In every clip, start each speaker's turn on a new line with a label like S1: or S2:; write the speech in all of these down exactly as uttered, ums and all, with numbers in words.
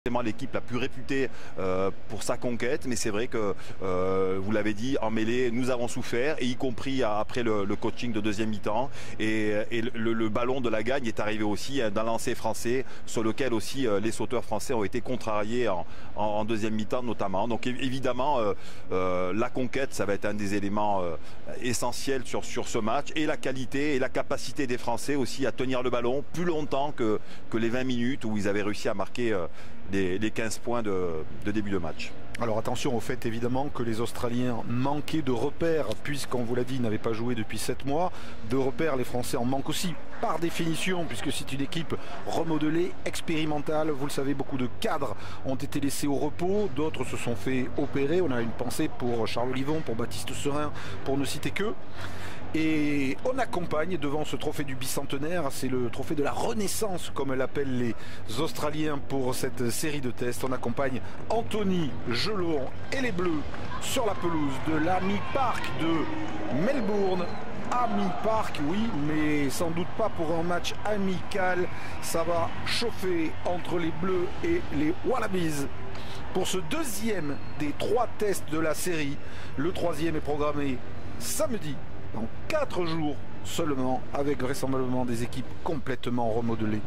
S1: l'équipe la plus réputée euh, pour sa conquête, mais c'est vrai que euh, vous l'avez dit, en mêlée nous avons souffert, et y compris après le, le coaching de deuxième mi-temps, et, et le, le ballon de la gagne est arrivé aussi d'un lancer français sur lequel aussi euh, les sauteurs français ont été contrariés en, en, en deuxième mi-temps notamment. Donc évidemment euh, euh, la conquête, ça va être un des éléments euh, essentiels sur, sur ce match, et la qualité et la capacité des Français aussi à tenir le ballon plus longtemps que, que les vingt minutes où ils avaient réussi à marquer euh, les, les quinze points de, de début de match.
S2: Alors attention au fait évidemment que les Australiens manquaient de repères, puisqu'on vous l'a dit, ils n'avaient pas joué depuis sept mois. De repères, les Français en manquent aussi par définition, puisque c'est une équipe remodelée, expérimentale. Vous le savez, beaucoup de cadres ont été laissés au repos, d'autres se sont fait opérer. On a une pensée pour Charles Olivon, pour Baptiste Serin, pour ne citer que. Et on accompagne devant ce trophée du bicentenaire, c'est le trophée de la renaissance comme l'appellent les Australiens pour cette série de tests. On accompagne Anthony Gelon et les Bleus sur la pelouse de l'Ami Park de Melbourne. Ami Park, oui, mais sans doute pas pour un match amical. Ça va chauffer entre les Bleus et les Wallabies. Pour ce deuxième des trois tests de la série, le troisième est programmé samedi, dans quatre jours seulement, avec vraisemblablement des équipes complètement remodelées.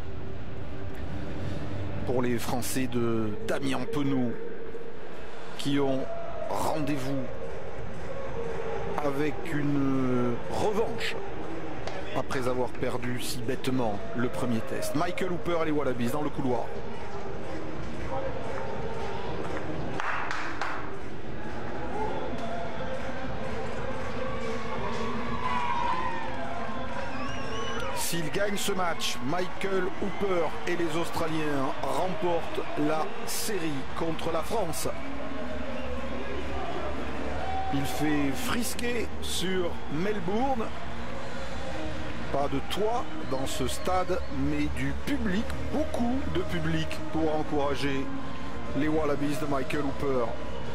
S2: Pour les Français de Damien Penaud, qui ont rendez-vous avec une revanche après avoir perdu si bêtement le premier test. Michael Hooper et les Wallabies dans le couloir. S'ils gagnent ce match, Michael Hooper et les Australiens remportent la série contre la France. Il fait frisquer sur Melbourne. Pas de toit dans ce stade, mais du public, beaucoup de public pour encourager les Wallabies de Michael Hooper.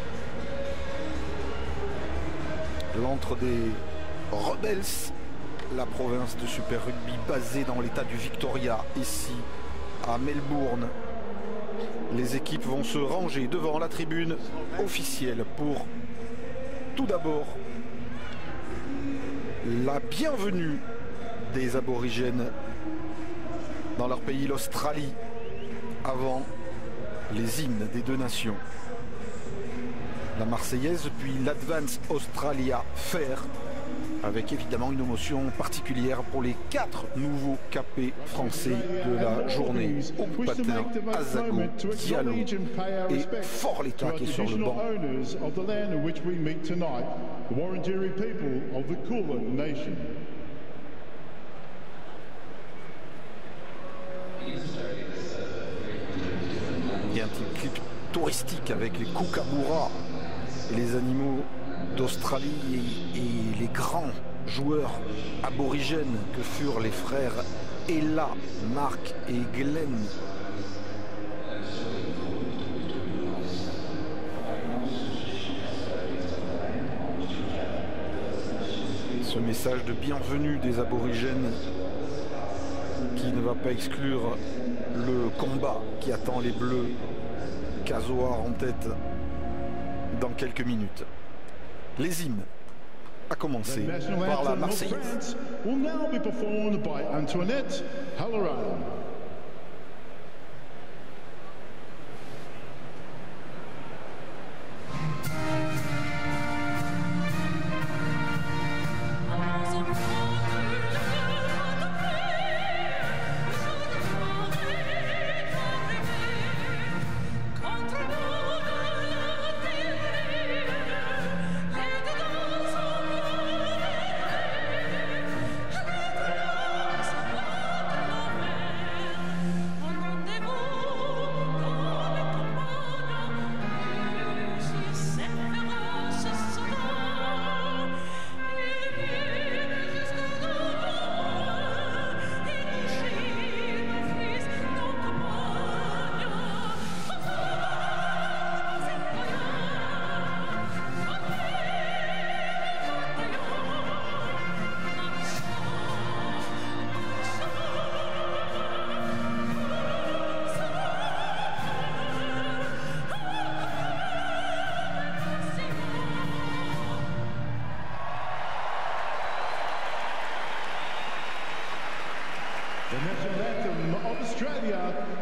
S2: L'antre des Rebels, la province de Super Rugby basée dans l'état du Victoria, ici à Melbourne. Les équipes vont se ranger devant la tribune officielle pour tout d'abord la bienvenue des aborigènes dans leur pays, l'Australie, avant les hymnes des deux nations. La Marseillaise, puis l'Advance Australia Fair, avec évidemment une émotion particulière pour les quatre nouveaux capés français de la journée. Oukpatin, Azago, Diallo et Forletta qui est sur le banc. Il y a un petit clip touristique avec les kookaburras, les animaux d'Australie et, et les grands joueurs aborigènes que furent les frères Ella, Mark et Glenn. Ce message de bienvenue des aborigènes qui ne va pas exclure le combat qui attend les Bleus, Casoar en tête dans quelques minutes. Les hymnes, à commencer par la Marseillaise.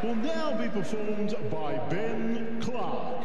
S3: will now be performed by Ben Clark.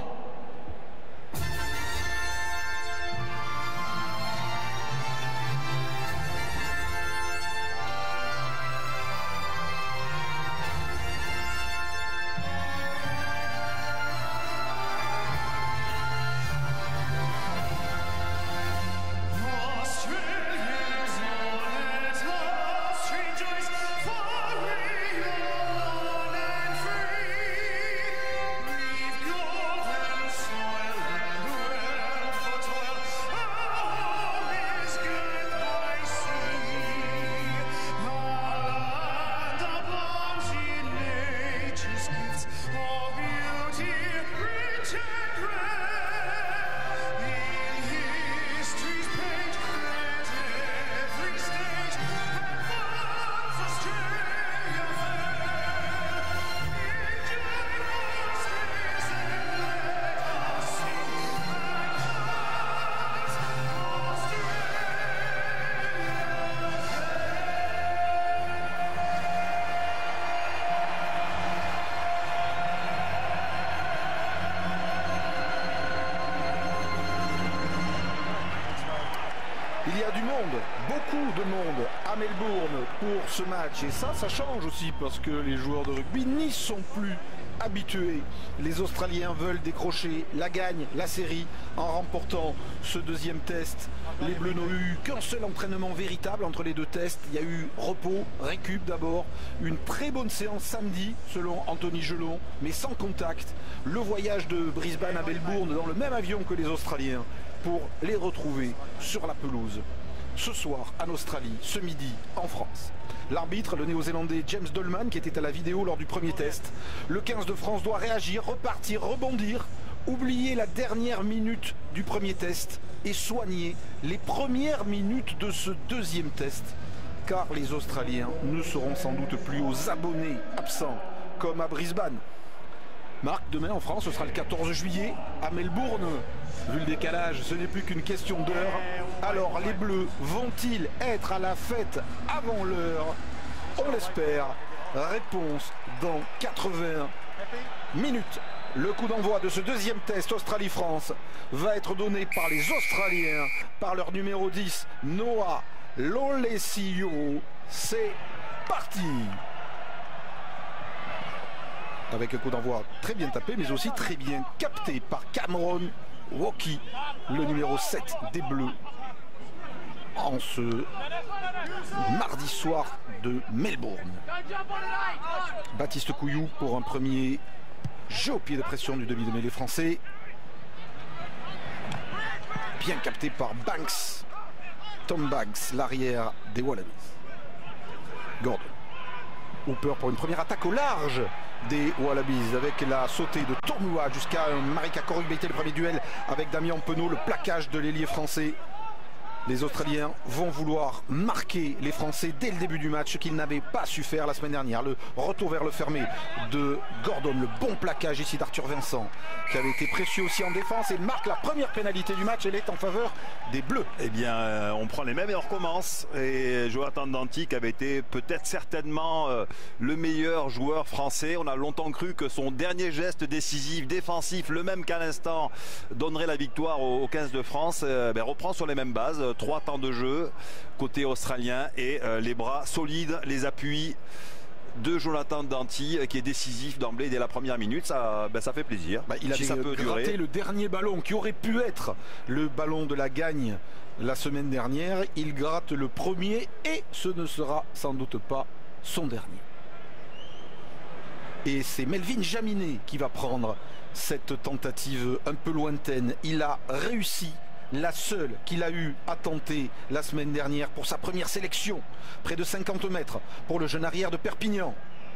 S2: Il y a du monde, beaucoup de monde à Melbourne pour ce match. Et ça, ça change aussi parce que les joueurs de rugby n'y sont plus habitués. Les Australiens veulent décrocher la gagne, la série, en remportant ce deuxième test. Les Bleus n'ont eu qu'un seul entraînement véritable entre les deux tests. Il y a eu repos, récup d'abord. Une très bonne séance samedi, selon Anthony Gelon, mais sans contact. Le voyage de Brisbane à Melbourne dans le même avion que les Australiens pour les retrouver sur la pelouse ce soir en Australie, ce midi en France. L'arbitre, le néo-zélandais James Dolman, qui était à la vidéo lors du premier test. Le quinze de France doit réagir, repartir, rebondir, oublier la dernière minute du premier test et soigner les premières minutes de ce deuxième test, car les Australiens ne seront sans doute plus aux abonnés absents comme à Brisbane. Marc, demain en France, ce sera le quatorze juillet à Melbourne. Vu le décalage, ce n'est plus qu'une question d'heure. Alors les Bleus vont-ils être à la fête avant l'heure? On l'espère. Réponse dans quatre-vingts minutes. Le coup d'envoi de ce deuxième test Australie-France va être donné par les Australiens, par leur numéro dix, Noah Lolesio. C'est parti! Avec un coup d'envoi très bien tapé, mais aussi très bien capté par Cameron Woki, le numéro sept des Bleus, en ce mardi soir de Melbourne. Baptiste Couillou pour un premier jeu au pied de pression du demi de mêlée français. Bien capté par Banks, Tom Banks, l'arrière des Wallabies. Gordon. Hooper pour une première attaque au large des Wallabies avec la sautée de Tournoi jusqu'à Marika Korugbete, le premier duel avec Damien Penaud, le plaquage de l'ailier français. Les Australiens vont vouloir marquer les Français dès le début du match, ce qu'ils n'avaient pas su faire la semaine dernière. Le retour vers le fermé de Gordon, le bon plaquage ici d'Arthur Vincent, qui avait été précieux aussi en défense et marque la première pénalité du match. Elle est en faveur des Bleus.
S1: Eh bien, euh, on prend les mêmes et on recommence. Et Jonathan Danty, qui avait été peut-être certainement euh, le meilleur joueur français. On a longtemps cru que son dernier geste décisif, défensif, le même qu'à l'instant, donnerait la victoire au, au quinze de France. Euh, ben, reprend sur les mêmes bases. Trois temps de jeu côté australien et euh, les bras solides, les appuis de Jonathan Danty qui est décisif d'emblée dès la première minute. Ça, ben, ça fait plaisir.
S2: Bah, il
S1: si
S2: avait
S1: ça peut
S2: gratté
S1: durer.
S2: Le dernier ballon qui aurait pu être le ballon de la gagne la semaine dernière. Il gratte le premier et ce ne sera sans doute pas son dernier. Et c'est Melvin Jaminet qui va prendre cette tentative un peu lointaine. Il a réussi, la seule qu'il a eu à tenter la semaine dernière pour sa première sélection, près de cinquante mètres pour le jeune arrière de Perpignan.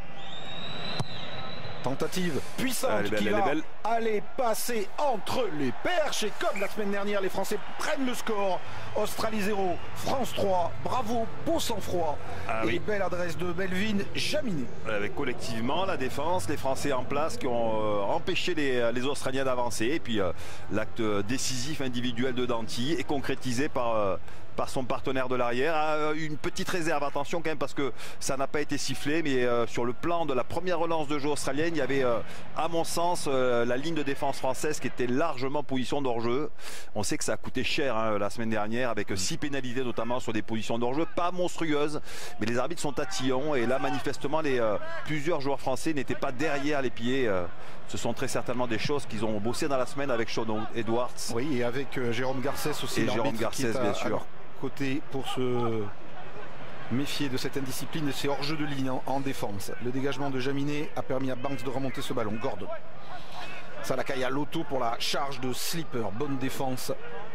S2: Tentative puissante
S1: elle est belle,
S2: qui
S1: elle
S2: va
S1: est belle.
S2: aller passer entre les perches. Et comme la semaine dernière, les Français prennent le score. Australie zéro, France trois. Bravo, beau sang-froid.
S1: Ah
S2: et
S1: oui.
S2: belle adresse de Melvin Jaminet.
S1: Avec collectivement la défense, les Français en place qui ont euh, empêché les, les Australiens d'avancer. Et puis euh, l'acte décisif individuel de Danty est concrétisé par, euh, par son partenaire de l'arrière. Ah, une petite réserve, attention quand même, parce que ça n'a pas été sifflé, mais euh, sur le plan de la première relance de jeu australienne, il y avait euh, à mon sens euh, la ligne de défense française qui était largement position d'hors-jeu. On sait que ça a coûté cher hein, la semaine dernière, avec euh, six pénalités notamment sur des positions d'hors-jeu, pas monstrueuses, mais les arbitres sont tatillons, et là manifestement les euh, plusieurs joueurs français n'étaient pas derrière les pieds. euh, ce sont très certainement des choses qu'ils ont bossé dans la semaine avec Sean Edwards.
S2: Oui, et avec euh, Jérôme Garcès aussi,
S1: et Jérôme Garcès,
S2: qui est à,
S1: bien sûr,
S2: à leur côté pour se méfier de cette indiscipline, de ces hors-jeux de ligne en, en défense. Le dégagement de Jaminet a permis à Banks de remonter ce ballon. Gordon. Salakaya Loto pour la charge de Slipper. Bonne défense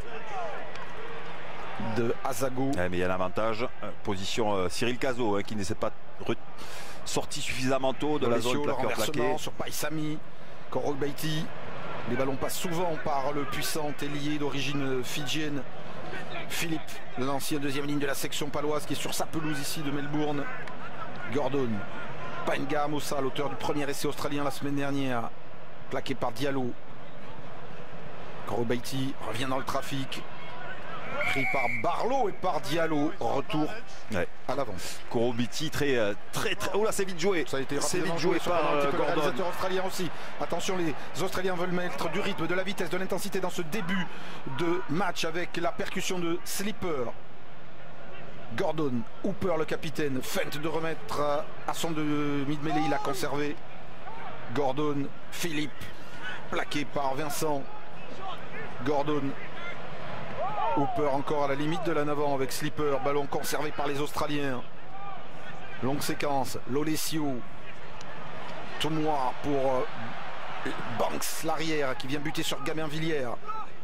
S2: de Azago.
S1: Ouais, mais il y a l'avantage, euh, position euh, Cyril Cazot hein, qui ne s'est pas sorti suffisamment tôt de
S2: Lolecio,
S1: la zone plaqueur plaqué.
S2: Sur Paisami, Korobaiti. Les ballons passent souvent par le puissant ailier d'origine fidjienne Philippe, l'ancien deuxième ligne de la section paloise qui est sur sa pelouse ici de Melbourne. Gordon, Paenga Amosa, l'auteur du premier essai australien la semaine dernière, plaqué par Diallo. Korobaiti revient dans le trafic, pris par Barlow et par Diallo. Retour
S1: ouais.
S2: à l'avant.
S1: Korobaiti très très très. Oh là, c'est vite joué.
S2: Ça a été
S1: c'est vite
S2: joué,
S1: joué par
S2: euh,
S1: Gordon.
S2: Le réalisateur australien aussi. Attention, les Australiens veulent mettre du rythme, de la vitesse, de l'intensité dans ce début de match avec la percussion de Slipper. Gordon, Hooper le capitaine, feinte de remettre à son demi-mêlée, il a conservé. Gordon, Philippe, plaqué par Vincent. Gordon, Hooper encore à la limite de la n'avant avec Slipper, ballon conservé par les Australiens. Longue séquence, Lolecio, Tomois pour euh, Banks, l'arrière qui vient buter sur Gabin Villiers.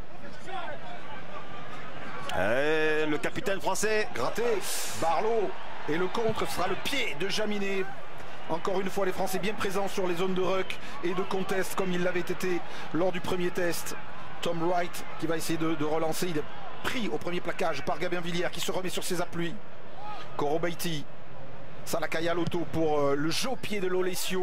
S1: Et le capitaine français
S2: gratté, Barlow, et le contre sera le pied de Jaminet. Encore une fois les Français bien présents sur les zones de ruck et de contest comme il l'avait été lors du premier test. Tom Wright qui va essayer de, de relancer, il est pris au premier plaquage par Gabin Villiers qui se remet sur ses appuis. Korobaiti, Salakaya Loto pour euh, le jeu au pied de Lolecio.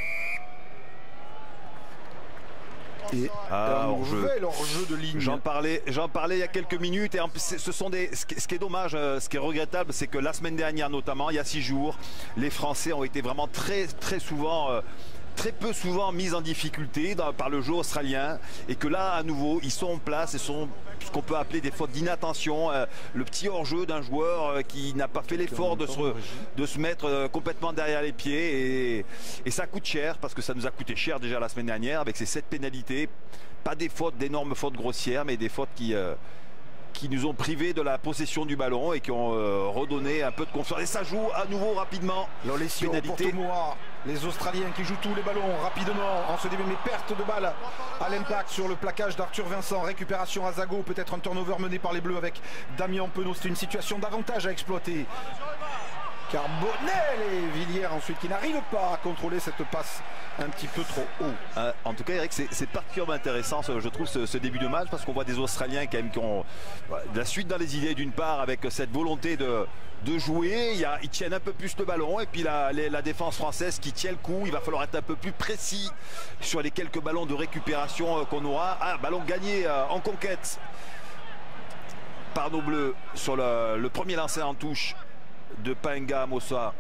S2: Et
S1: ah,
S2: un
S1: hors-jeu.
S2: nouvel hors-jeu de ligne.
S1: J'en parlais, j'en parlais il y a quelques minutes et en plus, ce sont des. Ce qui, ce qui est dommage, ce qui est regrettable, c'est que la semaine dernière, notamment, il y a six jours, les Français ont été vraiment très, très souvent. Euh, très peu souvent mis en difficulté dans, par le jeu australien, et que là à nouveau ils sont en place et sont ce qu'on peut appeler des fautes d'inattention, euh, le petit hors-jeu d'un joueur euh, qui n'a pas fait l'effort de se, de se mettre euh, complètement derrière les pieds, et, et ça coûte cher parce que ça nous a coûté cher déjà la semaine dernière avec ces sept pénalités, pas des fautes, d'énormes fautes grossières, mais des fautes qui euh, qui nous ont privés de la possession du ballon et qui ont euh, redonné un peu de confiance. Et ça joue à nouveau rapidement.
S2: Lolecio pour Tomois. Les Australiens qui jouent tous les ballons rapidement en ce début, mais perte de balle à l'impact sur le plaquage d'Arthur Vincent. Récupération à Zago, peut-être un turnover mené par les Bleus avec Damien Penaud. C'est une situation d'avantage à exploiter. Carbonel et Villiers ensuite qui n'arrivent pas à contrôler cette passe un petit peu trop haut.
S1: Euh, en tout cas, Eric, c'est particulièrement intéressant, je trouve, ce, ce début de match, parce qu'on voit des Australiens quand même qui ont voilà, de la suite dans les idées, d'une part, avec cette volonté de, de jouer. Il y a, ils tiennent un peu plus le ballon, et puis la, les, la défense française qui tient le coup. Il va falloir être un peu plus précis sur les quelques ballons de récupération euh, qu'on aura. Ah, ballon gagné euh, en conquête par nos Bleus sur le, le premier lancé en touche de Paenga Amosa.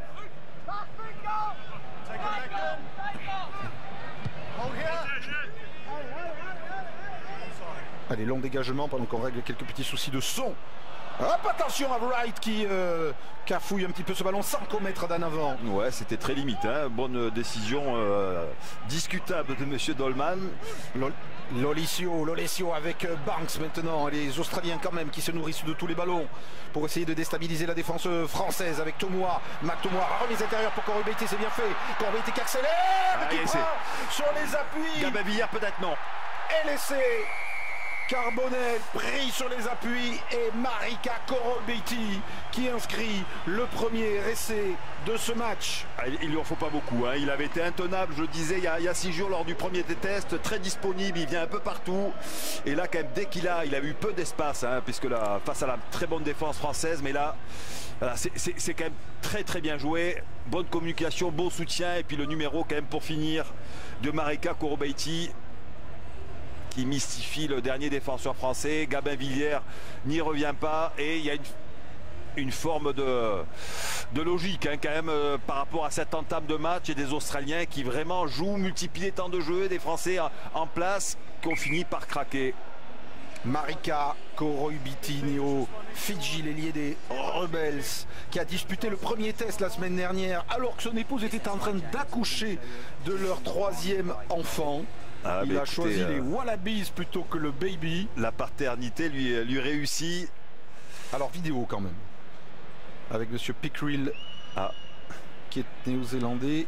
S2: Allez, long dégagement pendant qu'on règle quelques petits soucis de son. Hop, attention à Wright qui euh, cafouille un petit peu ce ballon sans commettre d'en avant.
S1: Ouais, c'était très limite, hein. Bonne décision euh, discutable de monsieur Dolman.
S2: Lolecio, Lolecio avec Banks maintenant. Les Australiens quand même qui se nourrissent de tous les ballons pour essayer de déstabiliser la défense française avec Tomois. Mac Tomois, remise intérieure pour Korobaiti, c'est bien fait. Korobaiti qui accélère, ah, qui prend sur les appuis.
S1: Gabin Villiers peut-être non.
S2: Et l'essai. Carbonel pris sur les appuis et Marika Korobaiti qui inscrit le premier essai de ce match.
S1: Ah, il lui en faut pas beaucoup, hein. Il avait été intenable, je le disais, il y, a, il y a six jours lors du premier test, très disponible, il vient un peu partout. Et là, quand même, dès qu'il a, il a eu peu d'espace, hein, puisque là, face à la très bonne défense française, mais là, voilà, c'est quand même très très bien joué. Bonne communication, bon soutien, et puis le numéro quand même pour finir de Marika Korobaiti, qui mystifie le dernier défenseur français. Gabin Villière n'y revient pas et il y a une une forme de, de logique hein, quand même euh, par rapport à cette entame de match et des Australiens qui vraiment jouent, multiplient les temps de jeu, des Français en, en place qui ont fini par craquer.
S2: Marika Koroibiti-Neo, Fidji, l'ailier des Rebels, qui a disputé le premier test la semaine dernière alors que son épouse était en train d'accoucher de leur troisième enfant. Ah, il a écoutez, choisi euh, les Wallabies plutôt que le baby.
S1: La paternité lui, lui réussit.
S2: Alors vidéo quand même. Avec monsieur Pickerill ah. qui est néo-zélandais.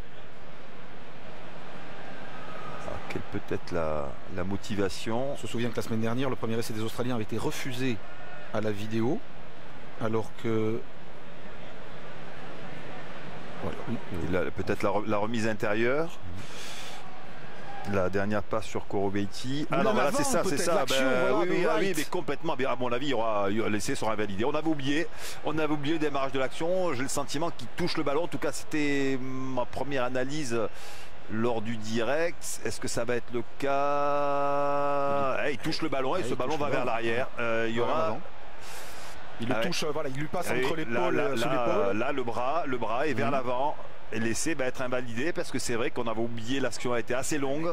S1: Ah, quelle peut être la, la motivation?
S2: On se souvient que la semaine dernière, le premier essai des Australiens avait été refusé à la vidéo. Alors que...
S1: Voilà. Peut-être la, la remise intérieure. Mmh. La dernière passe sur Koroibiti.
S2: Ah non, voilà, c'est ça, c'est ça. Ben, voilà,
S1: oui, oui,
S2: right.
S1: oui, mais complètement. Mais à mon avis, il y aura l'essai sera invalidé. On avait oublié, on avait oublié le démarrage de l'action. J'ai le sentiment qu'il touche le ballon. En tout cas, c'était ma première analyse lors du direct. Est-ce que ça va être le cas? Oui. Eh, il touche le ballon et, et ce ballon va vers l'arrière. Euh, il y aura.
S2: Il le ah, touche, ouais. Voilà, il lui passe entre l'épaule.
S1: Là,
S2: là,
S1: là, là, le bras, le bras est vers mmh. l'avant. Et l'essai va être invalidé parce que c'est vrai qu'on avait oublié, l'action a été assez longue.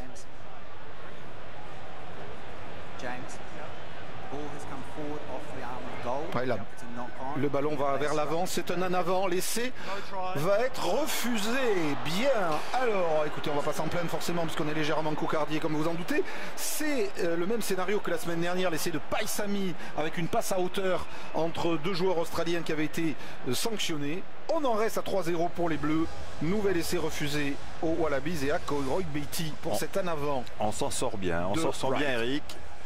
S2: Ouais, là, le ballon va vers l'avant, c'est un en avant, l'essai va être refusé. Bien, alors écoutez, on va pas s'en plaindre forcément puisqu'on est légèrement cocardier comme vous en doutez. C'est euh, le même scénario que la semaine dernière, l'essai de Paisami avec une passe à hauteur entre deux joueurs australiens qui avaient été euh, sanctionnés. On en reste à trois zéro pour les Bleus. Nouvel essai refusé aux Wallabies et à Koroibiti pour on, cet en avant.
S1: On s'en sort bien, on s'en sort bien Eric.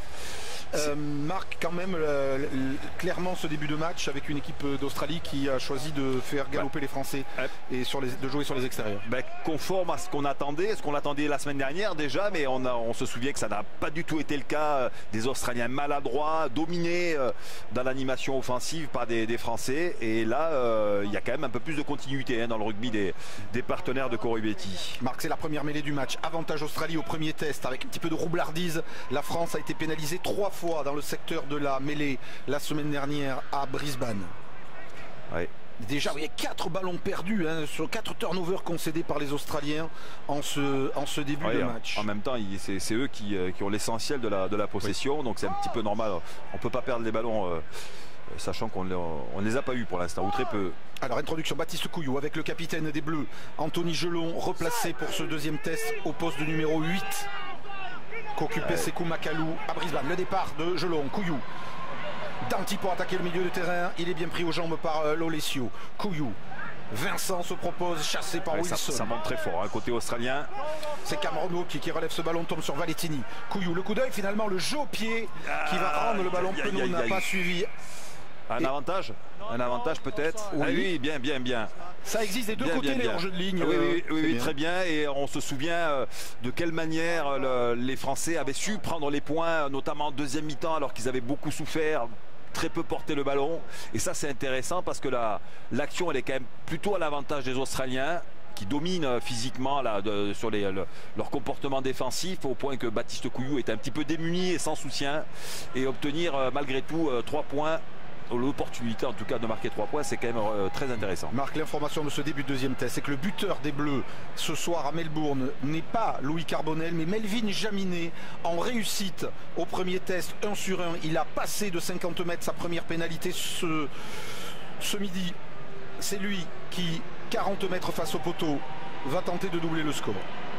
S2: Euh, marque quand même euh, clairement ce début de match avec une équipe d'Australie qui a choisi de faire galoper ouais. les Français ouais. et sur les, de jouer sur les extérieurs.
S1: Ben, conforme à ce qu'on attendait, ce qu'on attendait la semaine dernière déjà, mais on, a, on se souvient que ça n'a pas du tout été le cas. Des Australiens maladroits, dominés euh, dans l'animation offensive par des, des Français. Et là, euh, il y a quand même un peu plus de continuité hein, dans le rugby des, des partenaires de Koroibiti.
S2: Marc, c'est la première mêlée du match. Avantage Australie au premier test avec un petit peu de roublardise. La France a été pénalisée trois fois dans le secteur de la mêlée la semaine dernière à Brisbane.
S1: Ouais.
S2: Déjà, il y a quatre ballons perdus hein, sur quatre turnovers concédés par les Australiens en ce, en ce début ouais, de match.
S1: En même temps, c'est eux qui, qui ont l'essentiel de la, de la possession, oui. donc c'est un petit peu normal. On ne peut pas perdre les ballons, euh, sachant qu'on ne les a pas eu pour l'instant, ou très peu.
S2: Alors, introduction, Baptiste Couillou avec le capitaine des Bleus, Anthony Gelon, replacé pour ce deuxième test au poste de numéro huit. Qu'occupait ouais. Sekou Makalou à Brisbane. Le départ de Gelon, Couillou. Danti pour attaquer le milieu de terrain. Il est bien pris aux jambes par euh, Lolesio. Couillou. Vincent se propose, chassé par ouais, Wilson.
S1: Ça, ça monte très fort, hein, côté australien.
S2: C'est Cameron Wauki qui relève ce ballon, tombe sur Valettini. Couillou, le coup d'œil, finalement, le jeu au pied qui va rendre le ballon. Penaud n'a pas suivi.
S1: Un Et... avantage Un avantage peut-être oui. Ah oui, bien, bien, bien.
S2: Ça existe des deux bien, côtés, bien, les hors-jeux de ligne.
S1: Oui, oui, oui, oui bien. Très bien. Et on se souvient euh, de quelle manière le, les Français avaient su prendre les points, notamment en deuxième mi-temps, alors qu'ils avaient beaucoup souffert, très peu porté le ballon. Et ça, c'est intéressant parce que l'action, elle est quand même plutôt à l'avantage des Australiens, qui dominent physiquement là, de, sur les, le, leur comportement défensif, au point que Baptiste Couillou est un petit peu démuni et sans soutien. Et obtenir euh, malgré tout euh, trois points. L'opportunité en tout cas de marquer trois points, c'est quand même euh, très intéressant.
S2: Marc, l'information de ce début de deuxième test, c'est que le buteur des Bleus ce soir à Melbourne n'est pas Louis Carbonel mais Melvin Jaminet, en réussite au premier test un sur un. Il a passé de cinquante mètres sa première pénalité ce, ce midi. C'est lui qui, quarante mètres face au poteau, va tenter de doubler le score.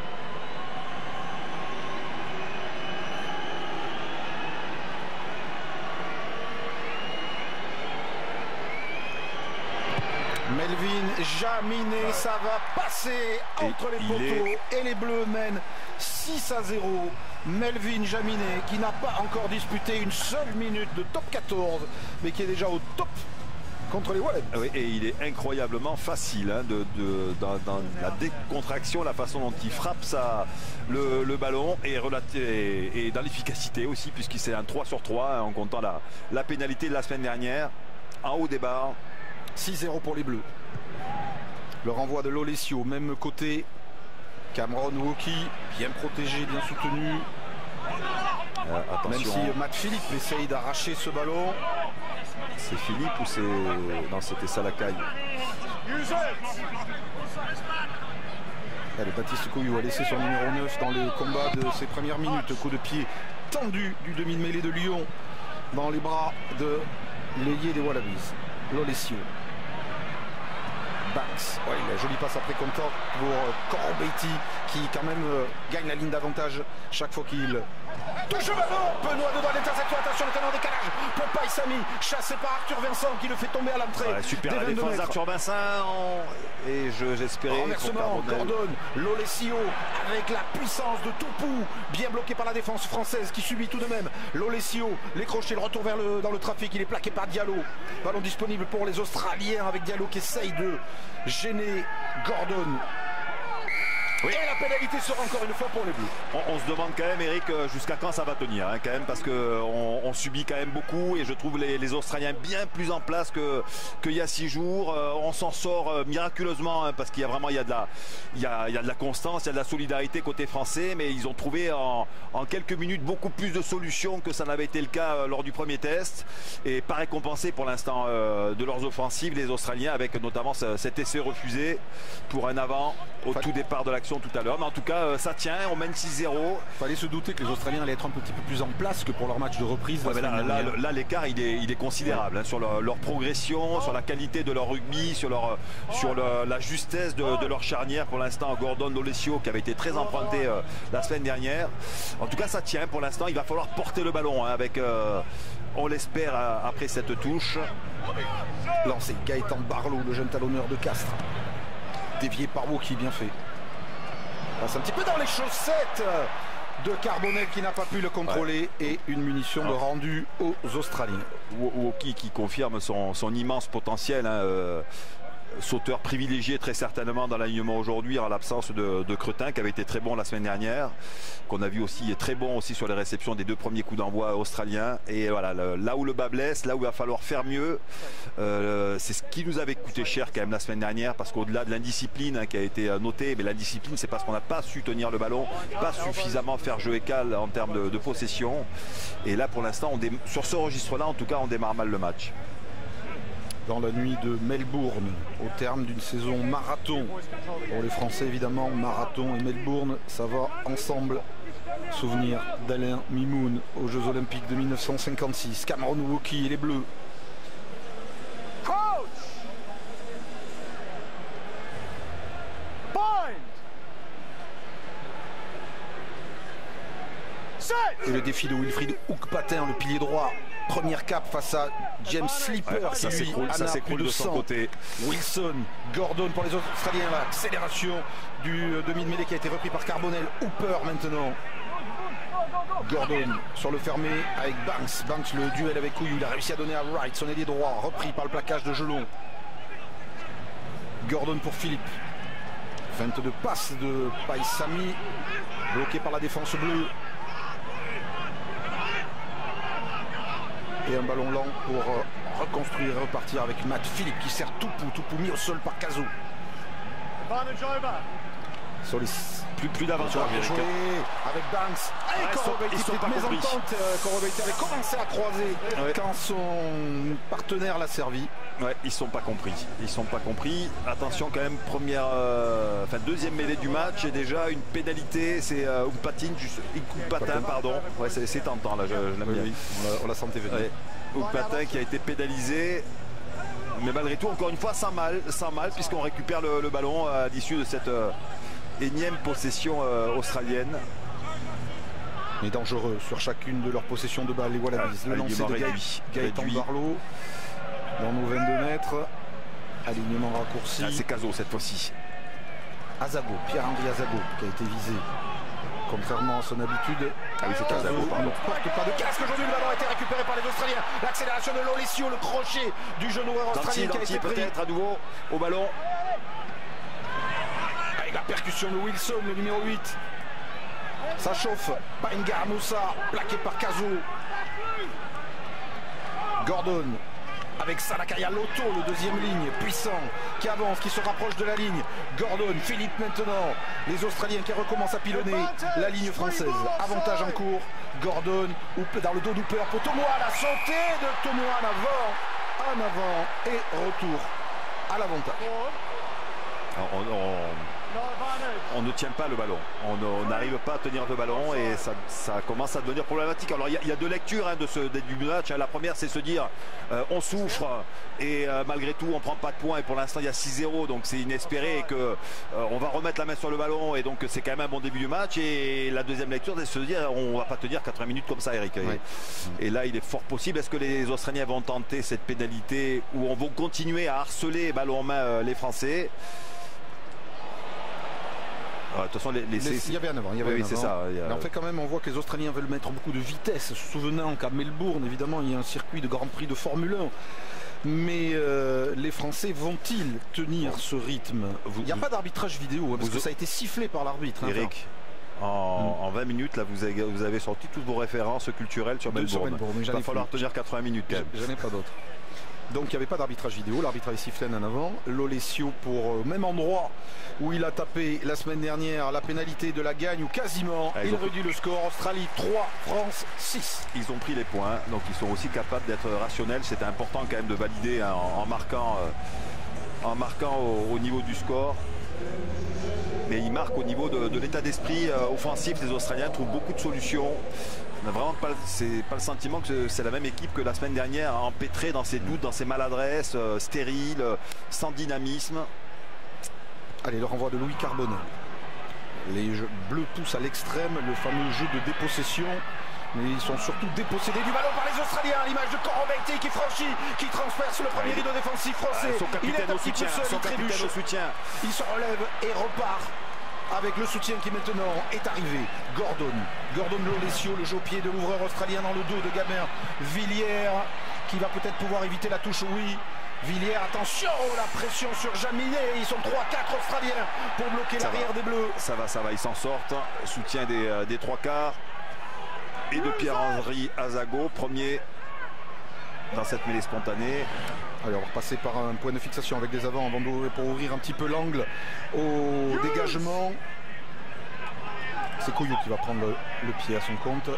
S2: Melvin Jaminet, ça va passer entre et les poteaux est... et les Bleus mènent six à zéro. Melvin Jaminet qui n'a pas encore disputé une seule minute de top quatorze mais qui est déjà au top contre les Wallabies.
S1: Oui, et il est incroyablement facile hein, de, de, dans, dans la décontraction, la façon dont il frappe ça, le, le ballon et, et, et dans l'efficacité aussi puisqu'il c'est un trois sur trois hein, en comptant la, la pénalité de la semaine dernière en haut des barres.
S2: six zéro pour les Bleus. Le renvoi de Lolesio, même côté. Cameron Wauki, bien protégé, bien soutenu.
S1: Euh, attention.
S2: Même si Matt Philippe essaye d'arracher ce ballon.
S1: C'est Philippe ou c'est... Non, c'était Salakaï.
S2: Allez, Baptiste Couillou a laissé son numéro neuf dans les combats de ses premières minutes. Coup de pied tendu du demi de mêlée de Lyon dans les bras de l'ailier des Wallabies, Lolesio. Banks, ouais, il a joli passe après contact pour Korobeiti qui quand même euh, gagne la ligne d'avantage chaque fois qu'il touche le ballon. Benoît dedans l'interception, attention le canon en décalage pour Paisami, chassé par Arthur Vincent qui le fait tomber à l'entrée.
S1: Ouais, super la défense d'Arthur Vincent et j'espérais.
S2: Renversement, Gordon, Lolesio avec la puissance de Toupou, bien bloqué par la défense française qui subit tout de même. Lolesio, les crochets, le retour vers le, dans le trafic, il est plaqué par Diallo. Ballon disponible pour les Australiens avec Diallo qui essaye de gêner Gordon. Oui. Et la pénalité sera encore une fois pour les Bleus.
S1: On, on se demande quand même, Eric, jusqu'à quand ça va tenir, hein, quand même, parce qu'on on subit quand même beaucoup et je trouve les, les Australiens bien plus en place que qu'il y a six jours. Euh, on s'en sort euh, miraculeusement hein, parce qu'il y a vraiment il y a de la, il y a, il y a de la constance, il y a de la solidarité côté français, mais ils ont trouvé en, en quelques minutes beaucoup plus de solutions que ça n'avait été le cas euh, lors du premier test et pas récompensé pour l'instant euh, de leurs offensives les Australiens avec notamment ce, cet essai refusé pour un avant au tout départ de l'action tout à l'heure, mais en tout cas ça tient, on mène six zéro.
S2: Fallait se douter que les Australiens allaient être un petit peu plus en place que pour leur match de reprise.
S1: Ouais, là, là, là l'écart il est, il est considérable ouais. hein, sur leur, leur progression, sur la qualité de leur rugby, sur, leur, sur le, la justesse de, de leur charnière pour l'instant. Gordon, Lolesio qui avait été très emprunté euh, la semaine dernière. En tout cas ça tient pour l'instant, il va falloir porter le ballon hein, avec euh, on l'espère après cette touche.
S2: Lancé Gaëtan Barlow, le jeune talonneur de Castres, dévié par Woki, bien fait. Passe un petit peu dans les chaussettes de Carbonel qui n'a pas pu le contrôler ouais. et une munition de rendu aux Australiens.
S1: Woki qui confirme son, son immense potentiel. Hein, euh, sauteur privilégié très certainement dans l'alignement aujourd'hui en l'absence de, de Cretin qui avait été très bon la semaine dernière, qu'on a vu aussi très bon aussi sur les réceptions des deux premiers coups d'envoi australiens. Et voilà, le, là où le bas blesse, là où il va falloir faire mieux, euh, c'est ce qui nous avait coûté cher quand même la semaine dernière, parce qu'au-delà de l'indiscipline hein, qui a été notée, mais l'indiscipline c'est parce qu'on n'a pas su tenir le ballon, pas suffisamment faire jeu égal en termes de, de possession. Et là pour l'instant sur ce registre là en tout cas on démarre mal le match.
S2: Dans la nuit de Melbourne, au terme d'une saison marathon. Pour les Français, évidemment, marathon et Melbourne, ça va ensemble. Souvenir d'Alain Mimoun aux Jeux Olympiques de mille neuf cent cinquante-six. Cameron Woki et les Bleus. Et le défi de Wilfried Houk-Patin, le pilier droit. Première cape face à James Slipper.
S1: Ouais, ça s'écroule, ça s'écroule de, de son côté.
S2: Wilson, Gordon pour les Australiens. L'accélération du demi-de-mêlée qui a été repris par Carbonel. Hooper maintenant. Gordon sur le fermé avec Banks. Banks le duel avec Couillou. Il a réussi à donner à Wright son ailier droit. Repris par le plaquage de Gelon. Gordon pour Philippe. Feinte de passe de Paisami. Bloqué par la défense bleue. Et un ballon lent pour euh, reconstruire et repartir avec Matt Philippe qui sert Toupou. Toupou mis au sol par Cazot. Solis.
S1: Plus, plus d'aventure
S2: avec Banks.
S1: Ah, ils sont pas compris.
S2: Korobeiti avait commencé à croiser ouais. quand son partenaire l'a servi.
S1: Ouais, ils sont pas compris. Ils sont pas compris. Attention quand même, première, euh, enfin deuxième mêlée du match et déjà une pénalité. C'est euh, une patine, juste une coup de patin, pardon. Ouais, c'est tentant là. Je, je l'aime
S2: oui,
S1: bien.
S2: Oui. On, la, on la sentait venir.
S1: Ouais. Une patin qui a été pénalisé. Mais malgré tout, encore une fois, sans mal, sans mal, puisqu'on récupère le, le ballon à l'issue de cette euh, énième possession euh, australienne.
S2: Mais dangereux sur chacune de leurs possessions de balles, les Wallabies.
S1: Ah,
S2: le lancer de
S1: réduit,
S2: Gaëtan
S1: réduit.
S2: Barlow dans nos vingt-deux mètres. Alignement raccourci.
S1: Ah, c'est Cazot cette fois-ci.
S2: Azago, Pierre-Henri Azago qui a été visé. Contrairement à son habitude,
S1: ah oui, c'est Cazot,
S2: ne porte pas de casque. Aujourd'hui, le ballon a été récupéré par les Australiens. L'accélération de Lolesio, le crochet du genou australien qui a été pris.
S1: Peut-être à nouveau au ballon.
S2: Avec la percussion de Wilson, le numéro huit. Ça chauffe. Baingar Moussa, plaqué par Cazot. Gordon. avec Salakaya Loto, le deuxième ligne, puissant, qui avance, qui se rapproche de la ligne. Gordon, Philippe maintenant, les Australiens qui recommencent à pilonner la ligne française. Avantage en cours, Gordon, dans le dos d'Hooper pour Tomoa, la sautée de Tomoa en avant, en avant et retour à l'avantage.
S1: On, on, on ne tient pas le ballon, on n'arrive pas à tenir le ballon et ça, ça commence à devenir problématique. Alors il y, y a deux lectures hein, de ce début de match. La première, c'est se dire euh, on souffre et euh, malgré tout on prend pas de points et pour l'instant il y a six zéro, donc c'est inespéré et que euh, on va remettre la main sur le ballon et donc c'est quand même un bon début du match. Et la deuxième lecture, c'est se dire on va pas tenir quatre-vingts minutes comme ça, Eric. Oui. Et, et là il est fort possible. Est-ce que les Australiens vont tenter cette pénalité ou on va continuer à harceler ballon en main euh, les Français? De toute façon, les, les,
S2: les, il y avait un avant. Il y avait
S1: oui,
S2: un
S1: c'est
S2: avant.
S1: ça.
S2: Mais en fait, quand même, on voit que les Australiens veulent mettre beaucoup de vitesse. Se souvenant qu'à Melbourne, évidemment, il y a un circuit de Grand Prix de Formule un. Mais euh, les Français vont-ils tenir ce rythme? vous, Il n'y a vous, pas d'arbitrage vidéo, hein, parce que ça a été sifflé par l'arbitre. Hein,
S1: Eric, en, hmm. en vingt minutes, là, vous avez, vous avez sorti toutes vos références culturelles sur Melbourne. Il va falloir tenir quatre-vingts minutes.
S2: Je n'en ai pas d'autres. Donc il n'y avait pas d'arbitrage vidéo, l'arbitre avait sifflé en avant. Lolesio pour euh, même endroit où il a tapé la semaine dernière la pénalité de la gagne ou quasiment. Ah, il réduit le score. Australie trois, France six.
S1: Ils ont pris les points, donc ils sont aussi capables d'être rationnels. C'était important quand même de valider hein, en, en marquant, euh, en marquant au, au niveau du score. Mais ils marquent au niveau de, de l'état d'esprit euh, offensif. Les Australiens trouvent beaucoup de solutions. On n'a vraiment pas, c'est pas le sentiment que c'est la même équipe que la semaine dernière, empêtrée dans ses doutes, dans ses maladresses, euh, stérile, euh, sans dynamisme.
S2: Allez, le renvoi de Louis Carbonel. Les jeux bleus poussent à l'extrême, le fameux jeu de dépossession. Mais ils sont surtout dépossédés du ballon par les Australiens. L'image de Corombetti qui franchit, qui transperce le premier rideau défensif français.
S1: Ah, son capitaine
S2: il est un
S1: au
S2: petit
S1: soutien,
S2: peu seul,
S1: son
S2: il
S1: capitaine
S2: trébuche.
S1: au soutien.
S2: Il se relève et repart. Avec le soutien qui maintenant est arrivé. Gordon, Gordon Lolesio, le jeu au pied de l'ouvreur australien dans le dos de Gamer. Villiers qui va peut-être pouvoir éviter la touche, oui. Villiers, attention, la pression sur Jaminet. Ils sont trois quatre Australiens pour bloquer l'arrière des Bleus.
S1: Ça va, ça va, ils s'en sortent. Soutien des, euh, des trois quarts. Et de Pierre-Henri Azago, premier dans cette mêlée spontanée.
S2: Allez, on va repasser par un point de fixation avec des avants avant d'ouvrir, pour ouvrir un petit peu l'angle au dégagement. C'est Couillou qui va prendre le, le pied à son compte.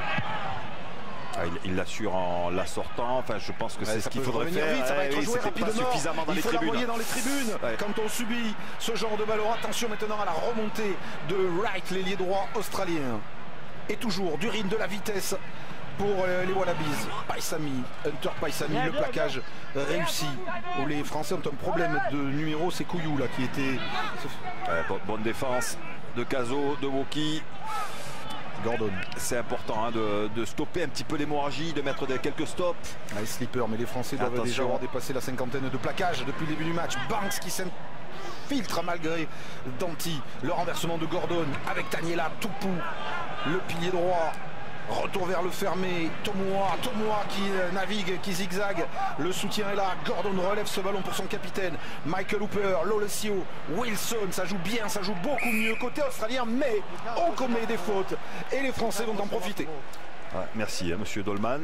S1: Ah, il l'assure en la sortant. Enfin, je pense que ouais, c'est ce qu'il faudrait faire.
S2: Vite, ça va
S1: eh,
S2: être
S1: oui,
S2: joué rapidement.
S1: Pas suffisamment dans
S2: il
S1: les
S2: faut
S1: tribunes.
S2: dans les tribunes. Ouais. Quand on subit ce genre de ballon, attention maintenant à la remontée de Wright, l'ailier droit australien. Et toujours Durin, de la vitesse pour les Wallabies. Paisami, Hunter Paisami, le plaquage réussi. Où les Français ont un problème de numéro, c'est Couillou là qui était.
S1: Ouais, bonne défense de Caso, de Woki.
S2: Gordon.
S1: C'est important hein, de, de stopper un petit peu l'hémorragie, de mettre des, quelques stops.
S2: Ah, slipper, mais les Français doivent Attention. déjà avoir dépassé la cinquantaine de plaquages depuis le début du match. Banks qui s'infiltre malgré Danty. Le renversement de Gordon avec Taniela Toupou, le pilier droit. Retour vers le fermé, Tomoa, Tomoa qui navigue, qui zigzague. Le soutien est là, Gordon relève ce ballon pour son capitaine. Michael Hooper, Lolesio, Wilson, ça joue bien, ça joue beaucoup mieux côté australien, mais on commet des fautes et les Français vont en profiter.
S1: Ouais, merci, hein, monsieur Dolman.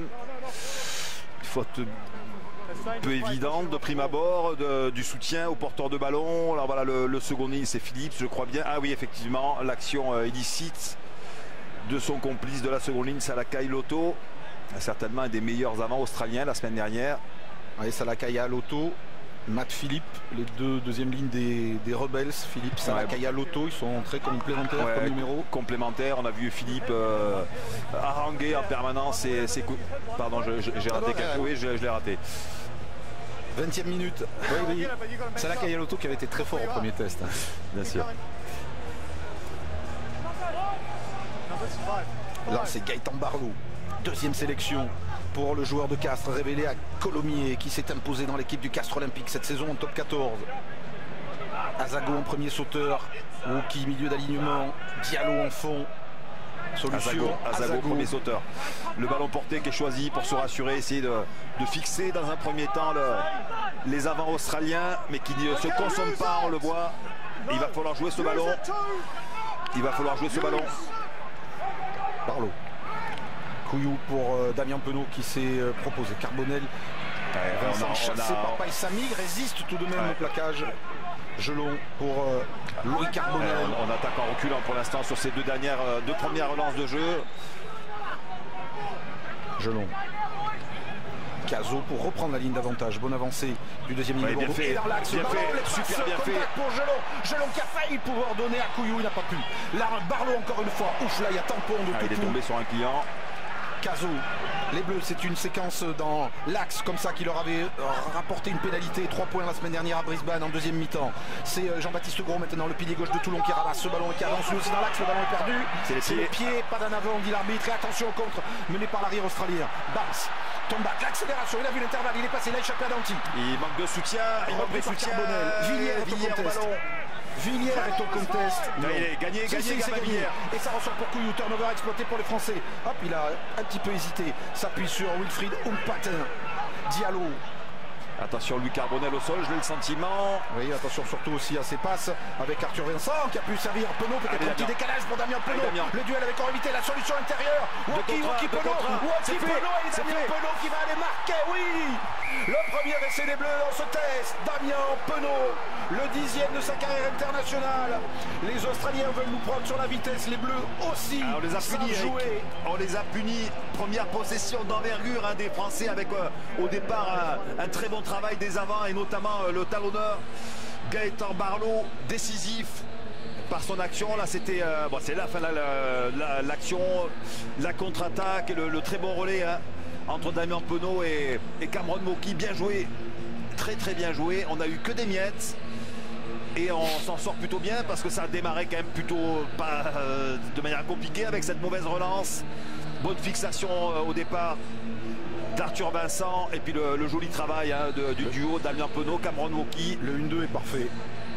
S1: Faute peu évidente de prime abord, de, du soutien au porteur de ballon. Alors voilà, le, le second ligne, c'est Philippe, je crois bien. Ah oui, effectivement, l'action euh, illicite de son complice de la seconde ligne, Salakaya Loto, certainement un des meilleurs avants australiens la semaine dernière.
S2: Allez, Salakaya Loto, Matt Philippe, les deux deuxième lignes des, des Rebels, Philippe, Salakaya ouais. Loto, ils sont très complémentaires ouais, comme numéro.
S1: Complémentaires, on a vu Philippe euh, haranguer en permanence et ses coups. Pardon, j'ai raté quelque... Oui, je, je l'ai raté.
S2: vingtième minute. Oui, oui. Salakaya Loto qui avait été très fort au premier test. Hein.
S1: Bien sûr.
S2: Là c'est Gaëtan Barlow, deuxième sélection pour le joueur de Castres révélé à Colomiers qui s'est imposé dans l'équipe du Castres Olympique cette saison en top quatorze. Azago en premier sauteur, Woki milieu d'alignement, Diallo en fond. Solution,
S1: Azago, Azago,
S2: Azago
S1: premier sauteur. Le ballon porté qui est choisi pour se rassurer, essayer de, de fixer dans un premier temps le, les avants australiens, mais qui ne se consomment pas, on le voit. Il va falloir jouer ce ballon. Il va falloir jouer ce ballon.
S2: Barlow. Couillou pour euh, Damien Penaud qui s'est euh, proposé. Carbonel Ouais, Vincent, on a, chassé on a... par Païsami, résiste tout de même ouais. au plaquage. Gelon pour euh, Louis Carbonel.
S1: On, on attaque en reculant pour l'instant sur ces deux dernières, euh, deux premières relances de jeu.
S2: Gelon. Caso pour reprendre la ligne d'avantage. Bonne avancée du deuxième ligne.
S1: Ouais, bien fait.
S2: Et dans l'axe,
S1: bien fait. Super bien fait.
S2: Pour Gelon. Gelon qui a failli pouvoir donner à Couillou, il n'a pas pu. Là, Barlow encore une fois. Ouf, là, il y a tampon de
S1: ah,
S2: tout.
S1: Il est tombé sur un client.
S2: Caso, les Bleus, c'est une séquence dans l'axe comme ça qui leur avait rapporté une pénalité, trois points la semaine dernière à Brisbane en deuxième mi-temps. C'est Jean-Baptiste Gros maintenant, le pilier gauche de Toulon qui ramasse ce ballon et qui avance lui aussi dans l'axe, le ballon est perdu. C'est les pieds, pas d'un avant, dit l'arbitre, et attention au contre mené par l'arrière australien. Bass, Tombak, l'accélération, il a vu l'intervalle, il est passé, il a échappé à Danti.
S1: Il manque de soutien, il manque de soutien.
S2: Villiers est au ballon. Villiers est au contest.
S1: Gagné, gagné, gagné, gagné.
S2: Et ça ressort pour Couillou. Turnover exploité pour les Français. Hop, il a un petit peu hésité. S'appuie sur Wilfried Umpatin. Diallo.
S1: Attention, Louis Carbonel au sol, je l'ai le sentiment.
S2: Oui, attention surtout aussi à ses passes avec Arthur Vincent qui a pu servir Penaud. Peut-être un petit décalage pour Damien Penaud. Le duel avec Corvité, la solution intérieure. Waki, Waki Penaud. Waki Penaud et Damien Penaud qui va aller marquer. Oui, le premier essai des Bleus dans ce test. Damien Penaud, le dixième de sa carrière internationale. Les Australiens veulent nous prendre sur la vitesse. Les Bleus aussi.
S1: Alors, on les a punis. Jouer. On les a punis. Première possession d'envergure hein, des Français avec euh, au départ un, un très bon travail des avants et notamment euh, le talonneur Gaëtan Barlow, décisif par son action. Là c'était euh, bon, c'est là fin l'action, la, la, la contre-attaque et le, le très bon relais hein, entre Damien Penaud et, et Cameron Moki. Bien joué, très très bien joué. On a eu que des miettes et on s'en sort plutôt bien parce que ça a démarré quand même plutôt pas euh, de manière compliquée avec cette mauvaise relance. Bonne fixation euh, au départ d'Arthur Vincent et puis le, le joli travail hein, de, du duo Damien Penaud, Cameron Moki.
S2: Le un deux est parfait.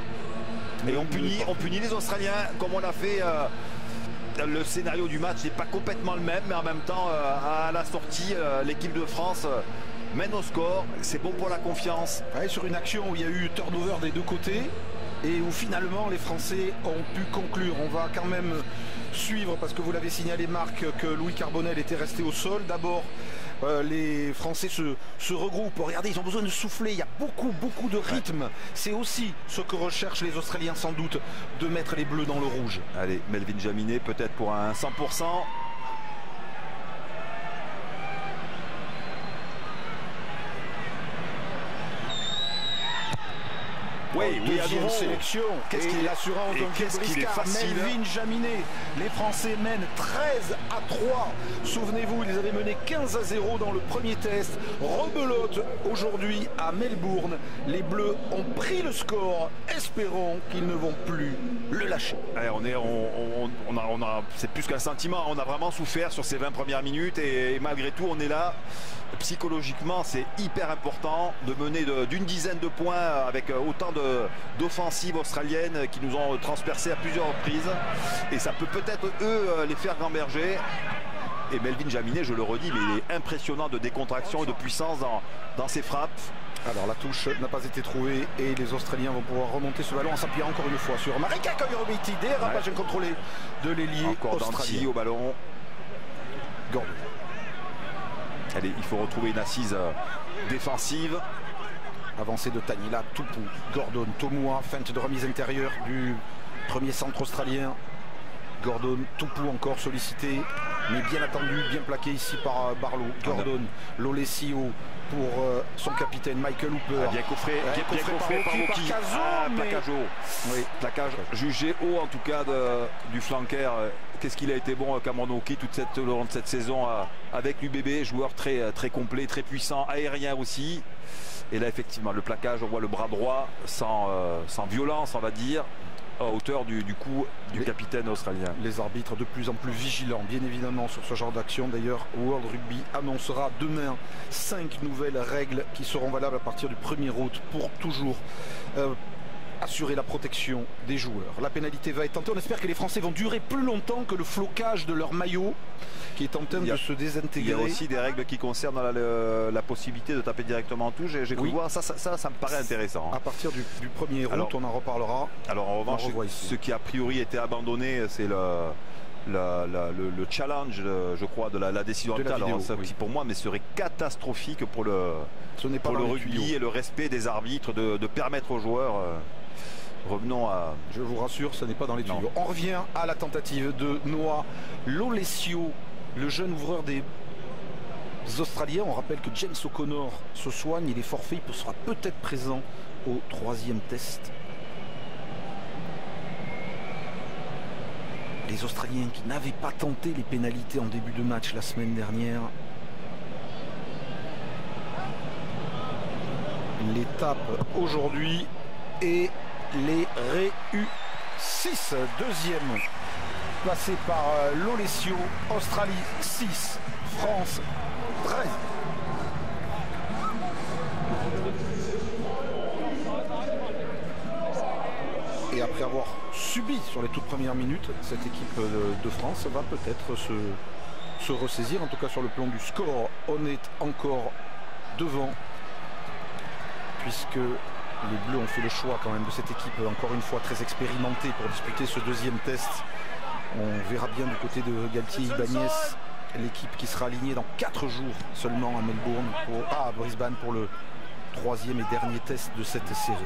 S1: Et on punit, on punit les Australiens comme on l'a fait. Euh, le scénario du match n'est pas complètement le même, mais en même temps, euh, à la sortie, euh, l'équipe de France euh, mène au score. C'est bon pour la confiance.
S2: Ouais, sur une action où il y a eu turnover des deux côtés et où finalement les Français ont pu conclure. On va quand même suivre parce que vous l'avez signalé Marc que Louis Carbonel était resté au sol. D'abord euh, les Français se, se regroupent. Regardez, ils ont besoin de souffler, il y a beaucoup beaucoup de rythme. Ouais. C'est aussi ce que recherchent les Australiens sans doute, de mettre les Bleus dans le rouge.
S1: Allez, Melvin Jaminet peut-être pour un cent pour cent. Oui, oui, à nouveau.
S2: Sélection. Qu'est-ce qu'il est assurant en tant
S1: qu'est-ce qu'il est facile.
S2: Melvin Jaminet. Les Français mènent treize à trois. Souvenez-vous, ils avaient mené quinze à zéro dans le premier test. Rebelote aujourd'hui à Melbourne. Les Bleus ont pris le score. Espérons qu'ils ne vont plus le lâcher.
S1: Allez, on est, on, on, on a, on a, c'est plus qu'un sentiment. On a vraiment souffert sur ces vingt premières minutes et, et malgré tout, on est là. Psychologiquement, c'est hyper important de mener d'une dizaine de points avec autant d'offensives australiennes qui nous ont transpercé à plusieurs reprises. Et ça peut peut-être, eux, les faire gamberger. Et Melvin Jaminet, je le redis, mais il est impressionnant de décontraction et de puissance dans, dans ses frappes.
S2: Alors la touche n'a pas été trouvée et les Australiens vont pouvoir remonter ce ballon en s'appuyant encore une fois sur Marika Koyorobiti. Des rapages incontrôlés de l'ailier australien
S1: au ballon.
S2: Gordon.
S1: Allez, il faut retrouver une assise euh, défensive.
S2: Avancée de Tanila, Tupou, Gordon, Tomoua, feinte de remise intérieure du premier centre australien. Gordon, Tupou encore sollicité, mais bien attendu, bien plaqué ici par euh, Barlow. Gordon, Lolesio pour euh, son capitaine Michael Hooper.
S1: Ah, bien coffré,
S2: ouais,
S1: bien, bien coffré par Moki. Ah,
S2: mais...
S1: plaquage haut. Oui, plaquage jugé haut en tout cas de, du flanqueur. Qu'est-ce qu'il a été bon Cameron Moki toute cette, long de cette saison euh, avec l'U B B, joueur très, très complet, très puissant, aérien aussi. Et là effectivement le plaquage, on voit le bras droit sans, euh, sans violence on va dire, à hauteur du, du coup du les, capitaine australien.
S2: Les arbitres de plus en plus vigilants bien évidemment sur ce genre d'action. D'ailleurs World Rugby annoncera demain cinq nouvelles règles qui seront valables à partir du premier août pour toujours euh, assurer la protection des joueurs. La pénalité va être tentée. On espère que les Français vont durer plus longtemps que le flocage de leur maillot qui est en train de se désintégrer.
S1: Il y a aussi des règles qui concernent la, la, la possibilité de taper directement en touche. J'ai cru oui. voir ça, ça, ça, ça me paraît intéressant.
S2: À partir du, du premier août, on en reparlera.
S1: Alors en revanche, ce qui a priori été abandonné, c'est le la, la, le, le challenge, je crois, de la, la décision
S2: de
S1: arbitrale.
S2: vidéo,
S1: Ça,
S2: oui.
S1: qui pour moi mais serait catastrophique pour le,
S2: Ce n'est pas
S1: pour le
S2: dans les
S1: rugby
S2: tuyaux.
S1: et le respect des arbitres de, de permettre aux joueurs. Euh, revenons à.
S2: Je vous rassure, ce n'est pas dans les tuyaux. On revient à la tentative de Noah Lolesio, le jeune ouvreur des Australiens. On rappelle que James O'Connor se soigne, il est forfait, il sera peut-être présent au troisième test. Les Australiens qui n'avaient pas tenté les pénalités en début de match la semaine dernière. L'étape aujourd'hui et les réussissent. Deuxième passé par Lolesio. Australie six, France treize. Et après avoir subi sur les toutes premières minutes, cette équipe de, de France va peut-être se, se ressaisir. En tout cas sur le plan du score, on est encore devant, puisque les Bleus ont fait le choix quand même de cette équipe, encore une fois très expérimentée, pour disputer ce deuxième test. On verra bien du côté de Galtier Ibanez l'équipe qui sera alignée dans quatre jours seulement à Melbourne, pour, ah, à Brisbane, pour le troisième et dernier test de cette série.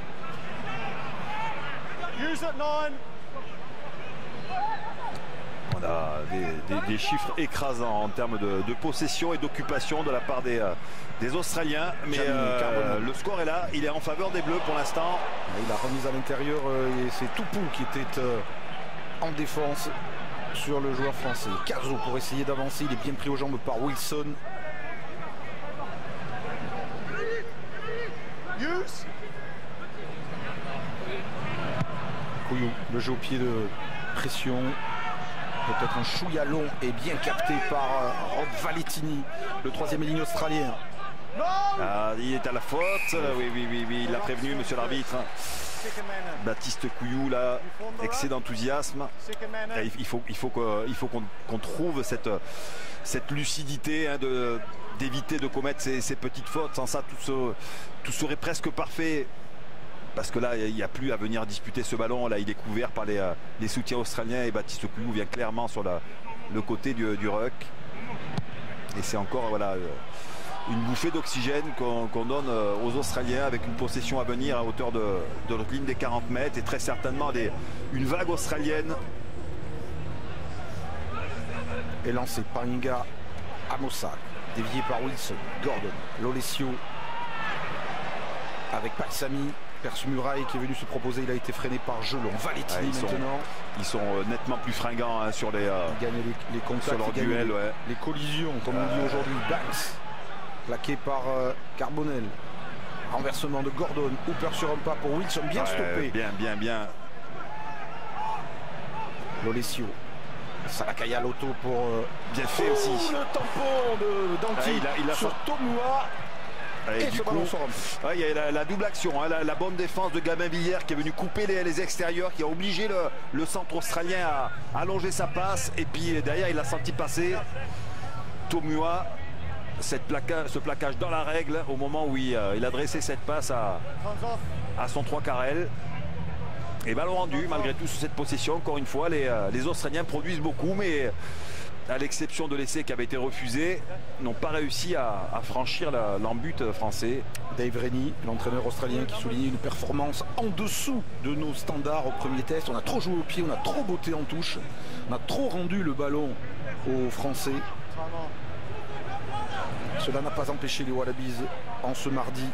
S1: On a des, des, des chiffres écrasants en termes de, de possession et d'occupation de la part des, euh, des Australiens. Mais euh, le score est là, il est en faveur des Bleus pour l'instant.
S2: Il a remis à l'intérieur euh, et c'est Toupou qui était euh, en défense sur le joueur français. Cazo pour essayer d'avancer, il est bien pris aux jambes par Wilson. Couillou, le jeu au pied de pression. Peut-être un chouïa long et bien capté par euh, Rob Valettini, le troisième ligne australien.
S1: Ah, il est à la faute. Oui, oui, oui, oui, il l'a prévenu, monsieur l'arbitre. Baptiste Couillou, là, excès d'enthousiasme. Il faut, il faut qu'on qu'on qu'on trouve cette, cette lucidité hein, de, d'éviter de commettre ces, ces petites fautes. Sans ça, tout, ce, tout serait presque parfait. Parce que là, il n'y a plus à venir disputer ce ballon. Là, il est couvert par les, les soutiens australiens et Baptiste Couillou vient clairement sur la, le côté du, du ruck. Et c'est encore voilà, une bouffée d'oxygène qu'on qu'on donne aux Australiens avec une possession à venir à hauteur de, de notre ligne des quarante mètres et très certainement des, une vague australienne.
S2: Et lancé Painga Amosa, dévié par Wilson, Gordon, Lolesio avec Paisami. Perce Muraille qui est venu se proposer, il a été freiné par Gelon. Valettini
S1: ah,
S2: maintenant.
S1: Sont, ils sont nettement plus fringants hein, sur les, euh,
S2: ils gagnent les, les contacts,
S1: sur leur
S2: ils
S1: duel,
S2: les,
S1: ouais.
S2: les collisions, comme euh... on dit aujourd'hui. Banks, plaqué par euh, Carbonel. Renversement de Gordon. Hooper sur un pas pour Wilson, bien
S1: ouais,
S2: stoppé.
S1: Bien, bien, bien.
S2: Lolesio. Salakaya Loto pour. Euh...
S1: Bien fait oh, aussi.
S2: Le tampon de Danti
S1: ah, il a, il a
S2: sur
S1: sorti...
S2: Tomoua.
S1: Et, et
S2: du
S1: ce
S2: coup,
S1: ouais, il y a la, la double action, hein, la, la bonne défense de Gabin Villière qui est venu couper les, les extérieurs, qui a obligé le, le centre australien à, à allonger sa passe. Et puis derrière, il a senti passer Tomoua, cette placa, ce plaquage dans la règle au moment où il, il a dressé cette passe à, à son trois quarts aile. Et ballon rendu, malgré tout, sur cette possession. Encore une fois, les, les Australiens produisent beaucoup, mais à l'exception de l'essai qui avait été refusé, n'ont pas réussi à, à franchir l'embut français.
S2: Dave Rennie, l'entraîneur australien, qui souligne une performance en dessous de nos standards au premier test. On a trop joué au pied, on a trop botté en touche, on a trop rendu le ballon aux Français. Cela n'a pas empêché les Wallabies en ce mardi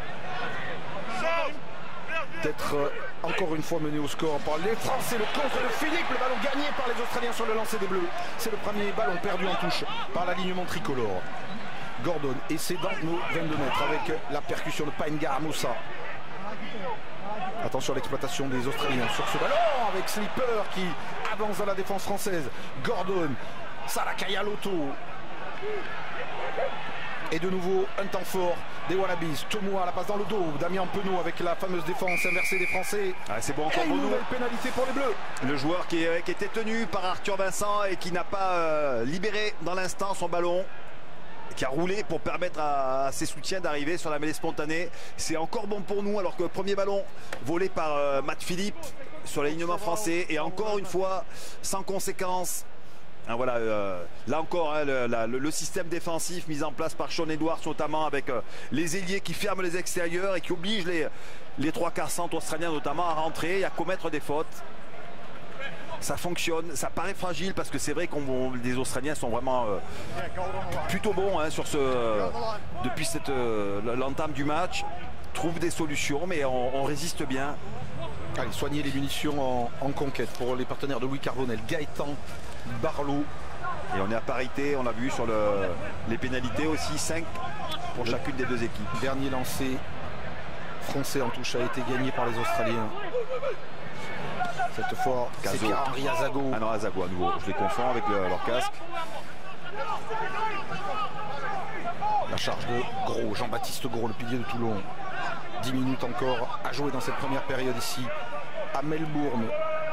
S2: d'être encore une fois mené au score par les Français. Le contre de Philippe, le ballon gagné par les Australiens sur le lancer des Bleus. C'est le premier ballon perdu en touche par l'alignement tricolore. Gordon, et c'est dans nos vingt-deux mètres avec la percussion de Painga Amosa. Attention à l'exploitation des Australiens sur ce ballon avec Slipper qui avance dans la défense française. Gordon, Salakaya Loto. Et de nouveau un temps fort des Wallabies. Tomoua la passe dans le dos. Damien Penaud avec la fameuse défense inversée des Français.
S1: Ah, c'est bon encore
S2: et
S1: pour
S2: une
S1: nous.
S2: Nouvelle pénalité pour les Bleus.
S1: Le joueur qui, qui était tenu par Arthur Vincent et qui n'a pas euh, libéré dans l'instant son ballon, qui a roulé pour permettre à, à ses soutiens d'arriver sur la mêlée spontanée. C'est encore bon pour nous alors que le premier ballon volé par euh, Matt Philippe sur l'alignement français et encore une fois sans conséquence. Hein, voilà, euh, là encore, hein, le, la, le, le système défensif mis en place par Sean Edwards, notamment avec euh, les ailiers qui ferment les extérieurs et qui obligent les, les trois quarts centres australiens notamment à rentrer et à commettre des fautes. Ça fonctionne, ça paraît fragile parce que c'est vrai que les Australiens sont vraiment euh, plutôt bons hein, sur ce, euh, depuis cette euh, l'entame du match, trouvent des solutions mais on, on résiste bien.
S2: Allez, soigner les munitions en, en conquête pour les partenaires de Louis Carbonel, Gaëtan Barlow.
S1: Et on est à parité, on l'a vu sur le, les pénalités aussi, cinq pour chacune des deux équipes.
S2: Dernier lancé français en touche a été gagné par les Australiens. Cette fois, c'est Pierre-Henri Azago.
S1: Ah non, Azago à nouveau, je les confonds avec le, leur casque.
S2: La charge de Gros, Jean-Baptiste Gros, le pilier de Toulon. dix minutes encore à jouer dans cette première période ici à Melbourne.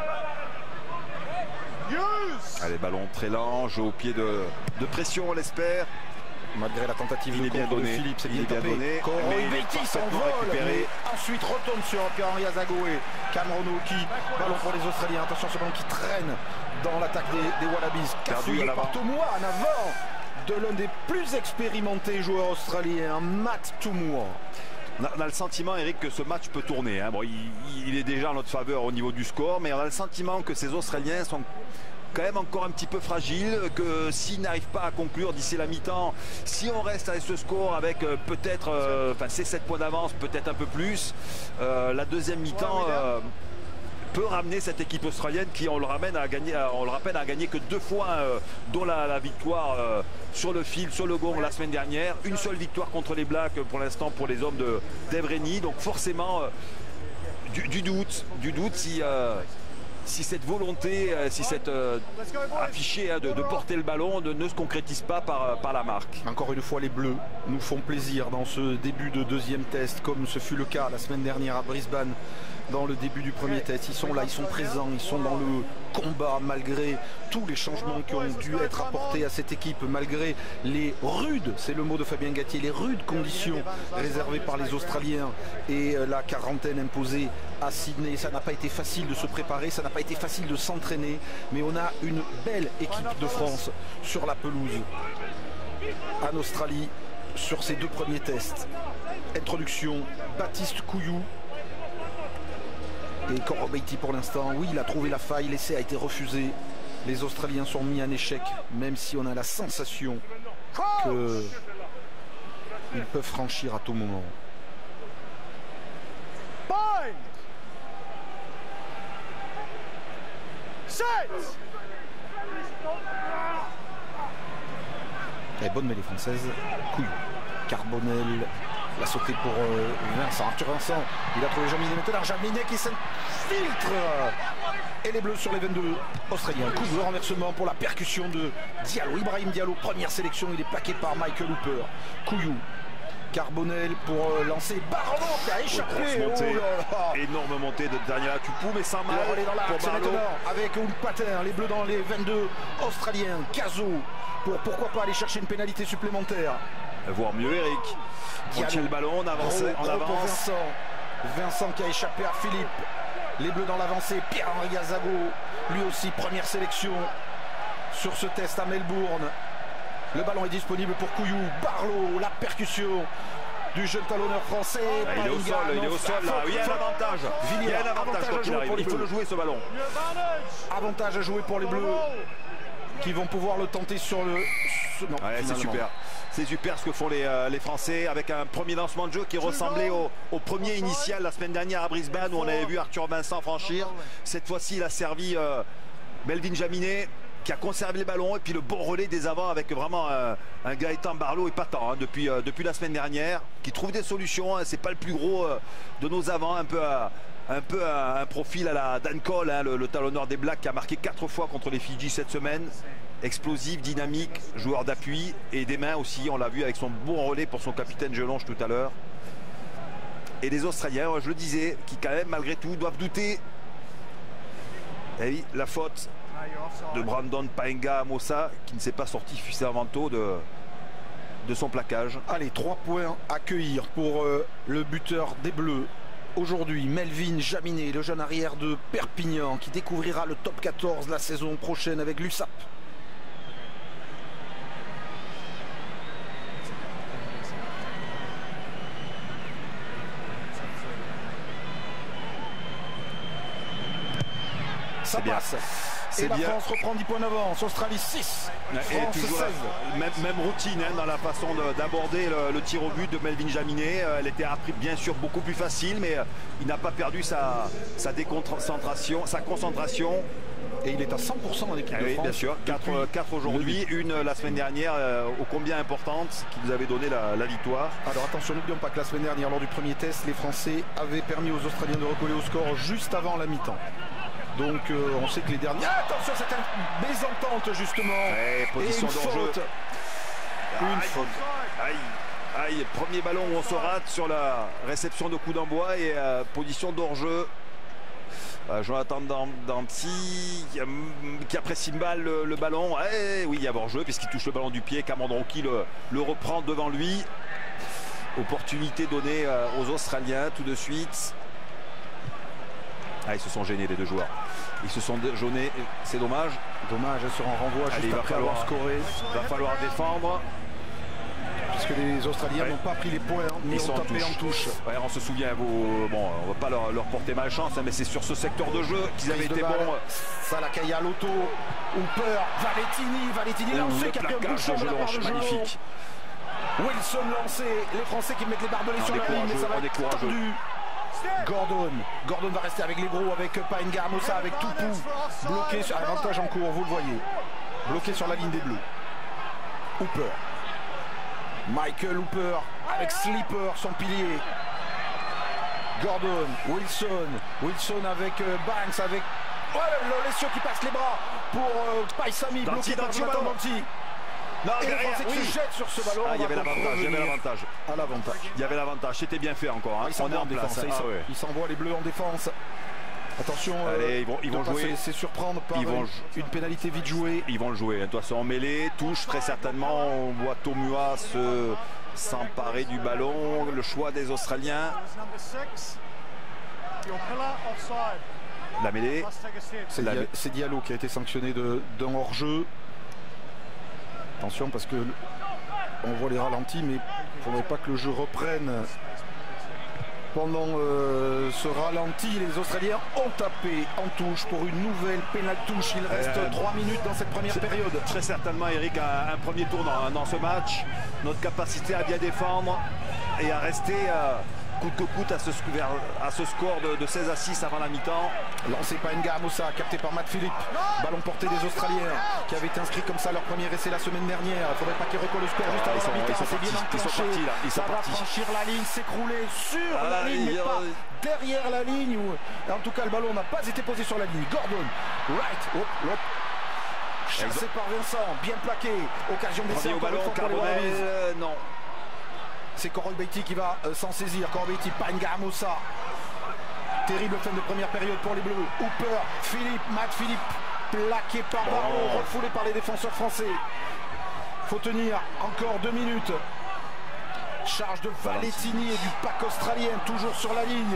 S1: Allez, ballon très lent, jeu au pied de, de pression, on l'espère.
S2: Malgré la tentative
S1: il
S2: de
S1: est bien
S2: contre
S1: donné.
S2: de Philippe, c'est
S1: bien, bien donné.
S2: Coroy s'envole, mais ensuite retombe sur Pierre-Henri Azago et Cameron Oki. Ballon pour les Australiens. Attention, ce ballon qui traîne dans l'attaque des, des Wallabies. Cafouillé par Toumouan en avant de l'un des plus expérimentés joueurs australiens, Matt Toumouan.
S1: On a le sentiment, Eric, que ce match peut tourner. Hein. Bon, il, il est déjà en notre faveur au niveau du score, mais on a le sentiment que ces Australiens sont quand même encore un petit peu fragiles, que s'ils n'arrivent pas à conclure d'ici la mi-temps, si on reste avec ce score avec euh, peut-être euh, enfin, ces sept points d'avance, peut-être un peu plus, euh, la deuxième mi-temps euh, peut ramener cette équipe australienne qui, on le ramène à gagner, on le rappelle, a gagné que deux fois, euh, dont la, la victoire euh, sur le fil, sur le gong la semaine dernière. Une seule victoire contre les Blacks pour l'instant pour les hommes de d'Eve Reni. Donc forcément euh, du, du doute, du doute si euh, si cette volonté, si cette euh, affichée hein, de, de porter le ballon de, ne se concrétise pas par, par la marque.
S2: Encore une fois, les Bleus nous font plaisir dans ce début de deuxième test, comme ce fut le cas la semaine dernière à Brisbane. Dans le début du premier test, ils sont là, ils sont présents, ils sont dans le combat malgré tous les changements qui ont dû être apportés à cette équipe, malgré les rudes, c'est le mot de Fabien Gattier, les rudes conditions réservées par les Australiens et la quarantaine imposée à Sydney. Ça n'a pas été facile de se préparer, ça n'a pas été facile de s'entraîner, mais on a une belle équipe de France sur la pelouse en Australie sur ces deux premiers tests. Introduction, Baptiste Couillou. Et Korobeiti pour l'instant, oui, il a trouvé la faille, l'essai a été refusé. Les Australiens sont mis en échec, même si on a la sensation qu'ils peuvent franchir à tout moment. Et bonne mêlée française, Couillou. Carbonel. La sauté pour euh, Vincent, Arthur Vincent, il a trouvé Jean-Minet maintenant, Jean-Minet qui s'infiltre et les Bleus sur les vingt-deux Australiens. Coup de renversement pour la percussion de Diallo, Ibrahim Diallo, première sélection, il est plaqué par Michael Hooper. Couillou, Carbonel pour euh, lancer Barlow qui a échappé.
S1: Oh, montée,
S2: oh là là.
S1: énorme montée de Daniela Tupou, mais sans mal
S2: pour Barlow. Avec un patin, les Bleus dans les vingt-deux Australiens. Caso pour pourquoi pas aller chercher une pénalité supplémentaire.
S1: Voire mieux, Eric. On tient le ballon, on avance.
S2: Gros,
S1: on
S2: gros
S1: avance.
S2: Pour Vincent. Vincent qui a échappé à Philippe. Les Bleus dans l'avancée. Pierre-Henri Azago, lui aussi première sélection sur ce test à Melbourne. Le ballon est disponible pour Couillou. Barlow, la percussion du jeune talonneur français.
S1: Ah, il est au sol, il est au sol là. Il y a un avantage. Il y a un avantage quand il arrive. Il faut le jouer ce ballon.
S2: Avantage à jouer pour les Bleus qui vont pouvoir le tenter sur le... Non,
S1: ouais, c'est super. C'est super ce que font les, euh, les Français avec un premier lancement de jeu qui ressemblait au, au premier initial la semaine dernière à Brisbane où on avait vu Arthur Vincent franchir. Cette fois-ci, il a servi euh, Melvin Jaminet qui a conservé les ballons et puis le bon relais des avants avec vraiment euh, un Gaëtan Barlow épatant hein, depuis, euh, depuis la semaine dernière qui trouve des solutions. Hein, c'est pas le plus gros euh, de nos avants, un peu à, un peu un, un profil à la Dan Cole, hein, le, le talonneur des Blacks qui a marqué quatre fois contre les Fidji cette semaine. Explosif, dynamique, joueur d'appui et des mains aussi, on l'a vu avec son bon relais pour son capitaine Gelonge tout à l'heure. Et les Australiens, je le disais, qui quand même malgré tout doivent douter. Et oui, la faute de Brandon Paenga Amosa qui ne s'est pas sorti suffisamment tôt de, de son plaquage.
S2: Allez, trois points à cueillir pour euh, le buteur des Bleus. aujourd'hui Melvin Jaminet, le jeune arrière de Perpignan, qui découvrira le top quatorze la saison prochaine avec l'U S A P. Ça passe. Et la bien. France reprend dix points d'avance. Australie six. France
S1: toujours
S2: seize.
S1: La, même, même routine hein, dans la façon d'aborder le, le tir au but de Melvin Jaminet. Elle était appris, bien sûr beaucoup plus facile, mais il n'a pas perdu sa, sa déconcentration, sa concentration.
S2: Et il est à cent pour cent en équipe
S1: ah
S2: de
S1: oui,
S2: France.
S1: Bien sûr, quatre aujourd'hui, une la semaine dernière, euh, ô combien importante, qui nous avait donné la, la victoire.
S2: Alors attention, n'oublions pas que la semaine dernière, lors du premier test, les Français avaient permis aux Australiens de recoller au score juste avant la mi-temps. Donc euh, on sait que les derniers... Ah, attention, c'est une mésentente justement.
S1: Ouais, position d'enjeu.
S2: Une
S1: aïe,
S2: faute.
S1: Aïe, aïe, premier ballon où on se rate sur la réception de coup d'envoi et euh, position d'hors-jeu. Euh, Jonathan Danty qui, qui apprécie mal le, le ballon. Eh, oui, il y a hors-jeu puisqu'il touche le ballon du pied. Cameron Ronqui le, le reprend devant lui. Opportunité donnée euh, aux Australiens tout de suite. Ah, ils se sont gênés les deux joueurs. Ils se sont gênés, c'est dommage.
S2: Dommage sur un renvoi.
S1: Allez,
S2: juste
S1: il va
S2: après
S1: falloir
S2: avoir scoré.
S1: Il va falloir défendre.
S2: Puisque les Australiens
S1: ouais.
S2: n'ont pas pris les points, mais
S1: ils
S2: ont
S1: sont
S2: tapé
S1: en touche.
S2: en touche.
S1: Ouais, on se souvient, vous, bon, on va pas leur, leur porter malchance, hein, mais c'est sur ce secteur de jeu qu'ils avaient été bons.
S2: Salakaya, Lotto, Hooper, Valetini, Valetini lancé, qui a pris un bouchon de la part de
S1: magnifique.
S2: Wilson lancé, les Français qui mettent les barbelés sur la ligne, mais ça va être tendu. Gordon, Gordon va rester avec les gros, avec Paenga Amosa, avec Tupou, bloqué sur avantage en cours, vous le voyez, bloqué sur la ligne des Bleus. Hooper, Michael Hooper avec Slipper, son pilier. Gordon, Wilson, Wilson avec Banks, avec oh, Lolesio qui passe les bras pour euh, Paisami, bloqué par Jonathan Danty.
S1: Non,
S2: et
S1: derrière,
S2: les Français
S1: oui.
S2: se jettent sur ce ballon.
S1: Ah, il y avait l'avantage, il y avait l'avantage.
S2: À l'avantage.
S1: Il y avait l'avantage, c'était bien fait encore. Hein.
S2: Ah, on est en défense. Place. Ah, ouais. Ils s'envoient les Bleus en défense. Attention,
S1: allez,
S2: euh,
S1: ils vont, ils vont jouer.
S2: C'est surprendre par
S1: ils vont
S2: une pénalité vite jouée.
S1: Ils vont le jouer. De toute façon, en mêlée, touche très certainement. On voit Tomua se s'emparer du ballon. Le choix des Australiens. La mêlée.
S2: C'est la... Diallo qui a été sanctionné d'un hors-jeu. Attention parce que on voit les ralentis, mais il ne faudrait pas que le jeu reprenne. Pendant euh, ce ralenti, les Australiens ont tapé en touche pour une nouvelle pénale touche. Il reste euh, trois minutes dans cette première période.
S1: Très certainement, Eric, un, un premier tour dans, dans ce match. Notre capacité à bien défendre et à rester euh, coûte que coûte à ce, à ce score de, de seize à six avant la mi-temps.
S2: Lancé par Paenga Amosa, capté par Matt Philippe. Ballon porté des Australiens qui avaient été inscrits comme ça leur premier essai la semaine dernière. Il ne faudrait pas qu'ils recollent le score juste
S1: ah,
S2: avant la mi-temps. C'est bien
S1: enclenché. Ils sont partis là. Ils
S2: ça
S1: sont
S2: va
S1: partis.
S2: franchir la ligne, s'écrouler sur ah, la ligne, mais il... pas derrière la ligne. En tout cas, le ballon n'a pas été posé sur la ligne. Gordon, right, hop, hop. Chassé par Vincent, bien plaqué. Occasion d'essai
S1: au ballon, euh, non.
S2: C'est Coroy Beatty qui va euh, s'en saisir. Coroy Beatty, Paenga Amosa. Terrible fin de première période pour les Bleus. Hooper, Philippe, Matt Philippe, plaqué par Barreau, oh. refoulé par les défenseurs français. Faut tenir encore deux minutes. Charge de Valetini et du pack australien, toujours sur la ligne.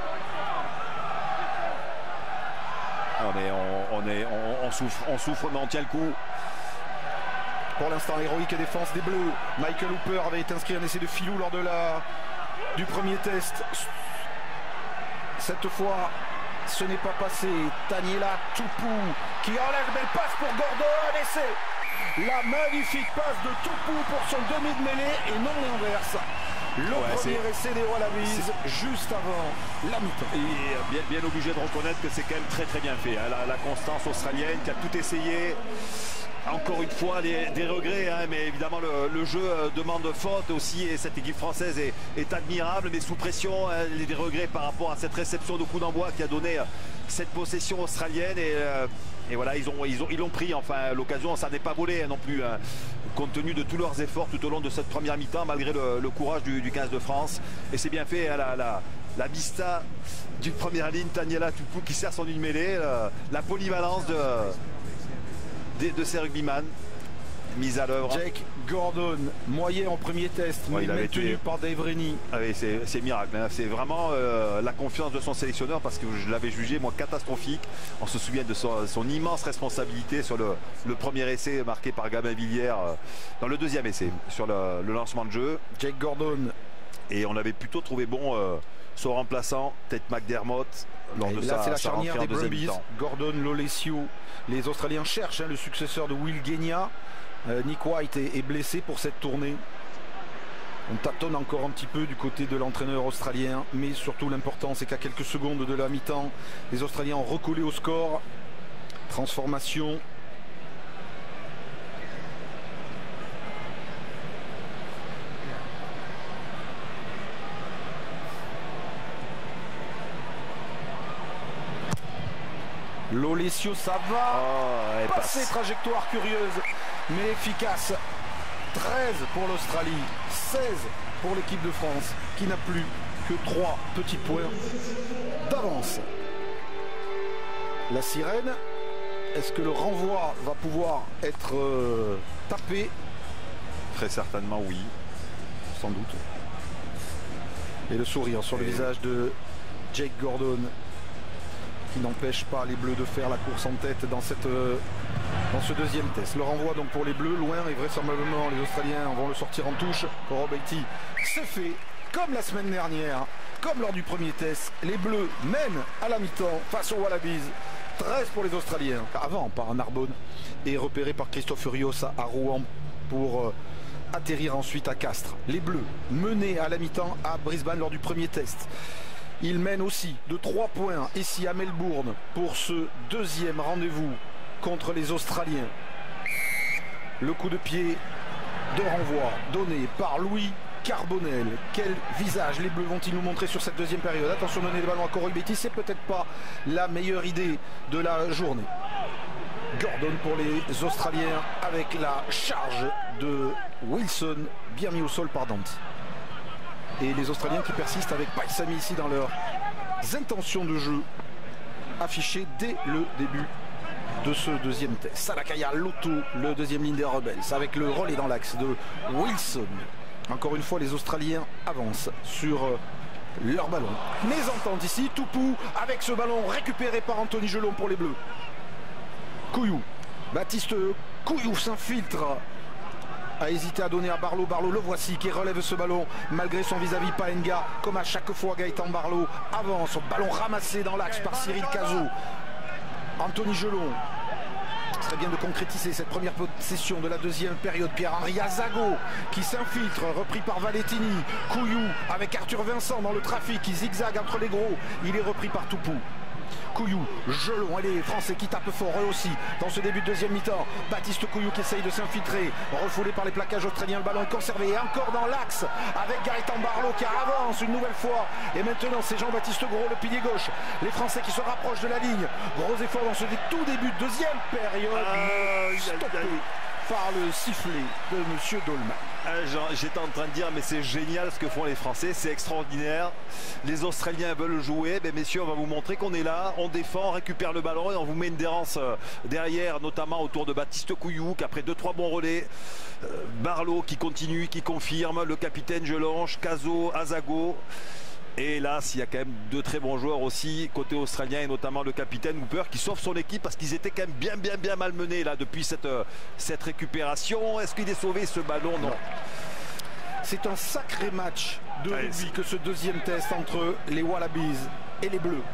S1: On est, on, on est, on, on souffre, on souffre, mais on tient le coup.
S2: Pour l'instant, héroïque défense des Bleus. Michael Hooper avait été inscrit un essai de filou lors de la, du premier test. Cette fois, ce n'est pas passé. Daniela Tupou qui enlève, belle passe pour Gordon. Un essai. La magnifique passe de Tupou pour son demi de mêlée et non l'inverse. Le ouais, premier essai des Wallabies juste avant la mi-temps.
S1: Et bien, bien obligé de reconnaître que c'est quand même très très bien fait. Hein. La, la constance australienne qui a tout essayé. Encore une fois, des, des regrets, hein, mais évidemment le, le jeu euh, demande faute aussi et cette équipe française est, est admirable, mais sous pression, hein, les, des regrets par rapport à cette réception de coup d'envoi qui a donné euh, cette possession australienne et, euh, et voilà, ils ont, ils ont, ils l'ont pris, enfin l'occasion, ça n'est pas volé hein, non plus, hein, compte tenu de tous leurs efforts tout au long de cette première mi-temps, malgré le, le courage du, du quinze de France, et c'est bien fait, hein, la, la, la vista d'une première ligne, Daniela Tupou qui sert son ligne mêlée, la, la polyvalence de... de ces rugbyman. mise à l'œuvre.
S2: Jake Gordon, moyen en premier test,
S1: Ouais,
S2: mais
S1: il avait
S2: maintenu
S1: été-
S2: par Dave Rennie.
S1: Ah oui, c'est miracle. Hein. C'est vraiment euh, la confiance de son sélectionneur parce que je l'avais jugé, moi, catastrophique. On se souvient de son, son immense responsabilité sur le, le premier essai marqué par Gabin Villiers, euh, dans le deuxième essai, sur le, le lancement de jeu.
S2: Jake Gordon.
S1: Et on avait plutôt trouvé bon euh, son remplaçant, Tate McDermott, lors
S2: Et
S1: de
S2: là,
S1: sa,
S2: c'est la
S1: sa
S2: charnière
S1: rentrée
S2: des
S1: en deuxième
S2: Brumbies.
S1: mi-temps.
S2: Gordon, Lolesio. Les Australiens cherchent hein, le successeur de Will Genia. Euh, Nick White est, est blessé pour cette tournée. On tâtonne encore un petit peu du côté de l'entraîneur australien, mais surtout l'important c'est qu'à quelques secondes de la mi-temps, les Australiens ont recollé au score. Transformation. Lolesio, ça va
S1: Oh, elle
S2: passer,
S1: passe.
S2: trajectoire curieuse mais efficace. Treize pour l'Australie, seize pour l'équipe de France qui n'a plus que trois petits points d'avance. La sirène, est-ce que le renvoi va pouvoir être euh, tapé?
S1: Très certainement oui.
S2: Sans doute. Et le sourire sur le
S1: Et-
S2: visage de Jake Gordon qui n'empêche pas les Bleus de faire la course en tête dans, cette, euh, dans ce deuxième test. Le renvoi donc pour les Bleus, loin et vraisemblablement les Australiens vont le sortir en touche. Rob Beatty, c'est fait comme la semaine dernière, comme lors du premier test. Les Bleus mènent à la mi-temps face aux Wallabies. treize pour les Australiens, avant par Narbonne et repéré par Christophe Furios à Rouen pour euh, atterrir ensuite à Castres. Les Bleus menés à la mi-temps à Brisbane lors du premier test. Ils mènent aussi de trois points ici à Melbourne pour ce deuxième rendez-vous contre les Australiens. Le coup de pied de renvoi donné par Louis Carbonel. Quel visage les Bleus vont-ils nous montrer sur cette deuxième période? Attention, donner le ballon à Corey Beatty, c'est peut-être pas la meilleure idée de la journée. Gordon pour les Australiens avec la charge de Wilson, bien mis au sol par Dante. Et les Australiens qui persistent avec Paisami ici dans leurs intentions de jeu affichées dès le début de ce deuxième test. Salakaya Loto, le deuxième ligne des Rebels, avec le relais dans l'axe de Wilson. Encore une fois, les Australiens avancent sur leur ballon. Mésentente ici, Toupou avec ce ballon récupéré par Anthony Gelon pour les Bleus. Couillou, Baptiste Couillou s'infiltre, a hésité à donner à Barlow. Barlow, le voici qui relève ce ballon malgré son vis-à-vis Paenga. Comme à chaque fois, Gaëtan Barlow avance. Ballon ramassé dans l'axe par Cyril Cazot. Anthony Gelon. Ce serait bien de concrétiser cette première possession de la deuxième période. Pierre-Henri Azago qui s'infiltre, repris par Valettini. Couillou avec Arthur Vincent dans le trafic qui zigzague entre les gros. Il est repris par Toupou. Couillou, Gelon et les Français qui tapent fort eux aussi dans ce début de deuxième mi-temps. Baptiste Couillou qui essaye de s'infiltrer, refoulé par les plaquages australiens, le ballon est conservé et encore dans l'axe avec Gaëtan Barlow qui avance une nouvelle fois. Et maintenant c'est Jean-Baptiste Gros, le pilier gauche. Les Français qui se rapprochent de la ligne. Gros effort dans ce tout début de deuxième période.
S1: Aïe,
S2: Stoppé
S1: aïe, aïe.
S2: par le sifflet de Monsieur Dolman.
S1: Ah, genre, j'étais en train de dire mais c'est génial ce que font les Français, c'est extraordinaire. Les Australiens veulent jouer, mais messieurs on va vous montrer qu'on est là, on défend, on récupère le ballon et on vous met une défense derrière, notamment autour de Baptiste Couillou qui après deux trois bons relais, euh, Barlow qui continue, qui confirme, le capitaine Gelonge, Cazot, Azago. Et là, s'il y a quand même deux très bons joueurs aussi côté australien et notamment le capitaine Hooper qui sauve son équipe parce qu'ils étaient quand même bien bien bien malmenés là depuis cette, cette récupération. Est-ce qu'il est sauvé ce ballon? Non.
S2: C'est un sacré match de
S1: Allez,
S2: rugby
S1: c'est-
S2: que ce deuxième test entre les Wallabies et les Bleus.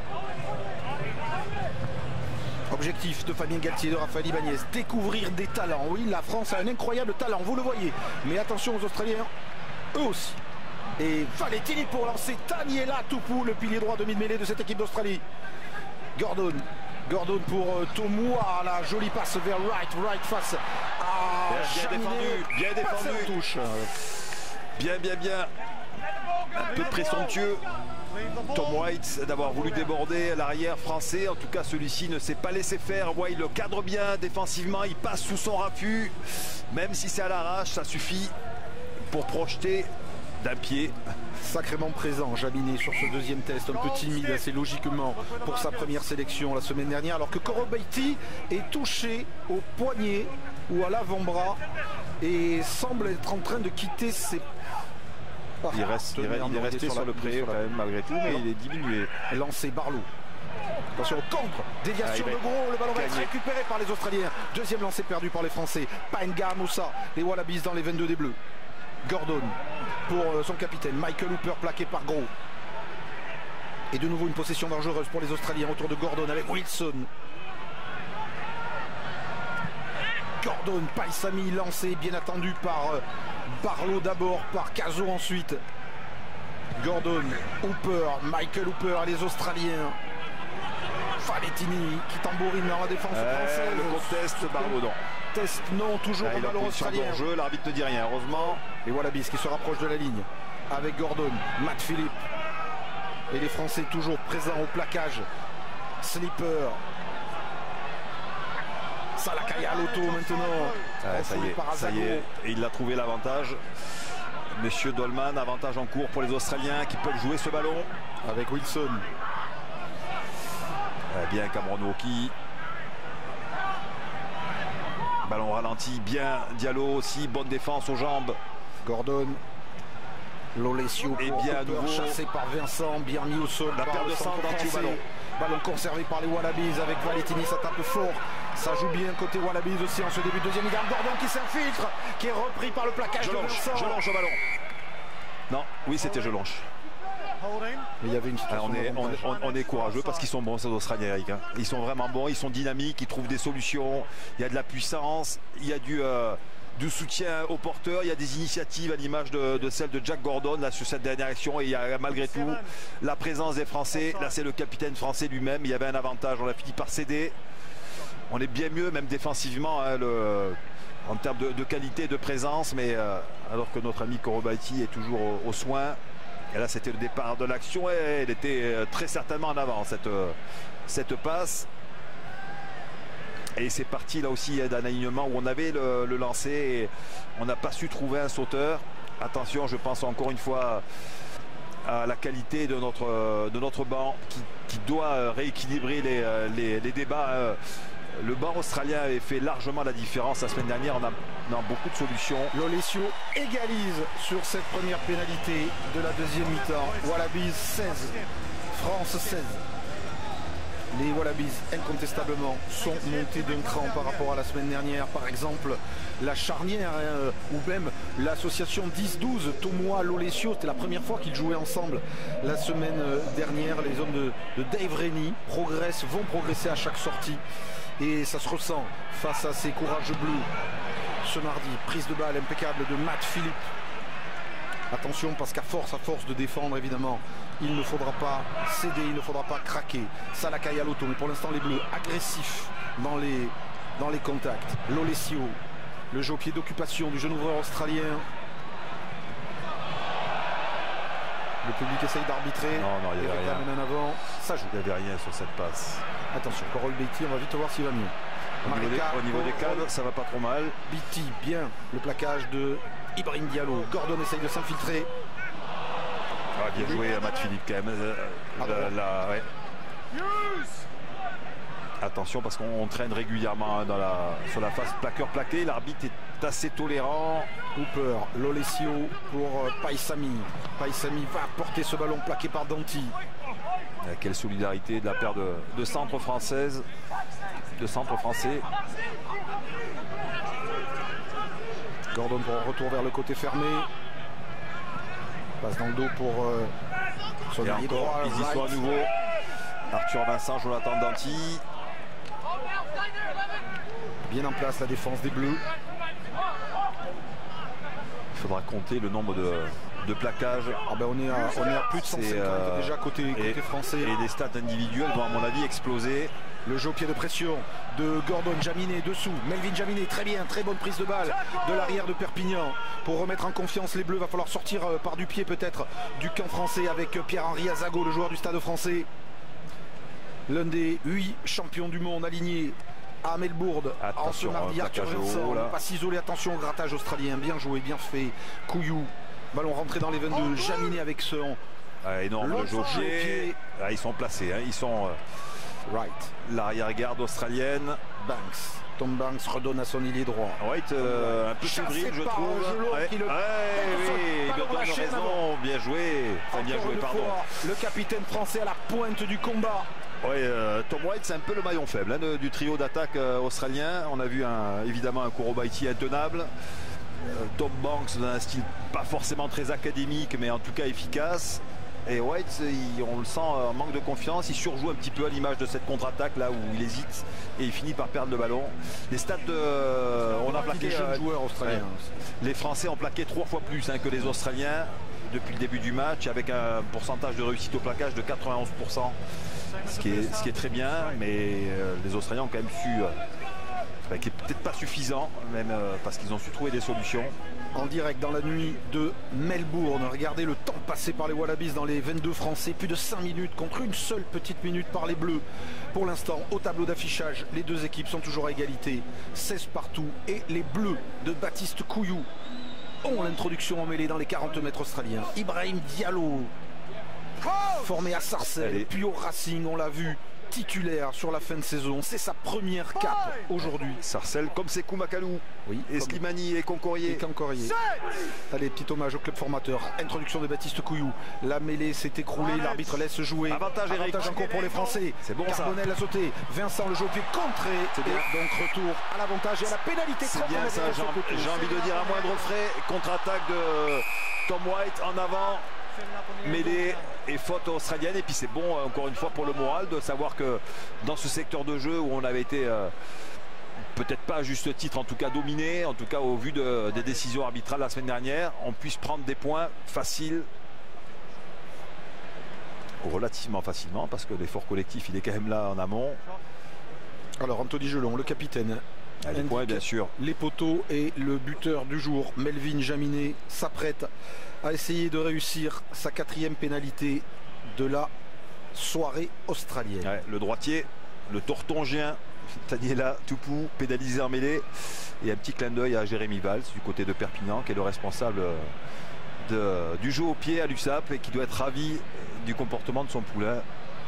S2: Objectif de Fabien Galtier, de Raphaël Ibanez, découvrir des talents. Oui, la France a un incroyable talent, vous le voyez. Mais attention aux Australiens, eux aussi. Et Valettini pour lancer Taniela Toupou, le pilier droit demi-mêlée de cette équipe d'Australie. Gordon. Gordon pour euh, Tomoua, la jolie passe vers Wright. Wright face à
S1: Bien, bien
S2: Chaminet.
S1: défendu, bien
S2: Passe
S1: défendu.
S2: en touche.
S1: Bien bien bien. Un peu présomptueux Tom White d'avoir voulu déborder à l'arrière français. En tout cas celui-ci ne s'est pas laissé faire. Ouais, il le cadre bien défensivement, il passe sous son raffut. Même si c'est à l'arrache, ça suffit pour projeter d'un pied.
S2: Sacrément présent, Jaminet sur ce deuxième test, un peu timide assez logiquement pour sa première sélection la semaine dernière, alors que Korobaiti est touché au poignet ou à l'avant-bras et semble être en train de quitter ses...
S1: Ah, il, reste, il, reste, il est resté sur, sur le pré quand même malgré tout, mais il est diminué.
S2: Lancé Barlow. Attention au contre, déviation ah, de gros, le ballon va être récupéré par les Australiens. Deuxième lancé perdu par les Français. Paenga Moussa, les Wallabies dans les vingt-deux des Bleus. Gordon pour son capitaine, Michael Hooper plaqué par Gros. Et de nouveau une possession dangereuse pour les Australiens autour de Gordon avec Wilson. Gordon, Paisami lancé, bien attendu par Barlow d'abord, par Caso ensuite. Gordon, Hooper, Michael Hooper et les Australiens. Falettini qui tambourine dans la défense euh, française.
S1: Le conteste, Barlow non.
S2: Test non, toujours
S1: ah,
S2: au ballon australien.
S1: Jeu, l'arbitre ne dit rien, heureusement.
S2: Et Wallabies qui se rapproche de la ligne avec Gordon, Matt Philippe. Et les Français toujours présents au plaquage. Slipper. Salakaya Loto maintenant.
S1: Ah, ça y est, ça y est. Et il a trouvé l'avantage. Monsieur Dolman, avantage en cours pour les Australiens qui peuvent jouer ce ballon.
S2: Avec Wilson.
S1: Eh bien Cameron Woki. Ballon ralenti, bien Diallo aussi, bonne défense aux jambes.
S2: Gordon. Lolesio
S1: et bien à nouveau
S2: chassé par Vincent, bien mis au sol.
S1: La paire de centre
S2: ballon. Ballon conservé par les Wallabies avec Valettini, ça tape fort. Ça joue bien côté Wallabies aussi en ce début de deuxième mi-temps. Gordon qui s'infiltre, qui est repris par le plaquage de Vincent.
S1: Je longe au ballon. Non, oui c'était je longe.
S2: Mais il y avait une
S1: Alors on, est, on, on, on est courageux parce qu'ils sont bons ces Australiens, Eric. Hein. Ils sont vraiment bons, ils sont dynamiques, ils trouvent des solutions. Il y a de la puissance, il y a du, euh, du soutien aux porteurs, il y a des initiatives à l'image de, de celle de Jack Gordon là, sur cette dernière action. Et il y a malgré tout la présence des Français. Là c'est le capitaine français lui-même. Il y avait un avantage, on a fini par céder. On est bien mieux même défensivement hein, le, en termes de, de qualité, de présence. Mais euh, alors que notre ami Korobaiti est toujours au, au soin. Et là c'était le départ de l'action et elle était très certainement en avant cette, cette passe. Et c'est parti là aussi d'un alignement où on avait le, le lancer et on n'a pas su trouver un sauteur. Attention, je pense encore une fois à la qualité de notre, de notre banc qui, qui doit rééquilibrer les, les, les débats. Le banc australien avait fait largement la différence la semaine dernière. On a, on a beaucoup de solutions.
S2: Lolesio égalise sur cette première pénalité de la deuxième mi-temps. Wallabies seize, France seize. Les Wallabies incontestablement sont montés d'un cran par rapport à la semaine dernière. Par exemple la charnière hein, ou même l'association dix douze, Tomoa Lolesio, c'était la première fois qu'ils jouaient ensemble la semaine dernière. Les hommes de, de Dave Rennie progressent, vont progresser à chaque sortie. Et ça se ressent face à ces courageux bleus. Ce mardi, prise de balle impeccable de Matt Philippe. Attention parce qu'à force, à force de défendre évidemment, il ne faudra pas céder, il ne faudra pas craquer. Salakaya Loto, mais pour l'instant les bleus agressifs dans les, dans les contacts. Lolesio, le jeu au pied d'occupation du jeune ouvreur australien. Le public essaye d'arbitrer.
S1: Non, non, il n'y avait rien.
S2: En avant. Ça joue.
S1: Il n'y avait rien sur cette passe.
S2: Attention, Korobaiti, on va vite voir s'il va mieux.
S1: Au niveau, des, au niveau des cadres, ça va pas trop mal.
S2: Beatty, bien. Le plaquage de Ibrahim Diallo. Gordon essaye de s'infiltrer.
S1: Ah, bien joué à Matt Philippe quand même. Euh,
S2: ah,
S1: la, la, ouais. Attention parce qu'on traîne régulièrement dans la, sur la phase plaqueur plaqué. L'arbitre est assez tolérant.
S2: Hooper, Lolesio pour Paisami. Paisami va porter ce ballon plaqué par Danty.
S1: Quelle solidarité de la paire de, de centres françaises, de centres français.
S2: Gordon pour un retour vers le côté fermé. Passe dans le dos pour euh, son
S1: et encore, ils y sont à nouveau. Arthur Vincent, Jonathan Danty.
S2: Bien en place la défense des Bleus.
S1: Il faudra compter le nombre de, de plaquages.
S2: Ah ben on, est à, on est à plus de cent cinquante euh, déjà côté, côté
S1: et,
S2: français.
S1: Et les stats individuels vont à mon avis exploser.
S2: Le jeu au pied de pression de Gordon, Jaminet dessous. Melvin Jaminet, très bien, très bonne prise de balle de l'arrière de Perpignan. Pour remettre en confiance les Bleus, va falloir sortir par du pied peut-être du camp français avec Pierre-Henri Azago, le joueur du Stade français. L'un des huit champions du monde alignés à Melbourne en ce mardi. Arthur Vincent, passe isolé, attention au grattage australien, bien joué, bien fait. Couillou Ballon rentré dans les vingt-deux. Jaminet avec son...
S1: Ah, énorme le jeu au pied. Ah, ils sont placés, hein. Ils sont... Euh,
S2: Right.
S1: L'arrière-garde australienne.
S2: Banks. Tom Banks redonne à son ailier droit.
S1: White euh, un peu fébrile, je trouve. Ouais,
S2: le...
S1: ouais, oui, il donne raison. Bien joué. Très bien joué, pardon.
S2: Fois, le capitaine français à la pointe du combat.
S1: Oui, euh, Tom White, c'est un peu le maillon faible hein, de, du trio d'attaque euh, australien. On a vu un, évidemment un Korobaiti intenable. Euh, Tom Banks dans un style pas forcément très académique, mais en tout cas efficace. Et White, il, on le sent en manque de confiance, il surjoue un petit peu à l'image de cette contre-attaque là où il hésite et il finit par perdre le ballon. Les stats de... On a plaqué...
S2: Des jeunes euh, joueurs australiens.
S1: Ouais. Les Français ont plaqué trois fois plus hein, que les Australiens depuis le début du match avec un pourcentage de réussite au plaquage de quatre-vingt-onze pour cent. Ce qui est, ce qui est très bien, mais euh, les Australiens ont quand même su... Euh, qui est peut-être pas suffisant, même euh, parce qu'ils ont su trouver des solutions.
S2: En direct dans la nuit de Melbourne, regardez le temps passé par les Wallabies dans les vingt-deux Français, plus de cinq minutes contre une seule petite minute par les Bleus. Pour l'instant, au tableau d'affichage, les deux équipes sont toujours à égalité, seize partout, et les Bleus de Baptiste Couillou ont l'introduction en mêlée dans les quarante mètres australiens. Ibrahim Diallo, formé à Sarcelles,
S1: Allez.
S2: puis au Racing, on l'a vu, titulaire sur la fin de saison. C'est sa première cape aujourd'hui.
S1: Sarcelles comme Sekou Makalou,
S2: oui,
S1: et
S2: comme...
S1: Slimani et Concorier.
S2: Et Concorier. Allez, petit hommage au club formateur. Introduction de Baptiste Couillou. La mêlée s'est écroulée, l'arbitre laisse jouer.
S1: Avantage, Eric.
S2: Avantage encore pour les Français.
S1: C'est bon.
S2: Carbonel
S1: ça.
S2: a sauté. Vincent le jeu au pied contré. Et donc retour à l'avantage et à la pénalité.
S1: C'est bien ça, j'ai envie de dire à moindre frais. Contre-attaque de Tom White en avant. Mêlée et faute australienne, et puis c'est bon encore une fois pour le moral de savoir que dans ce secteur de jeu où on avait été euh, peut-être pas à juste titre, en tout cas dominé, en tout cas au vu de, des décisions arbitrales la semaine dernière, on puisse prendre des points faciles, relativement facilement, parce que l'effort collectif il est quand même là en amont.
S2: Alors Anthony Gelon, le capitaine,
S1: ah, les points bien sûr,
S2: les poteaux, et le buteur du jour Melvin Jaminet s'apprête à essayer de réussir sa quatrième pénalité de la soirée australienne.
S1: Ouais, le droitier, le tortongien Taniela Tupou, pénalisé en mêlée, et un petit clin d'œil à Jérémy Valls du côté de Perpignan, qui est le responsable de, du jeu au pied à l'U S A P et qui doit être ravi du comportement de son poulain.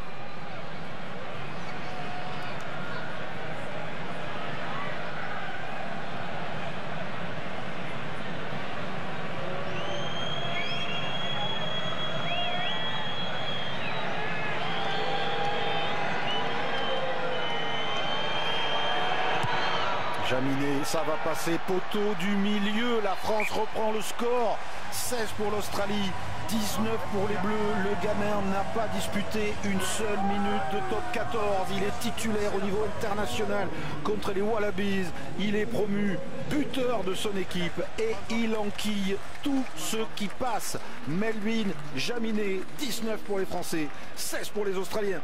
S2: Jaminet, ça va passer, poteau du milieu, la France reprend le score, seize pour l'Australie, dix-neuf pour les Bleus. Le gamin n'a pas disputé une seule minute de top quatorze, il est titulaire au niveau international contre les Wallabies, il est promu buteur de son équipe et il enquille tout ce qui passe. Melvin Jaminet, dix-neuf pour les Français, seize pour les Australiens.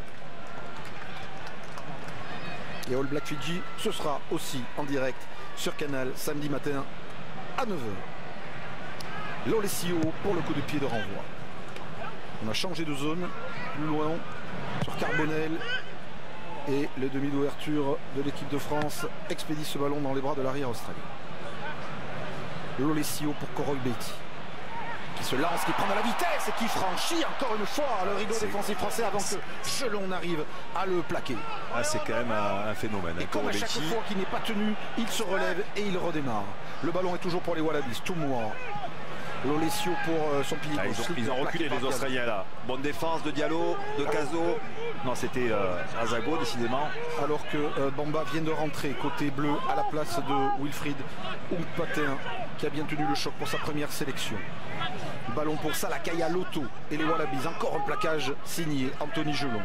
S2: Et All Black Fidji, ce sera aussi en direct sur Canal samedi matin à neuf heures. Lolesio pour le coup de pied de renvoi. On a changé de zone, plus loin, sur Carbonel. Et le demi d'ouverture de l'équipe de France expédie ce ballon dans les bras de l'arrière australien. Lolesio pour Koroibeti, qui se lance, qui prend de la vitesse et qui franchit encore une fois le rideau défensif français avant que Gelon n'arrive à le plaquer.
S1: Ah, c'est quand même un, un phénomène.
S2: Et comme à chaque fois qu'il n'est pas tenu, il se relève et il redémarre. Le ballon est toujours pour les Wallabies. Toumoua. Lolesio pour euh, son pilier.
S1: Ah, ils, ont, ils ont reculé les Australiens là. Bonne défense de Diallo, de Caso. Non, c'était euh, Azago décidément.
S2: Alors que euh, Bamba vient de rentrer côté bleu à la place de Wilfried Oungpatin, qui a bien tenu le choc pour sa première sélection. Ballon pour Salakaya Loto et les Wallabies. Encore un plaquage signé Anthony Gelon.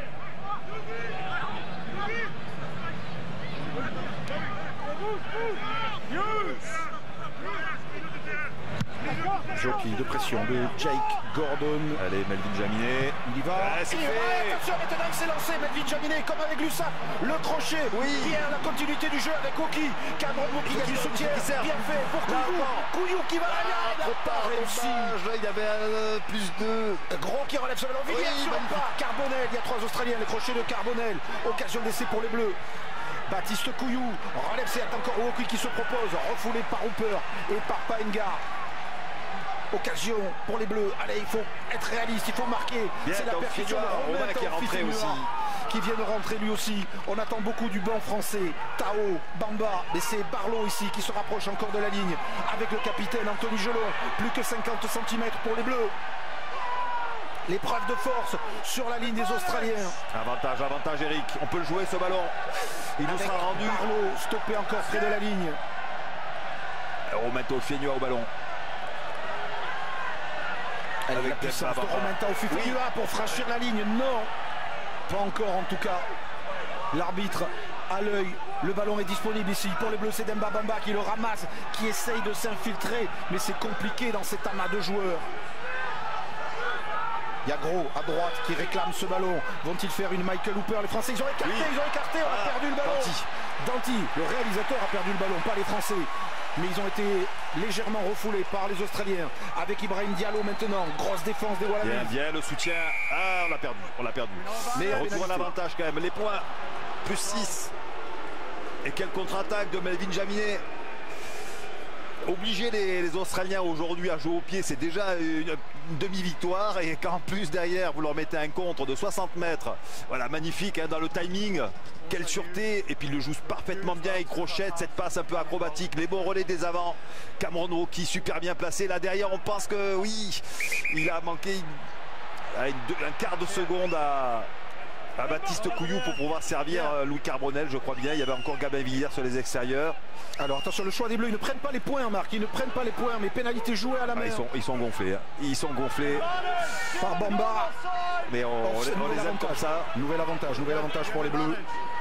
S2: Jockey de pression de Jake Gordon.
S1: Allez, Melvin Jaminet.
S2: Il y va.
S1: Ah, c'est
S2: il
S1: fait.
S2: va. Attention, maintenant il s'est lancé. Melvin Jaminet comme avec l'U S A P. Le crochet. Oui. Bien la continuité du jeu avec Oki. Cameron Oki qui soutient. Bien fait pour Couillou. Couillou qui va la garde.
S1: Ah,
S2: pas réussi.
S1: Il y avait euh, plus de.
S2: Gros qui relève ce ballon.
S1: Oui,
S2: Villiers sur le pas. Carbonel. Il y a trois Australiens. Le crochet de Carbonel. Occasion d'essai pour les Bleus. Baptiste Couillou relève, c'est encore Oki qui se propose. Refoulé par Hooper et par Paenga. occasion pour les Bleus. Allez, il faut être réaliste, il faut marquer. C'est la percussion de
S1: Romain qui est rentré aussi.
S2: Qui vient de rentrer lui aussi. On attend beaucoup du banc français. Tao, Bamba, mais c'est Barlow ici qui se rapproche encore de la ligne avec le capitaine Anthony Gelon. Plus que cinquante centimètres pour les Bleus. L'épreuve de force sur la ligne des Australiens.
S1: Avantage, avantage Eric. On peut le jouer ce ballon. Il nous
S2: avec
S1: sera rendu.
S2: Barlow stoppé encore près de la ligne.
S1: Romain Taofifenua au ballon.
S2: Avec
S1: avec
S2: la puissance de Romain Taofifenua oui. pour franchir la ligne. Non, pas encore en tout cas. L'arbitre à l'œil. Le ballon est disponible ici pour les Bleus. C'est Demba Bamba qui le ramasse, qui essaye de s'infiltrer. Mais c'est compliqué dans cet amas de joueurs. Il y a Gros à droite qui réclame ce ballon. Vont-ils faire une Michael Hooper? Les Français, ils ont écarté, oui. ils ont écarté, on ah, a perdu le ballon. Danty. Danty, le réalisateur, a perdu le ballon, pas les Français. Mais ils ont été légèrement refoulés par les Australiens. Avec Ibrahim Diallo maintenant. Grosse défense des Wallabies.
S1: Bien, bien, le soutien. Ah, on l'a perdu, on l'a perdu. Mais retour à l'avantage quand même. Les points, plus six. Et quel contre-attaque de Melvin Jaminet. Obliger les, les Australiens aujourd'hui à jouer au pied, c'est déjà une, une demi-victoire. Et qu'en plus derrière, vous leur mettez un contre de soixante mètres. Voilà, magnifique hein, dans le timing. Quelle sûreté. Et puis il le joue parfaitement bien. Il crochette cette passe un peu acrobatique. Les bons relais des avants. Cameron Wauki super bien placé. Là derrière, on pense que oui, il a manqué une, une, un quart de seconde à... à Baptiste Couillou pour pouvoir servir Louis Carbonel, je crois bien. Il y avait encore Gabin Villiers sur les extérieurs.
S2: Alors attention, le choix des Bleus, ils ne prennent pas les points, Marc, ils ne prennent pas les points, mais pénalité jouée à la main.
S1: Ah, ils, sont, ils sont gonflés, hein. Ils sont gonflés
S2: par Bamba.
S1: Mais on, on, on les aime comme ça.
S2: Nouvel avantage, nouvel avantage pour les Bleus.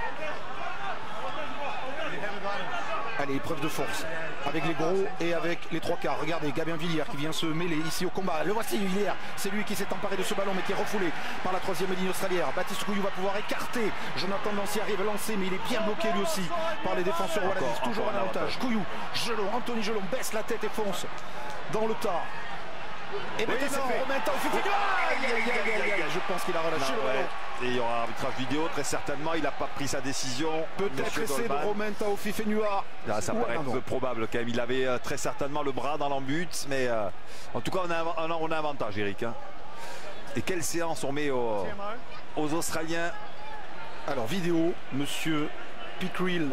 S2: Allez, épreuve de force avec les gros et avec les trois quarts. Regardez, Gabin Villiers qui vient se mêler ici au combat. Le voici, Villiers. C'est lui qui s'est emparé de ce ballon mais qui est refoulé par la troisième ligne australienne. Baptiste Couillou va pouvoir écarter. Jonathan Nancy arrive à lancer, mais il est bien bloqué lui aussi par les défenseurs wallabies. Toujours un avantage. Couillou, Gelon, Anthony Gelon baisse la tête et fonce dans le tas. Et oui, maintenant, Romain Taofifenua. Je pense qu'il a relâché non, le ballon. Ouais.
S1: Et il y aura arbitrage vidéo, très certainement. Il n'a pas pris sa décision.
S2: Peut-être essai de Romain Taofifenua.
S1: Là, ça paraît un peu probable quand même. Il avait euh, très certainement le bras dans l'embut. Mais euh, en tout cas, on a, on a, on a un avantage, Eric. Hein. Et quelle séance on met aux, aux Australiens.
S2: Alors, vidéo, monsieur Pickrell.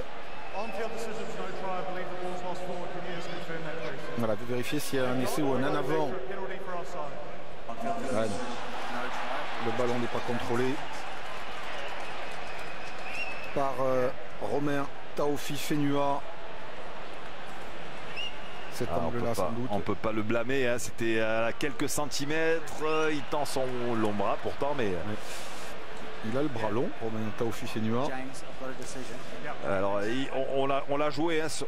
S2: Voilà, vous vérifiez s'il y a un essai ou un en avant. Ouais. Le ballon n'est pas contrôlé par euh, Romain Taofifenua. Cet
S1: ah,
S2: angle-là, sans doute.
S1: On ne peut pas le blâmer, hein. C'était à quelques centimètres. Il tend son long bras pourtant, mais... Ouais.
S2: Il a le bras long, Romain Taofifenua.
S1: Alors, on, on l'a joué. Hein, sur...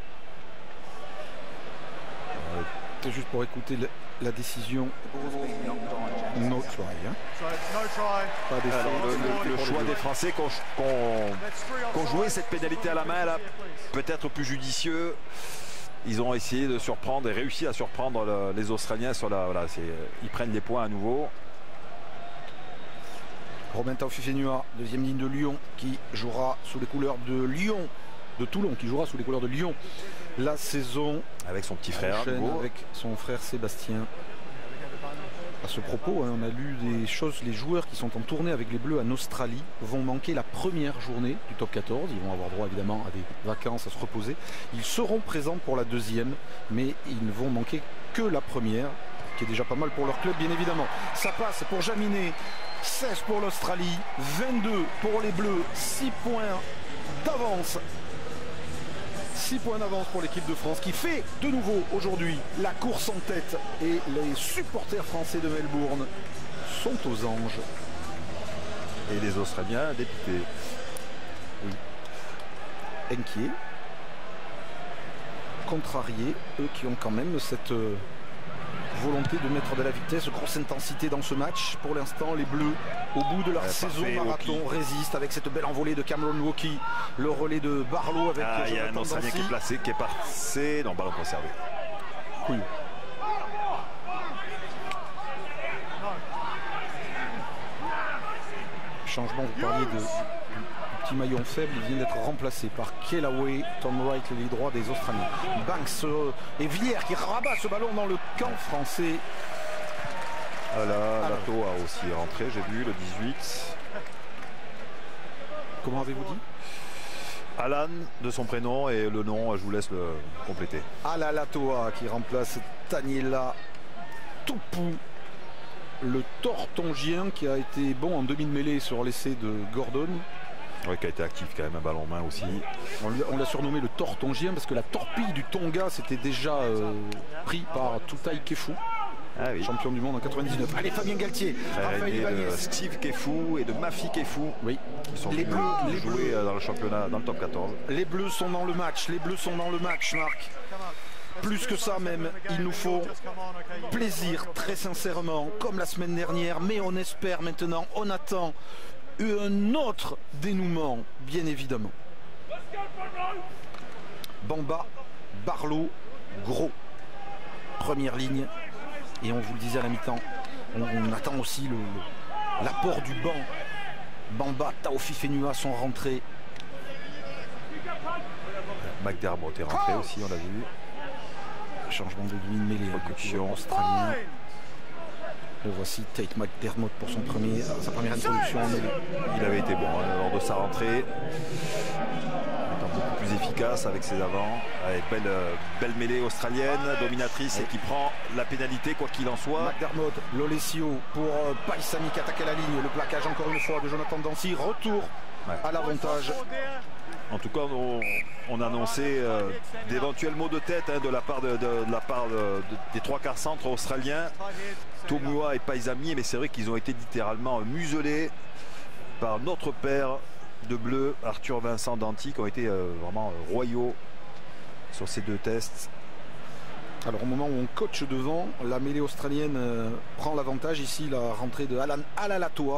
S2: C'est juste pour écouter le, la décision. No try. Hein.
S1: Pas Alors, le, le, le choix des Français qui ont qu qu joué cette pénalité à la main, là, peut-être plus judicieux. Ils ont essayé de surprendre et réussi à surprendre le, les Australiens sur la. Voilà, ils prennent les points à nouveau.
S2: Romain Taofifenua, deuxième ligne de Lyon, qui jouera sous les couleurs de Lyon, de Toulon, qui jouera sous les couleurs de Lyon la saison.
S1: Avec son petit frère.
S2: Avec son frère Sébastien. À ce propos, hein, on a lu des choses, les joueurs qui sont en tournée avec les Bleus en Australie vont manquer la première journée du top quatorze. Ils vont avoir droit évidemment à des vacances, à se reposer. Ils seront présents pour la deuxième, mais ils ne vont manquer que la première, qui est déjà pas mal pour leur club, bien évidemment. Ça passe pour Jaminet. seize pour l'Australie, vingt-deux pour les Bleus, six points d'avance. six points d'avance pour l'équipe de France qui fait de nouveau aujourd'hui la course en tête. Et les supporters français de Melbourne sont aux anges.
S1: Et les Australiens dépités.
S2: Oui. Inquiets. Contrariés, eux qui ont quand même cette... volonté de mettre de la vitesse, grosse intensité dans ce match. Pour l'instant, les Bleus, au bout de leur euh, saison parfait, marathon, Wauki. Résistent avec cette belle envolée de Cameron Wauki, le relais de Barlow avec
S1: ah, il y a un Australien qui est placé, qui est passé. Non, ballon conservé.
S2: Cool. Changement, vous parliez de, de petit maillon faible, il vient d'être remplacé par Kellaway, Tom Wright, les droits des Australiens. Banks euh, et Villiers qui rabat ce ballon dans le camp français.
S1: Ah là, Lato a aussi rentré, j'ai vu, le dix-huit.
S2: Comment avez-vous dit?
S1: Alan de son prénom et le nom, je vous laisse le compléter.
S2: Ala Latoa qui remplace Taniela Tupou, le Tortongien qui a été bon en demi-mêlée sur l'essai de Gordon.
S1: Oui, qui a été actif quand même, un ballon en main aussi.
S2: On l'a surnommé le Tortongien parce que la torpille du Tonga s'était déjà euh, pris par Tutai Kefu.
S1: Ah oui.
S2: Champion du monde en quatre-vingt-dix-neuf. Allez, Fabien Galtier, Raphaël Ibanez,
S1: Steve Kefu et de Mafi Kefu.
S2: Oui.
S1: Ils sont
S2: les Bleus, les
S1: joués
S2: Bleus
S1: dans le championnat, dans le top quatorze.
S2: Les Bleus sont dans le match. Les Bleus sont dans le match, Marc. Plus que ça même, il nous faut plaisir, très sincèrement, comme la semaine dernière. Mais on espère maintenant, on attend un autre dénouement, bien évidemment. Bamba, Barlow, Gros. Première ligne. Et on vous le disait à la mi-temps, on, on attend aussi l'apport du banc. Bamba, Taofi Fenua sont rentrés.
S1: McDermott est rentré aussi, on l'a vu.
S2: Changement de demi-mêlée, incursion australien. Le voici, Tate McDermott pour son premier, sa première introduction en mêlée.
S1: Il avait été bon hein, lors de sa rentrée. Beaucoup plus efficace avec ses avants, avec belle, euh, belle mêlée australienne, dominatrice et qui prend la pénalité quoi qu'il en soit.
S2: McDermott, Lolesio pour euh, Paisami qui attaque à la ligne, le plaquage encore une fois de Jonathan Dancy, retour ouais. à l'avantage.
S1: En tout cas, on, on a annoncé euh, d'éventuels mots de tête hein, de la part, de, de, de la part de, de, des trois quarts centres australiens, Tomua et Paisami, mais c'est vrai qu'ils ont été littéralement muselés par notre père de bleu, Arthur Vincent Danty, qui ont été euh, vraiment euh, royaux sur ces deux tests.
S2: Alors au moment où on coach devant, la mêlée australienne euh, prend l'avantage. Ici la rentrée de Alan Alalatoa.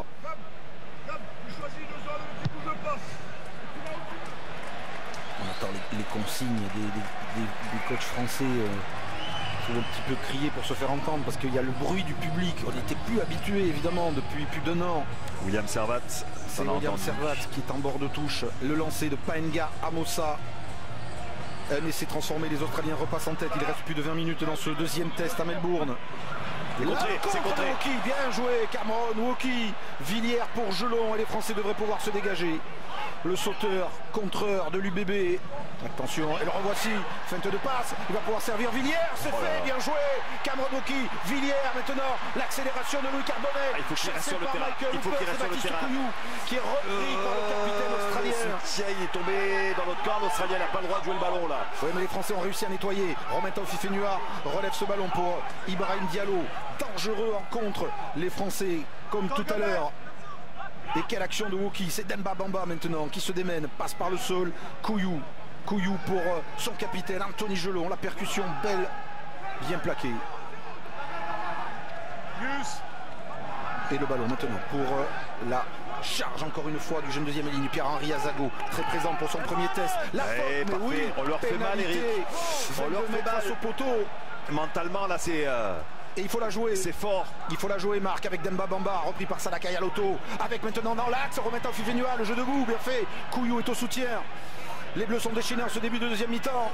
S2: On attend les, les consignes des, des, des, des coachs français. Euh, il faut un petit peu crier pour se faire entendre parce qu'il y a le bruit du public. On n'était plus habitué évidemment depuis plus d'un an.
S1: William Servat.
S2: C'est William Servat qui est en bord de touche. Le lancer de Paenga Amosa. Un essai transformé, les Australiens repassent en tête. Il reste plus de vingt minutes dans ce deuxième test à Melbourne. C'est contré, c'est contré. Woki, bien joué, Cameron Woki. Villiers pour Gelon et les Français devraient pouvoir se dégager. Le sauteur, contreur de l'U B B. Attention, et le revoici. Feinte de passe, il va pouvoir servir Villiers. C'est oh fait, bien joué. Cameron Woki, Villiers maintenant. L'accélération de Louis Carbonnet.
S1: Ah, il faut qu'il reste sur le terrain. Il faut qu'il reste sur le terrain.
S2: Couillou, qui est repris euh, par le capitaine australien.
S1: Tiens, il est tombé dans notre camp. L'Australien n'a pas le droit de jouer le ballon là.
S2: Oui, mais les Français ont réussi à nettoyer. Romain Taofi Fenua relève ce ballon pour Ibrahim Diallo. Dangereux en contre. Les Français, comme tout à l'heure. Et quelle action de Woki. C'est Demba Bamba maintenant qui se démène. Passe par le sol. Couillou. Couillou pour son capitaine Anthony Gelon. La percussion belle. Bien plaquée. Et le ballon maintenant pour la charge encore une fois du jeune deuxième ligne. Pierre-Henri Azago. Très présent pour son premier test. La
S1: hey,
S2: faute, mais oui,
S1: on leur fait mal, Eric.
S2: On leur fait mal au poteau.
S1: Mentalement là c'est... Euh...
S2: Et il faut la jouer.
S1: C'est fort.
S2: Il faut la jouer, Marc, avec Demba Bamba, repris par Salaka Yaloto. Avec maintenant dans l'axe, remettant Fifenua, le jeu debout, bien fait. Couillou est au soutien. Les Bleus sont déchaînés en ce début de deuxième mi-temps.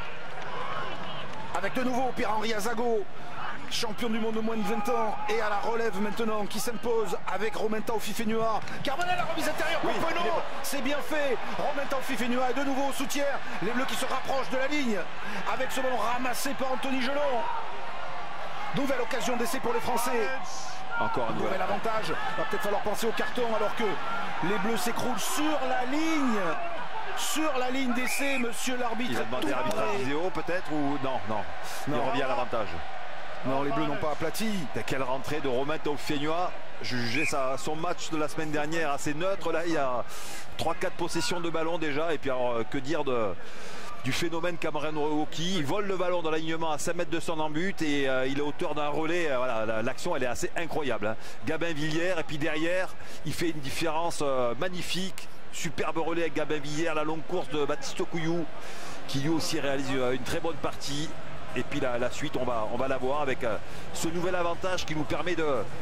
S2: Avec de nouveau Pierre-Henri Azago, champion du monde de moins de vingt ans. Et à la relève maintenant, qui s'impose avec Romain Taofi Fenua. Carbonel, la remise intérieure pour oui, Penaud. C'est bien fait. Romain Taofi Fenua est de nouveau au soutien. Les Bleus qui se rapprochent de la ligne. Avec ce ballon ramassé par Anthony Gelon. Nouvelle occasion d'essai pour les Français.
S1: Encore un
S2: nouvel avantage. Il va peut-être falloir penser au carton alors que les Bleus s'écroulent sur la ligne. Sur la ligne d'essai, monsieur l'arbitre.
S1: Il a demandé l'arbitrage vidéo peut-être ou non, non. Il non. revient à l'avantage.
S2: Non, les Bleus n'ont pas aplati.
S1: Quelle rentrée de Romain Taofi Fenua. Je jugeais sa, son match de la semaine dernière assez neutre. Là, il y a trois quatre possessions de ballon déjà. Et puis alors, que dire de... du phénomène Cameron Woki. Il vole le ballon dans l'alignement à cinq mètres de son en-but et euh, il est hauteur d'un relais. Euh, voilà, l'action elle est assez incroyable. Hein. Gabin Villiers et puis derrière il fait une différence euh, magnifique. Superbe relais avec Gabin Villiers, la longue course de Baptiste Couillou qui lui aussi réalise euh, une très bonne partie. Et puis la, la suite on va, on va la voir avec euh, ce nouvel avantage qui nous permet de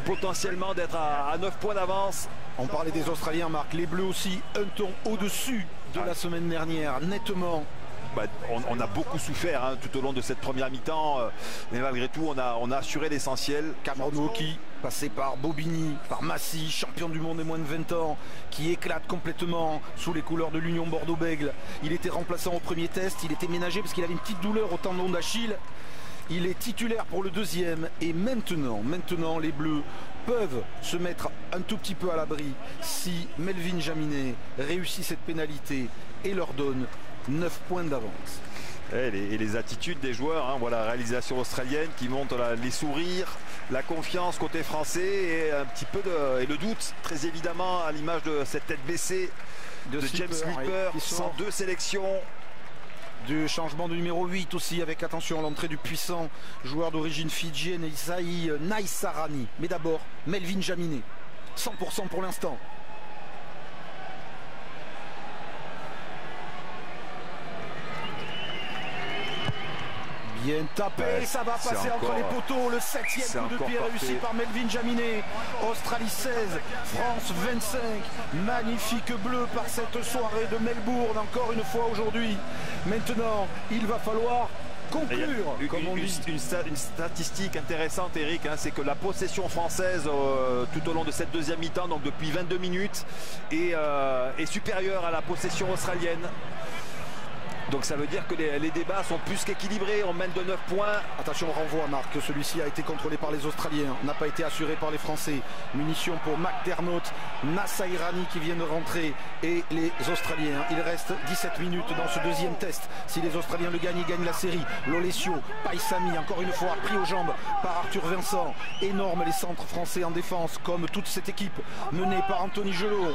S1: potentiellement d'être à, à neuf points d'avance.
S2: On parlait des Australiens, Marc. Les Bleus aussi, un ton au-dessus de
S1: ah.
S2: la semaine dernière, nettement.
S1: Bah, on, on a beaucoup souffert hein, tout au long de cette première mi-temps, euh, mais malgré tout, on a, on a assuré l'essentiel.
S2: Cameron Woki, passé par Bobigny, par Massy, champion du monde des moins de vingt ans, qui éclate complètement sous les couleurs de l'Union Bordeaux-Bègles. Il était remplaçant au premier test, il était ménagé parce qu'il avait une petite douleur au tendon d'Achille. Il est titulaire pour le deuxième et maintenant, maintenant les Bleus peuvent se mettre un tout petit peu à l'abri si Melvin Jaminet réussit cette pénalité et leur donne neuf points d'avance.
S1: Et les, et les attitudes des joueurs, hein, voilà, réalisation australienne qui montre la, les sourires, la confiance côté français et un petit peu de et le doute, très évidemment, à l'image de cette tête baissée de, de James Slipper, cent deux sélections.
S2: Du changement de numéro huit aussi, avec attention à l'entrée du puissant joueur d'origine fidjienne Isaï Naisarani. Mais d'abord Melvin Jaminet, cent pour cent pour l'instant. Bien tapé, ouais, ça va passer entre encore, les poteaux. Le septième coup de pied parfait. Réussi par Melvin Jaminet. Australie seize, France vingt-cinq. Magnifique bleu par cette soirée de Melbourne, encore une fois aujourd'hui. Maintenant, il va falloir conclure,
S1: une,
S2: comme on
S1: une,
S2: dit.
S1: Une, une statistique intéressante, Eric, hein, c'est que la possession française euh, tout au long de cette deuxième mi-temps, donc depuis vingt-deux minutes, est, euh, est supérieure à la possession australienne. Donc ça veut dire que les, les débats sont plus qu'équilibrés. On mène de neuf points.
S2: Attention au renvoi, Marc. Celui-ci a été contrôlé par les Australiens, n'a pas été assuré par les Français. Munitions pour McDermott, Nasairani qui vient de rentrer et les Australiens. Il reste dix-sept minutes dans ce deuxième test. Si les Australiens le gagnent, ils gagnent la série. Lolesio, Paisami, encore une fois pris aux jambes par Arthur Vincent. Énorme les centres français en défense, comme toute cette équipe menée par Anthony Gelot.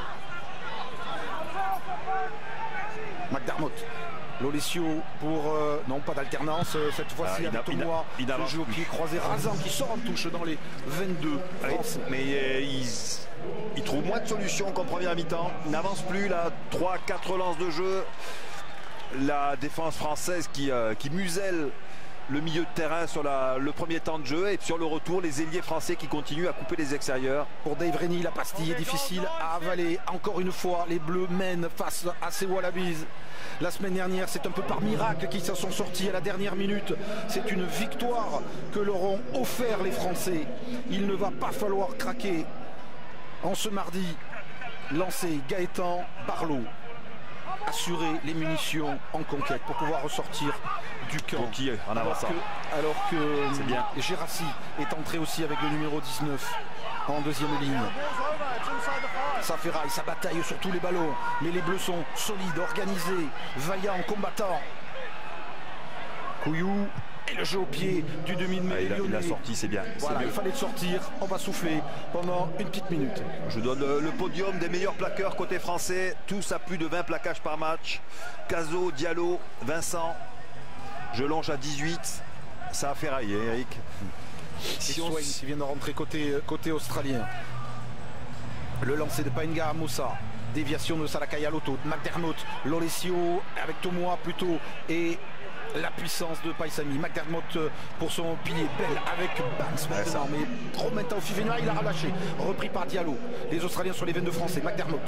S2: McDermott. Lolesio pour euh, non pas d'alternance euh, cette fois-ci ah, avec Tomoa, le jeu au pied croisé. Razan qui sort en touche dans les vingt-deux.
S1: Oui, mais euh, il, il trouve moins de solutions qu'en première mi-temps. Il n'avance plus là, trois quatre relances de jeu. La défense française qui, euh, qui muselle le milieu de terrain sur la, le premier temps de jeu, et sur le retour les ailiers français qui continuent à couper les extérieurs.
S2: Pour Dave Rennie, la pastille est difficile à avaler. Encore une fois, les Bleus mènent face à ces Wallabies. La semaine dernière, c'est un peu par miracle qu'ils s'en sont sortis à la dernière minute. C'est une victoire que leur ont offert les Français. Il ne va pas falloir craquer. En ce mardi, lancé Gaëtan Barlow. Assurer les munitions en conquête pour pouvoir ressortir du camp.
S1: Pour qui en
S2: alors que, alors que
S1: bien.
S2: Gérassi est entré aussi avec le numéro dix-neuf en deuxième ligne. Ça ferraille, ça bataille sur tous les ballons, mais les Bleus sont solides, organisés, vaillants, combattants. Couillou et le jeu au pied du demi de mêlée.
S1: Ah, il, il a sorti, c'est bien.
S2: Voilà, il fallait le sortir. On va souffler pendant une petite minute.
S1: Je donne le, le podium des meilleurs plaqueurs côté français, tous à plus de vingt plaquages par match. Cazot, Diallo, Vincent. Je longe à dix-huit. Ça a ferraillé, Eric.
S2: Si on... qui vient de rentrer côté, côté australien. Le lancer de Paenga à Moussa. Déviation de Salakaya Loto, McDermott, Lolesio avec Tomoa plutôt et la puissance de Paisami. McDermott pour son pilier. Bell avec Banks maintenant, mais trop maintenant au Fifena, il a relâché. Repris par Diallo. Les Australiens sur les vingt-deux français. McDermott.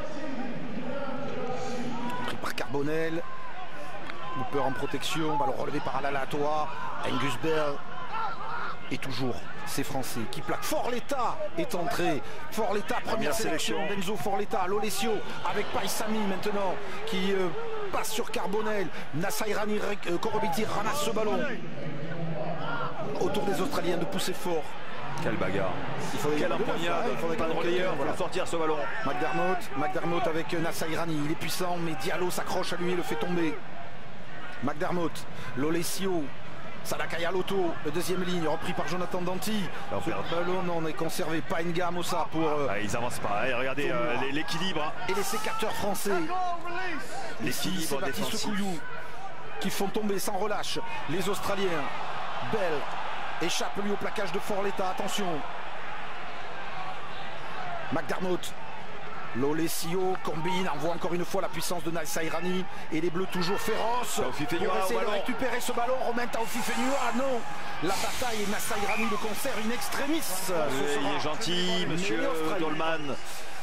S2: Pris par Carbonel. Hooper en protection. Ballon relevé par Alalatoa. Angus Bell. Et toujours ces Français qui plaquent. Forletta est entré. Forletta, première, première sélection d'Enzo Forletta. Lolesio avec Paisami maintenant qui euh, passe sur Carbonel. Nasairani euh, Korobiti ramasse ce ballon. Autour des Australiens de pousser fort.
S1: Quelle bagarre. Il faudrait Quelle empoignade. Il faudrait pas de relayeur pour sortir ce ballon.
S2: McDermott, McDermott avec Nasairani. Il est puissant, mais Diallo s'accroche à lui et le fait tomber. McDermott, Lolesio. Salakaya Loto, le deuxième ligne, repris par Jonathan Danty. Ce ballon non, est conservé. Paenga Mossa pour. Euh,
S1: ah, ils n'avancent pas. Hein. Regardez euh, l'équilibre. Hein.
S2: Et les sécateurs français.
S1: L'équilibre défensif.
S2: Couillou qui font tomber sans relâche les Australiens. Bell échappe lui au plaquage de Forletta. Attention. McDermott. Lolesio combine, envoie encore une fois la puissance de Naïssa Irani. Et les Bleus toujours féroces.
S1: Taoufik
S2: Pour
S1: Fenua,
S2: essayer de
S1: ballon.
S2: récupérer ce ballon. Romain Taoufik Fenua. Ah non. La bataille et Naïssa Irani le concert une extremis. Ce
S1: Il
S2: sera
S1: est gentil, monsieur
S2: mêlée australienne.
S1: Dolman.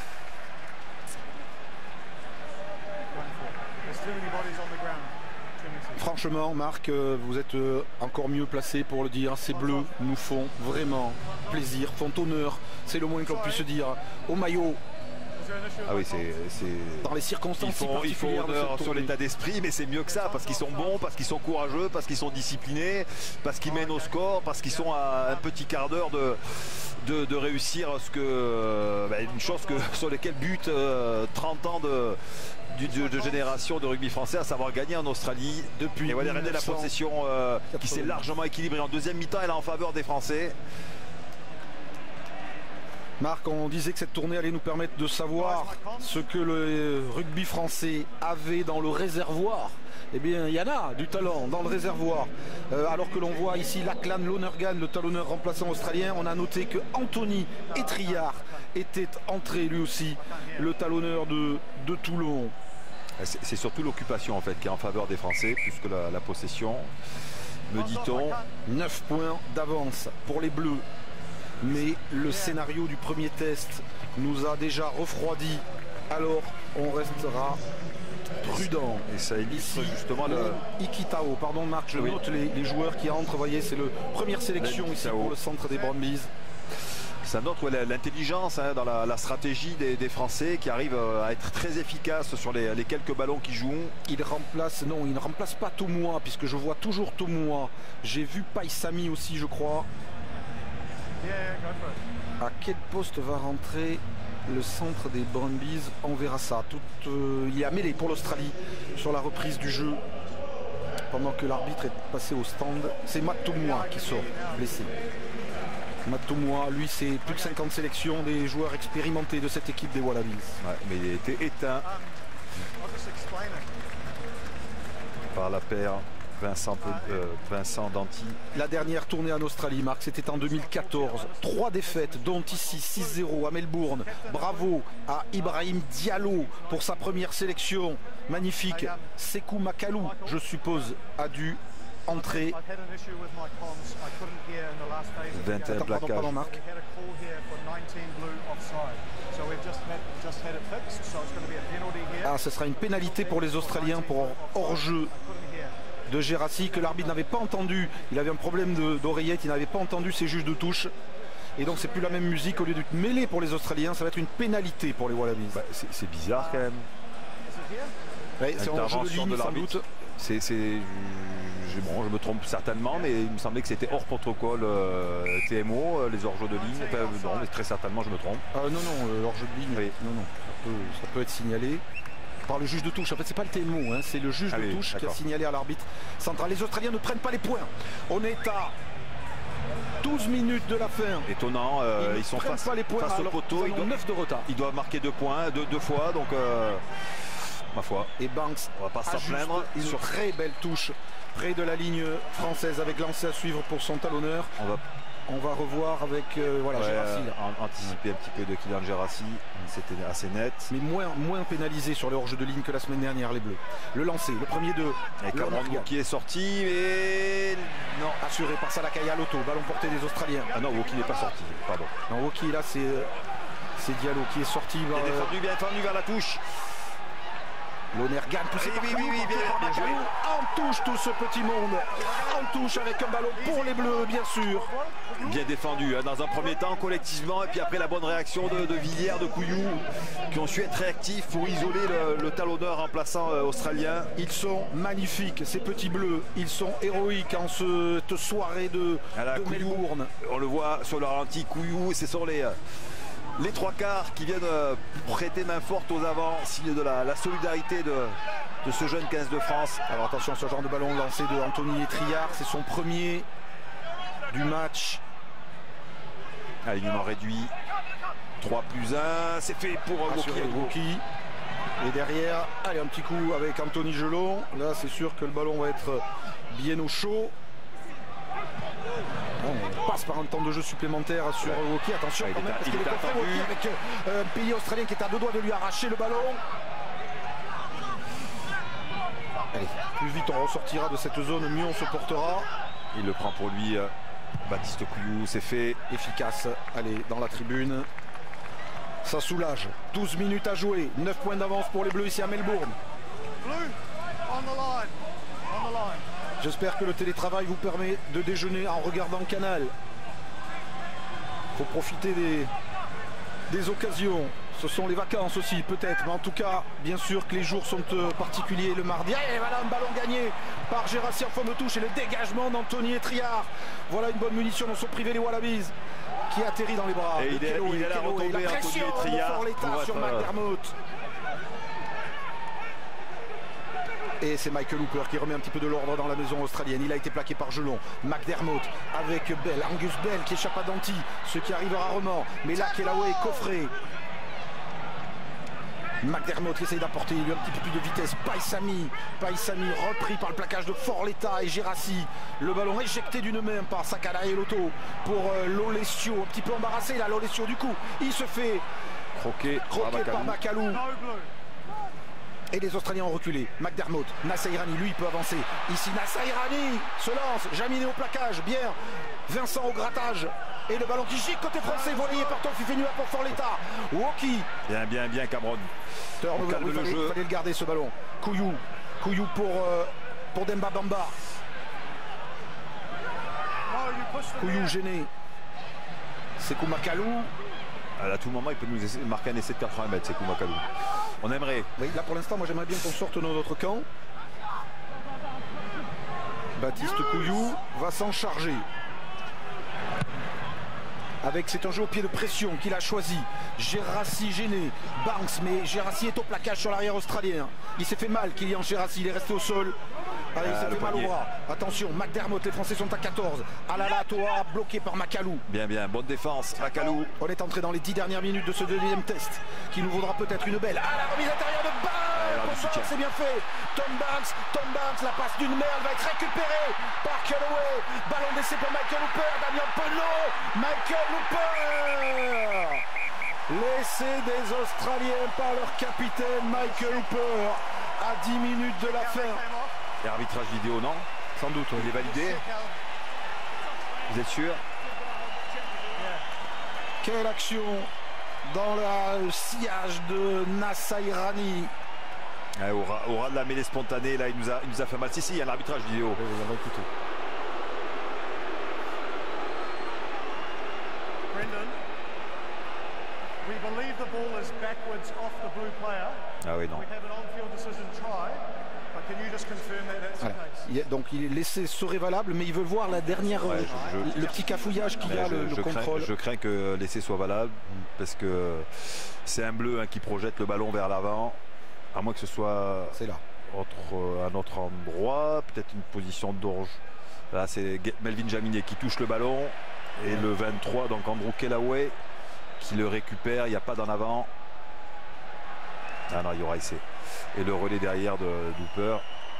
S2: Franchement, Marc, euh, vous êtes euh, encore mieux placé pour le dire. Ces Bleus nous font vraiment plaisir, font honneur, c'est le moins que l'on puisse dire, au maillot.
S1: Ah oui, c'est...
S2: Dans les circonstances
S1: Ils
S2: si
S1: font, ils font
S2: particulières de
S1: honneur
S2: cette
S1: sur
S2: tournée.
S1: l'état d'esprit, mais c'est mieux que ça, parce qu'ils sont bons, parce qu'ils sont courageux, parce qu'ils sont disciplinés, parce qu'ils mènent au score, parce qu'ils sont à un petit quart d'heure de, de, de réussir ce que, bah, une chose que, sur laquelle butent euh, trente ans de, de, de génération de rugby français, à savoir gagner en Australie.
S2: Depuis
S1: Et voilà, regardez la possession euh, qui s'est largement équilibrée en deuxième mi-temps, elle est en faveur des Français.
S2: Marc, on disait que cette tournée allait nous permettre de savoir ce que le rugby français avait dans le réservoir. Eh bien, il y en a du talent dans le réservoir. Euh, alors que l'on voit ici Lachlan Lonergan, le talonneur remplaçant australien, on a noté que Anthony Etriard était entré lui aussi, le talonneur de, de Toulon.
S1: C'est surtout l'occupation en fait qui est en faveur des Français, plus que la, la possession, me dit-on.
S2: neuf points d'avance pour les Bleus. Mais le scénario du premier test nous a déjà refroidi. Alors on restera prudent.
S1: Et ça illustre
S2: Ici,
S1: justement le...
S2: Ikitao, pardon Marc, je
S1: Oui.
S2: note les, les joueurs qui entrent. Vous voyez, c'est le première sélection ici
S1: Ikitao.
S2: pour le centre des Brumbies.
S1: Ça note ouais, l'intelligence hein, dans la, la stratégie des, des Français qui arrivent à être très efficaces sur les, les quelques ballons qu'ils jouent.
S2: Il remplace, non, il ne remplace pas Tomoua, puisque je vois toujours Tomoua. J'ai vu Paisami aussi, je crois. À quel poste va rentrer le centre des Brumbies? On verra ça. Tout, euh, il est à mêlée pour l'Australie sur la reprise du jeu. Pendant que l'arbitre est passé au stand. C'est Matt Tomoua qui sort, blessé. Matt Tomoua, lui, c'est plus de cinquante sélections des joueurs expérimentés de cette équipe des Wallabies.
S1: Ouais, mais il a été éteint par la paire Vincent, euh, Vincent Danty.
S2: La dernière tournée en Australie, Marc, c'était en deux mille quatorze. Trois défaites, dont ici six zéro à Melbourne. Bravo à Ibrahim Diallo pour sa première sélection. Magnifique. Sekou Makalou, je suppose, a dû entrer.
S1: vingt et un
S2: Attends, pardon,
S1: plaquages.
S2: pardon, Marc. Ah, ce sera une pénalité pour les Australiens pour hors-jeu de Gérassi que l'arbitre n'avait pas entendu. Il avait un problème d'oreillette, il n'avait pas entendu ses juges de touche. Et donc c'est plus la même musique. Au lieu d'être mêlée pour les Australiens, ça va être une pénalité pour les Wallabies.
S1: Bah, c'est bizarre quand même.
S2: Ouais, c'est en jeu de ligne
S1: de
S2: sans
S1: l'arbitre.
S2: doute.
S1: C'est, bon, je me trompe certainement, mais il me semblait que c'était hors protocole euh, T M O, euh, les hors-jeux de ligne. Enfin, non, mais très certainement, je me trompe.
S2: Euh, non, non, euh, hors jeu de ligne,
S1: Oui.
S2: non, non, ça peut, ça peut être signalé par le juge de touche. En fait, c'est pas le T M O, hein, c'est le juge
S1: Ah
S2: de
S1: oui,
S2: touche qui a
S1: d'accord.
S2: signalé à l'arbitre central. Les Australiens ne prennent pas les points. On est à douze minutes de la fin.
S1: Étonnant, euh,
S2: ils ne
S1: ils sont
S2: prennent
S1: face,
S2: pas les points,
S1: face au
S2: alors
S1: poteau.
S2: qu'ils
S1: Ils
S2: ont
S1: doivent,
S2: neuf de retard.
S1: ils doivent marquer deux points, deux, deux fois, donc euh, ma foi.
S2: Et Banks
S1: On va pas s'en
S2: ajuste
S1: plaindre.
S2: une
S1: Sur-
S2: très belle touche près de la ligne française avec lancé à suivre pour son talonneur.
S1: On va
S2: On va revoir avec euh, voilà,
S1: ouais,
S2: Gérassi, là.
S1: an- anticiper un petit peu de Kylian Gérassi. C'était assez net.
S2: Mais moins, moins pénalisé sur le hors-jeu de ligne que la semaine dernière, les Bleus. Le lancer, le premier de
S1: Avec
S2: Lonergan,
S1: Cameron qui est sorti, mais non.
S2: assuré par Salakaya Loto, ballon porté des Australiens.
S1: Ah non, Woki n'est pas sorti, pardon.
S2: Non, Woki là, c'est euh, c'est Diallo qui est sorti.
S1: Il
S2: Bah,
S1: est défendu, bien défendu vers la touche.
S2: Lonergan poussé
S1: Oui,
S2: par
S1: oui,
S2: Kalou,
S1: oui, oui,
S2: porté
S1: bien-
S2: par
S1: bien
S2: Makalou. En touche tout ce petit monde. En touche avec un ballon pour les Bleus, bien sûr.
S1: Bien défendu, hein, dans un premier temps collectivement, et puis après la bonne réaction de, de Villiers, de Couillou, qui ont su être réactifs pour isoler le, le talonneur remplaçant euh, australien.
S2: Ils sont magnifiques, ces petits Bleus. Ils sont héroïques en cette soirée de,
S1: À la
S2: de
S1: Couillou,
S2: Melbourne.
S1: on le voit sur le ralenti, Couillou, ce sont les, euh, les trois quarts qui viennent euh, prêter main forte aux avants, signe de la, la solidarité de, de ce jeune quinze de France.
S2: Alors attention, ce genre de ballon lancé de Anthony Etriard, c'est son premier du match.
S1: Alignement réduit, trois plus un, c'est fait pour euh,
S2: Assuré
S1: Woki.
S2: de Woki. Et derrière, allez, un petit coup avec Anthony Gelon. Là, c'est sûr que le ballon va être bien au chaud. On passe par un temps de jeu supplémentaire sur ouais. Woki. Attention
S1: ouais,
S2: quand même, parce qu'il est contre Woki avec euh, un pays australien qui est à deux doigts de lui arracher le ballon. Allez, plus vite on ressortira de cette zone, mieux on se portera.
S1: Il le prend pour lui, euh, Baptiste Couillou, c'est fait.
S2: Efficace, allez, dans la tribune. Ça soulage, douze minutes à jouer, neuf points d'avance pour les Bleus ici à Melbourne. J'espère que le télétravail vous permet de déjeuner en regardant Canal. Il faut profiter des, des occasions. Ce sont les vacances aussi peut-être, mais en tout cas bien sûr que les jours sont euh, particuliers le mardi. Et voilà un ballon gagné par Gérassi en forme de touche et le dégagement d'Anthony Etriard. Voilà une bonne munition dans son privé les Wallabies qui atterrit dans les bras.
S1: Et il est,
S2: Keloé,
S1: il est là retombé
S2: la pression
S1: Anthony Etriard
S2: de Forletta sur McDermott. Et c'est Michael Hooper qui remet un petit peu de l'ordre dans la maison australienne. Il a été plaqué par Gelon. McDermott avec Bell, Angus Bell qui échappe à Danty, ce qui arrive rarement. Mais là, Keloé est coffré. McDermott qui essaye d'apporter lui un petit peu plus de vitesse. Paisami, Paisami repris par le plaquage de Forletta et Gérassi. Le ballon éjecté d'une main par Sakala et Loto pour euh, Lolesio. Un petit peu embarrassé là, Lolesio du coup. Il se fait
S1: croquer,
S2: croquer par Makalou. Et les Australiens ont reculé. McDermott, Nassairani, lui, il peut avancer. Ici, Nassairani se lance. Jaminet au plaquage, bien. Vincent au grattage. Et le ballon qui gicle côté français, volleyé par Tofi-Fenua pour Forletta. Woki.
S1: Bien, bien, bien, Cameron.
S2: On calme oui, le fallait, jeu. Il fallait le garder, ce ballon. Couillou. Couillou pour, euh, pour Demba Bamba. Couillou gêné. Sekou Makalou.
S1: À tout moment, il peut nous essayer, marquer un essai de quatre-vingts mètres, Sekou Makalou. On aimerait.
S2: Oui, là pour l'instant, moi j'aimerais bien qu'on sorte dans notre camp. Baptiste Couillou va s'en charger. Avec, c'est un jeu au pied de pression qu'il a choisi. Gérassi gêné. Banks, mais Gérassi est au plaquage sur l'arrière australien. Il s'est fait mal, Kylian Gérassi, il est resté au sol. Allez, il ah, s'est fait mal au bras. Attention, McDermott, les Français sont à quatorze. Alala Toa, bloqué par Makalou.
S1: Bien, bien, bonne défense, Makalou.
S2: On est entré dans les dix dernières minutes de ce deuxième test, qui nous vaudra peut-être une belle. Ah, la remise intérieure de Banks, c'est bien fait. Tom Banks, Tom Banks, la passe d'une merde va être récupérée par Keloé. Ballon d'essai pour Michael Hooper, Damien Penaud. Michael Hooper. L'essai des Australiens par leur capitaine Michael Hooper à dix minutes de la fin.
S1: Et arbitrage vidéo, non? Sans doute, il est validé. Vous êtes sûr?
S2: Quelle action dans le sillage de Nassairani.
S1: Ouais, au, ras, au ras de la mêlée spontanée, là, il nous a, il nous a fait mal. Si, si, il y a l'arbitrage vidéo.
S2: Oui, on va écouter.
S4: Brendan, we believe the ball is backwards off the blue player.
S1: Ah oui, non.
S4: We have an on-field decision try.
S2: Voilà. Donc il l'essai serait valable, mais ils veulent voir la dernière, ouais, je, je, le petit cafouillage qu'il y a, je, le, le
S1: je
S2: contrôle.
S1: Crains, je crains que l'essai soit valable, parce que c'est un bleu hein, qui projette le ballon vers l'avant, à moins que ce soit
S2: là.
S1: Autre, un autre endroit, peut-être une position d'orge. Là c'est Melvin Jaminet qui touche le ballon, et ouais. Le vingt-trois, donc Andrew Keloé, qui le récupère, il n'y a pas d'en avant. Ah non, il y aura essai. Et le relais derrière de Hooper.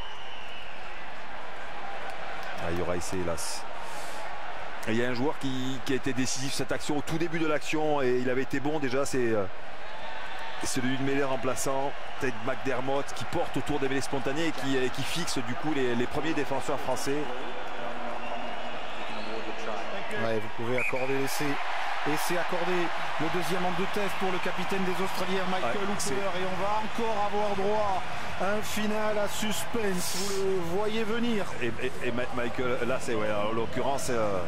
S1: Ah, il y aura essai, hélas. Et il y a un joueur qui, qui a été décisif cette action au tout début de l'action et il avait été bon déjà, c'est euh, celui de mêlée remplaçant, Ted McDermott, qui porte autour des mêlées spontanées et qui, et qui fixe du coup les, les premiers défenseurs français.
S2: Ouais, vous pouvez accorder l'essai. Et c'est accordé le deuxième en deux tests pour le capitaine des Australiens, Michael ouais, Hooper. Et on va encore avoir droit à un final à suspense. Vous le voyez venir.
S1: Et, et, et Michael, là c'est, ouais, en l'occurrence, c'est, euh,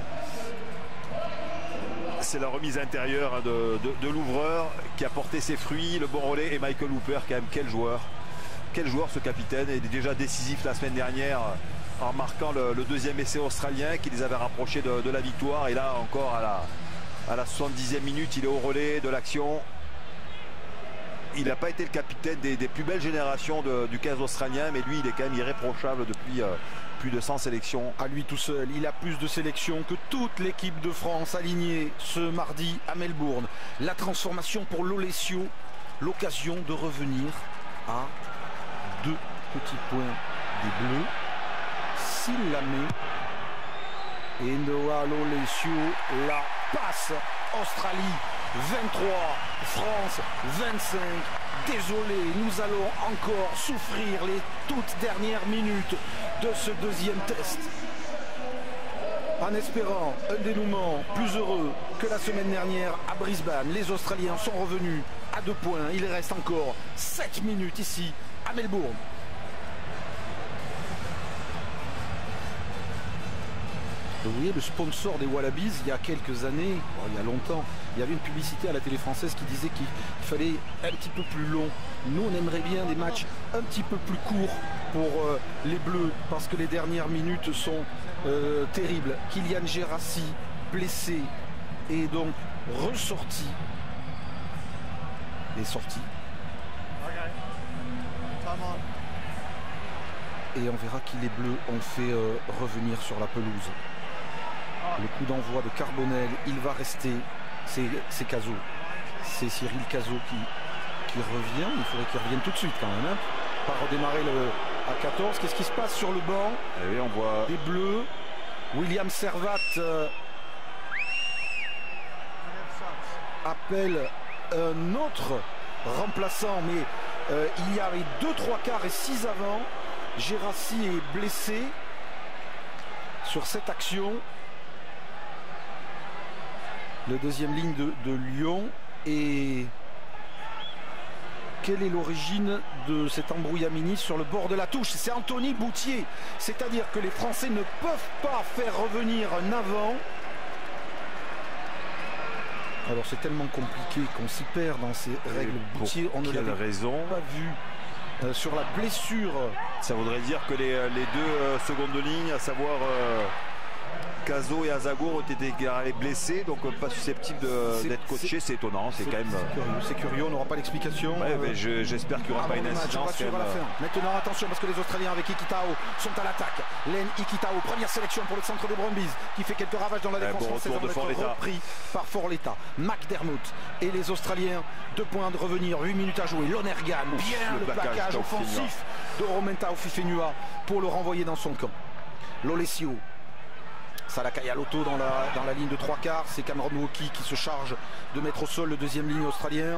S1: c'est la remise intérieure de, de, de l'ouvreur qui a porté ses fruits, le bon relais. Et Michael Hooper, quand même, quel joueur. Quel joueur ce capitaine. Il est déjà décisif la semaine dernière en marquant le, le deuxième essai australien qui les avait rapprochés de, de la victoire. Et là encore à la... À la soixante-dixième minute, il est au relais de l'action. Il n'a pas été le capitaine des, des plus belles générations de, du quinze australien, mais lui, il est quand même irréprochable depuis euh, plus de cent sélections.
S2: À lui tout seul, il a plus de sélections que toute l'équipe de France alignée ce mardi à Melbourne. La transformation pour Lolesio, l'occasion de revenir à deux petits points des Bleus. S'il la met, Et Noah Lolesio, la passe. Australie vingt-trois, France vingt-cinq. Désolé, nous allons encore souffrir les toutes dernières minutes de ce deuxième test. En espérant un dénouement plus heureux que la semaine dernière à Brisbane, les Australiens sont revenus à deux points. Il reste encore sept minutes ici à Melbourne. Vous voyez, le sponsor des Wallabies, il y a quelques années, bon, il y a longtemps, il y avait une publicité à la télé française qui disait qu'il fallait un petit peu plus long. Nous, on aimerait bien des matchs un petit peu plus courts pour euh, les Bleus, parce que les dernières minutes sont euh, terribles. Kylian Gerassi, blessé, et donc ressorti. Et sorti. Et on verra qui les Bleus ont fait euh, revenir sur la pelouse. Le coup d'envoi de Carbonel, il va rester, c'est Cazot. C'est Cyril Cazot qui, qui revient. Il faudrait qu'il revienne tout de suite quand même. Hein. Pas redémarrer le, à quatorze. Qu'est-ce qui se passe sur le banc?
S1: Et oui, on voit
S2: des Bleus. William Servat euh, appelle un autre remplaçant, mais euh, il y a deux trois quarts et six avant. Gerassi est blessé sur cette action. Le deuxième ligne de, de Lyon. Et quelle est l'origine de cet embrouillamini sur le bord de la touche? C'est Anthony Boutier. C'est-à-dire que les Français ne peuvent pas faire revenir un avant. Alors c'est tellement compliqué qu'on s'y perd dans ces règles. Boutier, on ne l'avait pas vu euh, sur la blessure.
S1: Ça voudrait dire que les, les deux euh, secondes lignes, à savoir euh, Cazot et Azagour, ont été blessés, donc pas susceptibles d'être coachés. C'est étonnant, c'est quand même.
S2: C'est curieux, curieux, on n'aura pas l'explication.
S1: Ouais, euh, j'espère qu'il n'y aura pas une incidence.
S2: Quand même. À la fin. Maintenant, attention, parce que les Australiens avec Ikitao sont à l'attaque. Len Ikitao, première sélection pour le centre des Brumbies, qui fait quelques ravages dans la défense
S1: bon
S2: française,
S1: de
S2: repris par Forletta. McDermott et les Australiens, deux points de revenir, huit minutes à jouer. Lonergan, bien le, le plaquage offensif de Romain Taofifenua pour le renvoyer dans son camp. Lolesio. Salakaya Loto dans la, dans la ligne de trois quarts. C'est Cameron Woki qui se charge de mettre au sol le deuxième ligne australien.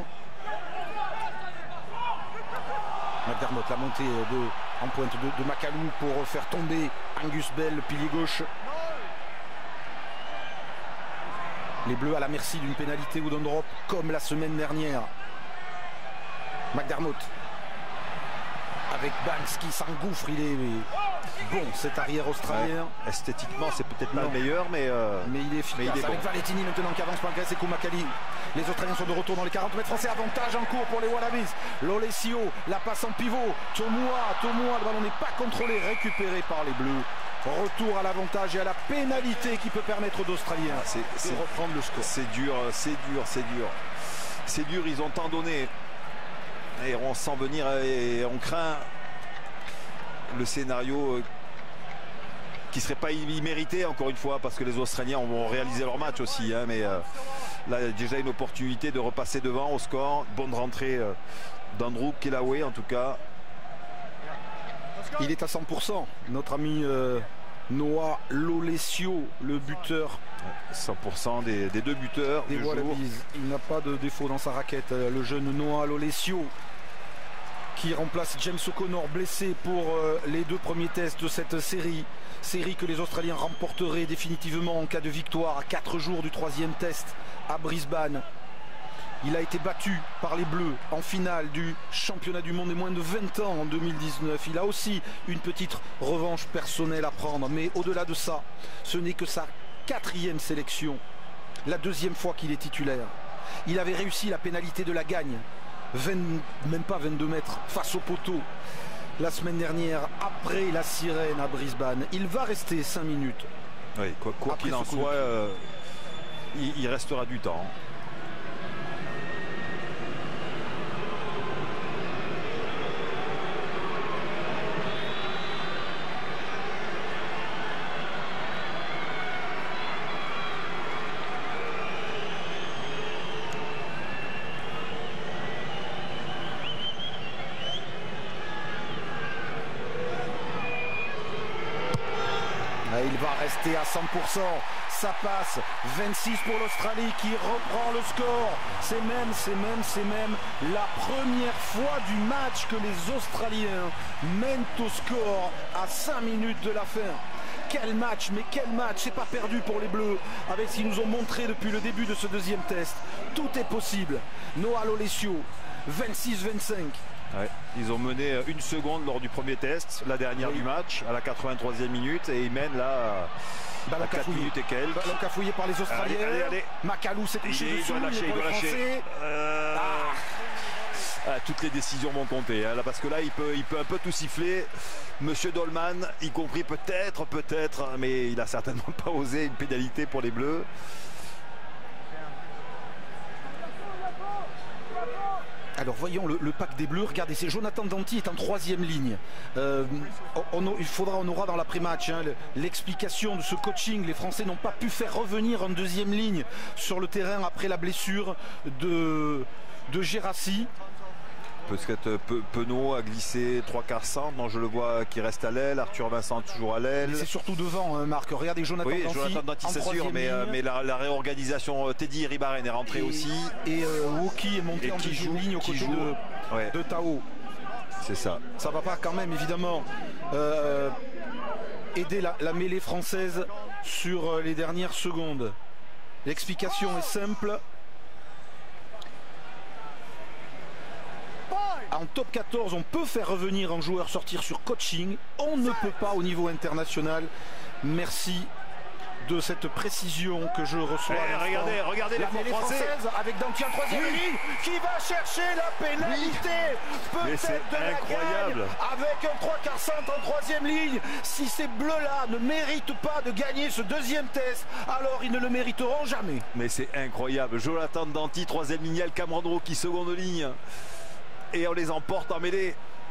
S2: McDermott, la montée de, en pointe de, de Macalou pour faire tomber Angus Bell, le pilier gauche. Les Bleus à la merci d'une pénalité ou d'un drop comme la semaine dernière. McDermott avec Banks qui s'engouffre, il est bon cet arrière australien.
S1: Ouais, esthétiquement c'est peut-être pas le meilleur, mais, euh,
S2: mais il est efficace. Mais il est avec bon. Valetini maintenant qui avance malgré ses coups Makali. Les Australiens sont de retour dans les quarante mètres français. Avantage en cours pour les Wallabies. Lolesio, la passe en pivot. Tomoa, Tomoa, le ballon n'est pas contrôlé, récupéré par les Bleus. Retour à l'avantage et à la pénalité qui peut permettre aux Australiens ah, de reprendre le score.
S1: C'est dur, c'est dur, c'est dur. C'est dur, ils ont tant donné. Et on sent venir et on craint le scénario qui serait pas immérité encore une fois, parce que les Australiens vont réaliser leur match aussi, hein, mais euh, là il y a déjà une opportunité de repasser devant au score. Bonne rentrée euh, d'Andrew Kellaway en tout cas.
S2: Il est à cent pour cent, notre ami euh, Noah Lolesio, le buteur.
S1: cent pour cent des, des deux buteurs
S2: des
S1: du jour.
S2: Il n'a pas de défaut dans sa raquette, le jeune Noah Lolesio, qui remplace James O'Connor, blessé pour euh, les deux premiers tests de cette série. Série que les Australiens remporteraient définitivement en cas de victoire à quatre jours du troisième test à Brisbane. Il a été battu par les Bleus en finale du championnat du monde des moins de vingt ans en deux mille dix-neuf. Il a aussi une petite revanche personnelle à prendre. Mais au-delà de ça, ce n'est que sa quatrième sélection. La deuxième fois qu'il est titulaire. Il avait réussi la pénalité de la gagne. vingt, même pas vingt-deux mètres face au poteau. La semaine dernière, après la sirène à Brisbane. Il va rester cinq minutes.
S1: Oui, quoi qu'il en soit, euh, il, il restera du temps.
S2: Il il va rester à cent pour cent. Ça passe. vingt-six pour l'Australie qui reprend le score. C'est même, c'est même, c'est même la première fois du match que les Australiens mènent au score à cinq minutes de la fin. Quel match, mais quel match. C'est pas perdu pour les Bleus avec ce qu'ils nous ont montré depuis le début de ce deuxième test. Tout est possible. Noah Lolesio, vingt-six vingt-cinq.
S1: Ouais, ils ont mené une seconde lors du premier test, la dernière oui. du match, à la quatre-vingt-troisième minute, et ils mènent là à quatre minutes et quelques.
S2: Ballon cafouillé par les Australiens. Allez, allez, allez. Macalou s'est touché dessus,
S1: il doit lâcher, il doit lâcher. Euh... Ah. Ah, toutes les décisions vont compter, hein, là, parce que là, il peut, il peut un peu tout siffler. Monsieur Dolman, y compris peut-être, peut-être, mais il a certainement pas osé une pénalité pour les Bleus.
S2: Alors voyons le, le pack des Bleus. Regardez, c'est Jonathan Danty est en troisième ligne. Euh, on, on, il faudra, on aura dans l'après-match hein, l'explication de ce coaching. Les Français n'ont pas pu faire revenir en deuxième ligne sur le terrain après la blessure de, de Gérassi.
S1: Peut-être Penaud a glissé trois quarts centre. Non, je le vois qui reste à l'aile. Arthur Vincent toujours à l'aile.
S2: C'est surtout devant, hein, Marc. Regardez Jonathan
S1: oui,
S2: Danty.
S1: Jonathan Danty, c'est sûr, mais, euh, mais la, la réorganisation, Teddy Ribaren est rentré
S2: et,
S1: aussi.
S2: Et euh, Woki est monté et en deuxième joue, ligne au côté joue. de, ouais. de Tao.
S1: C'est ça.
S2: Ça va pas quand même, évidemment, euh, aider la, la mêlée française sur les dernières secondes. L'explication est simple. En top quatorze, on peut faire revenir un joueur sortir sur coaching. On ne peut pas au niveau international. Merci de cette précision que je reçois.
S1: Eh, regardez, regardez
S2: la
S1: mêlée
S2: française avec Danty en troisième oui. ligne qui va chercher la pénalité.
S1: Oui.
S2: Peut-être de
S1: incroyable.
S2: la gagne avec un trois quarts centre en troisième ligne. Si ces bleus-là ne méritent pas de gagner ce deuxième test, alors ils ne le mériteront jamais.
S1: Mais c'est incroyable. Jonathan Danty, troisième ligne, Cameron Rowe qui seconde ligne. Et on les emporte en mêlée.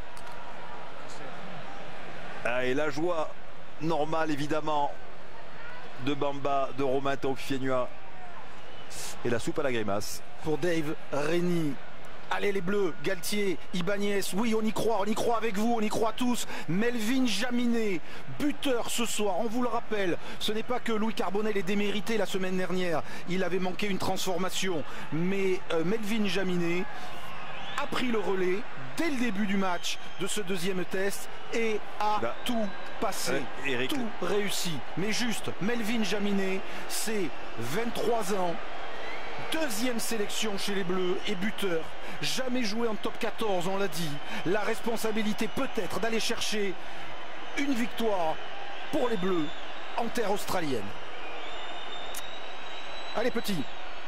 S1: Ah, et la joie normale évidemment de Bamba, de Romain Tauffienua. Et la soupe à la grimace.
S2: Pour Dave Rennie. Allez les Bleus, Galtier, Ibanez, oui on y croit, on y croit avec vous, on y croit tous. Melvin Jaminet, buteur ce soir, on vous le rappelle, ce n'est pas que Louis Carbonel est démérité la semaine dernière, il avait manqué une transformation, mais euh, Melvin Jaminet a pris le relais dès le début du match de ce deuxième test et a Là, tout passé, euh, Eric... tout réussi. Mais juste, Melvin Jaminet, c'est vingt-trois ans, deuxième sélection chez les Bleus et buteur. Jamais joué en top quatorze, on l'a dit. La responsabilité peut-être d'aller chercher une victoire pour les Bleus en terre australienne. Allez petit.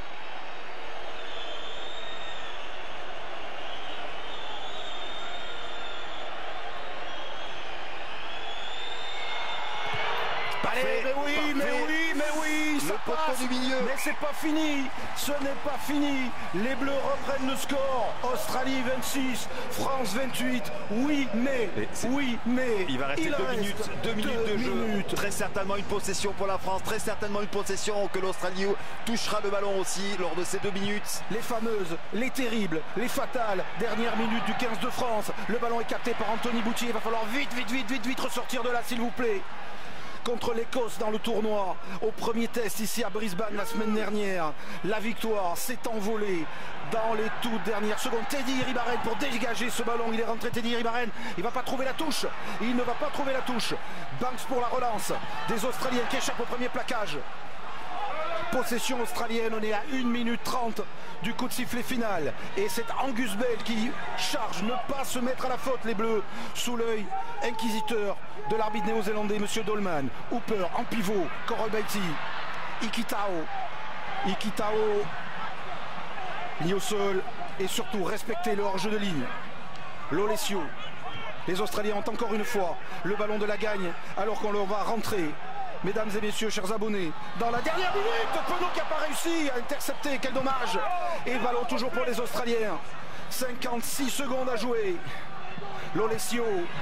S2: Allez, mais oui, Parfait. mais oui, mais oui, ça
S1: le
S2: passe,
S1: du milieu.
S2: Mais c'est pas fini, ce n'est pas fini. Les Bleus reprennent le score. Australie vingt-six, France vingt-huit. Oui, mais, oui, mais.
S1: Il va rester
S2: il
S1: deux
S2: reste
S1: minutes, deux minutes
S2: deux
S1: de
S2: minutes.
S1: jeu. Très certainement une possession pour la France, très certainement une possession que l'Australie touchera le ballon aussi lors de ces deux minutes.
S2: Les fameuses, les terribles, les fatales dernières minutes du quinze de France. Le ballon est capté par Anthony Boutier. Il va falloir vite, vite, vite, vite, vite ressortir de là, s'il vous plaît. Contre l'Écosse dans le tournoi, au premier test ici à Brisbane la semaine dernière. La victoire s'est envolée dans les toutes dernières secondes. Teddy Ribaren pour dégager ce ballon. Il est rentré Teddy Ribaren. Il ne va pas trouver la touche. Il ne va pas trouver la touche. Banks pour la relance des Australiens qui échappent au premier plaquage. Possession australienne, on est à une minute trente du coup de sifflet final. Et c'est Angus Bell qui charge, ne pas se mettre à la faute les Bleus, sous l'œil inquisiteur de l'arbitre néo-zélandais, monsieur Dolman. Hooper en pivot, Korobaiti, Ikitao, Ikitao, mis au sol et surtout respecter le hors-jeu de ligne. Lolesio. Les Australiens ont encore une fois le ballon de la gagne alors qu'on leur va rentrer. Mesdames et messieurs, chers abonnés, dans la dernière minute, Penaud qui n'a pas réussi à intercepter, quel dommage. Et ballon toujours pour les Australiens. cinquante-six secondes à jouer. Lolesio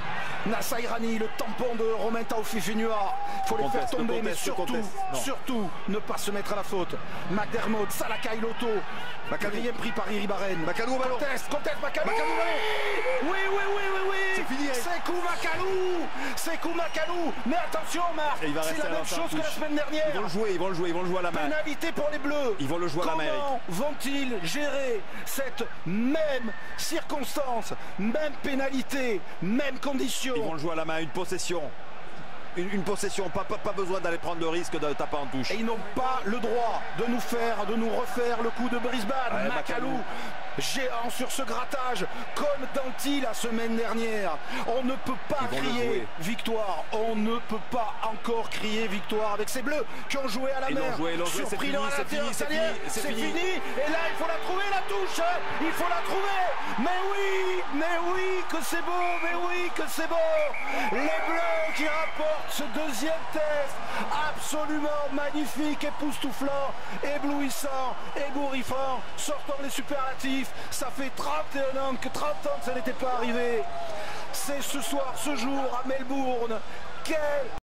S2: Nassairani, le tampon de Romain Taoufifenua. Il faut les faire tomber, mais surtout, surtout, ne pas se mettre à la faute. McDermott, Salakai Loto. Quatrième pris par Iribaren.
S1: Macalou au ballon.
S2: Conteste, conteste Macalou.
S1: Macalou au ballon.
S2: Oui, oui, oui, oui, oui.
S1: C'est fini.
S2: Sekou Macalou. Sekou Macalou. Mais attention, Marc, c'est la même chose que la semaine dernière.
S1: Ils vont le jouer, ils vont le jouer, ils vont le jouer à la main.
S2: Pénalité pour les Bleus.
S1: Ils vont le jouer à la main.
S2: Comment vont-ils gérer cette même circonstance, même pénalité, même condition?
S1: Ils vont le jouer à la main, une possession. Une, une possession, pas, pas, pas besoin d'aller prendre le risque de taper en touche.
S2: Et ils n'ont pas le droit de nous faire, de nous refaire le coup de Brisbane.
S1: Ouais,
S2: Macalou, géant sur ce grattage, comme Danty la semaine dernière. On ne peut pas crier victoire. On ne peut pas encore crier victoire avec ces Bleus qui ont joué à la
S1: ils
S2: mer.
S1: Joué, joué,
S2: surpris dans la
S1: c'est fini, c'est fini,
S2: c'est fini,
S1: fini.
S2: fini. Et là, il faut la trouver, la touche. Il faut la trouver. Mais oui, mais oui, que c'est beau, mais oui, que c'est beau. Les Bleus qui rapportent ce deuxième test absolument magnifique, époustouflant, éblouissant, ébouriffant, sortant les superlatifs. Ça fait trente et un ans que trente ans que ça n'était pas arrivé. C'est ce soir, ce jour à Melbourne. Quel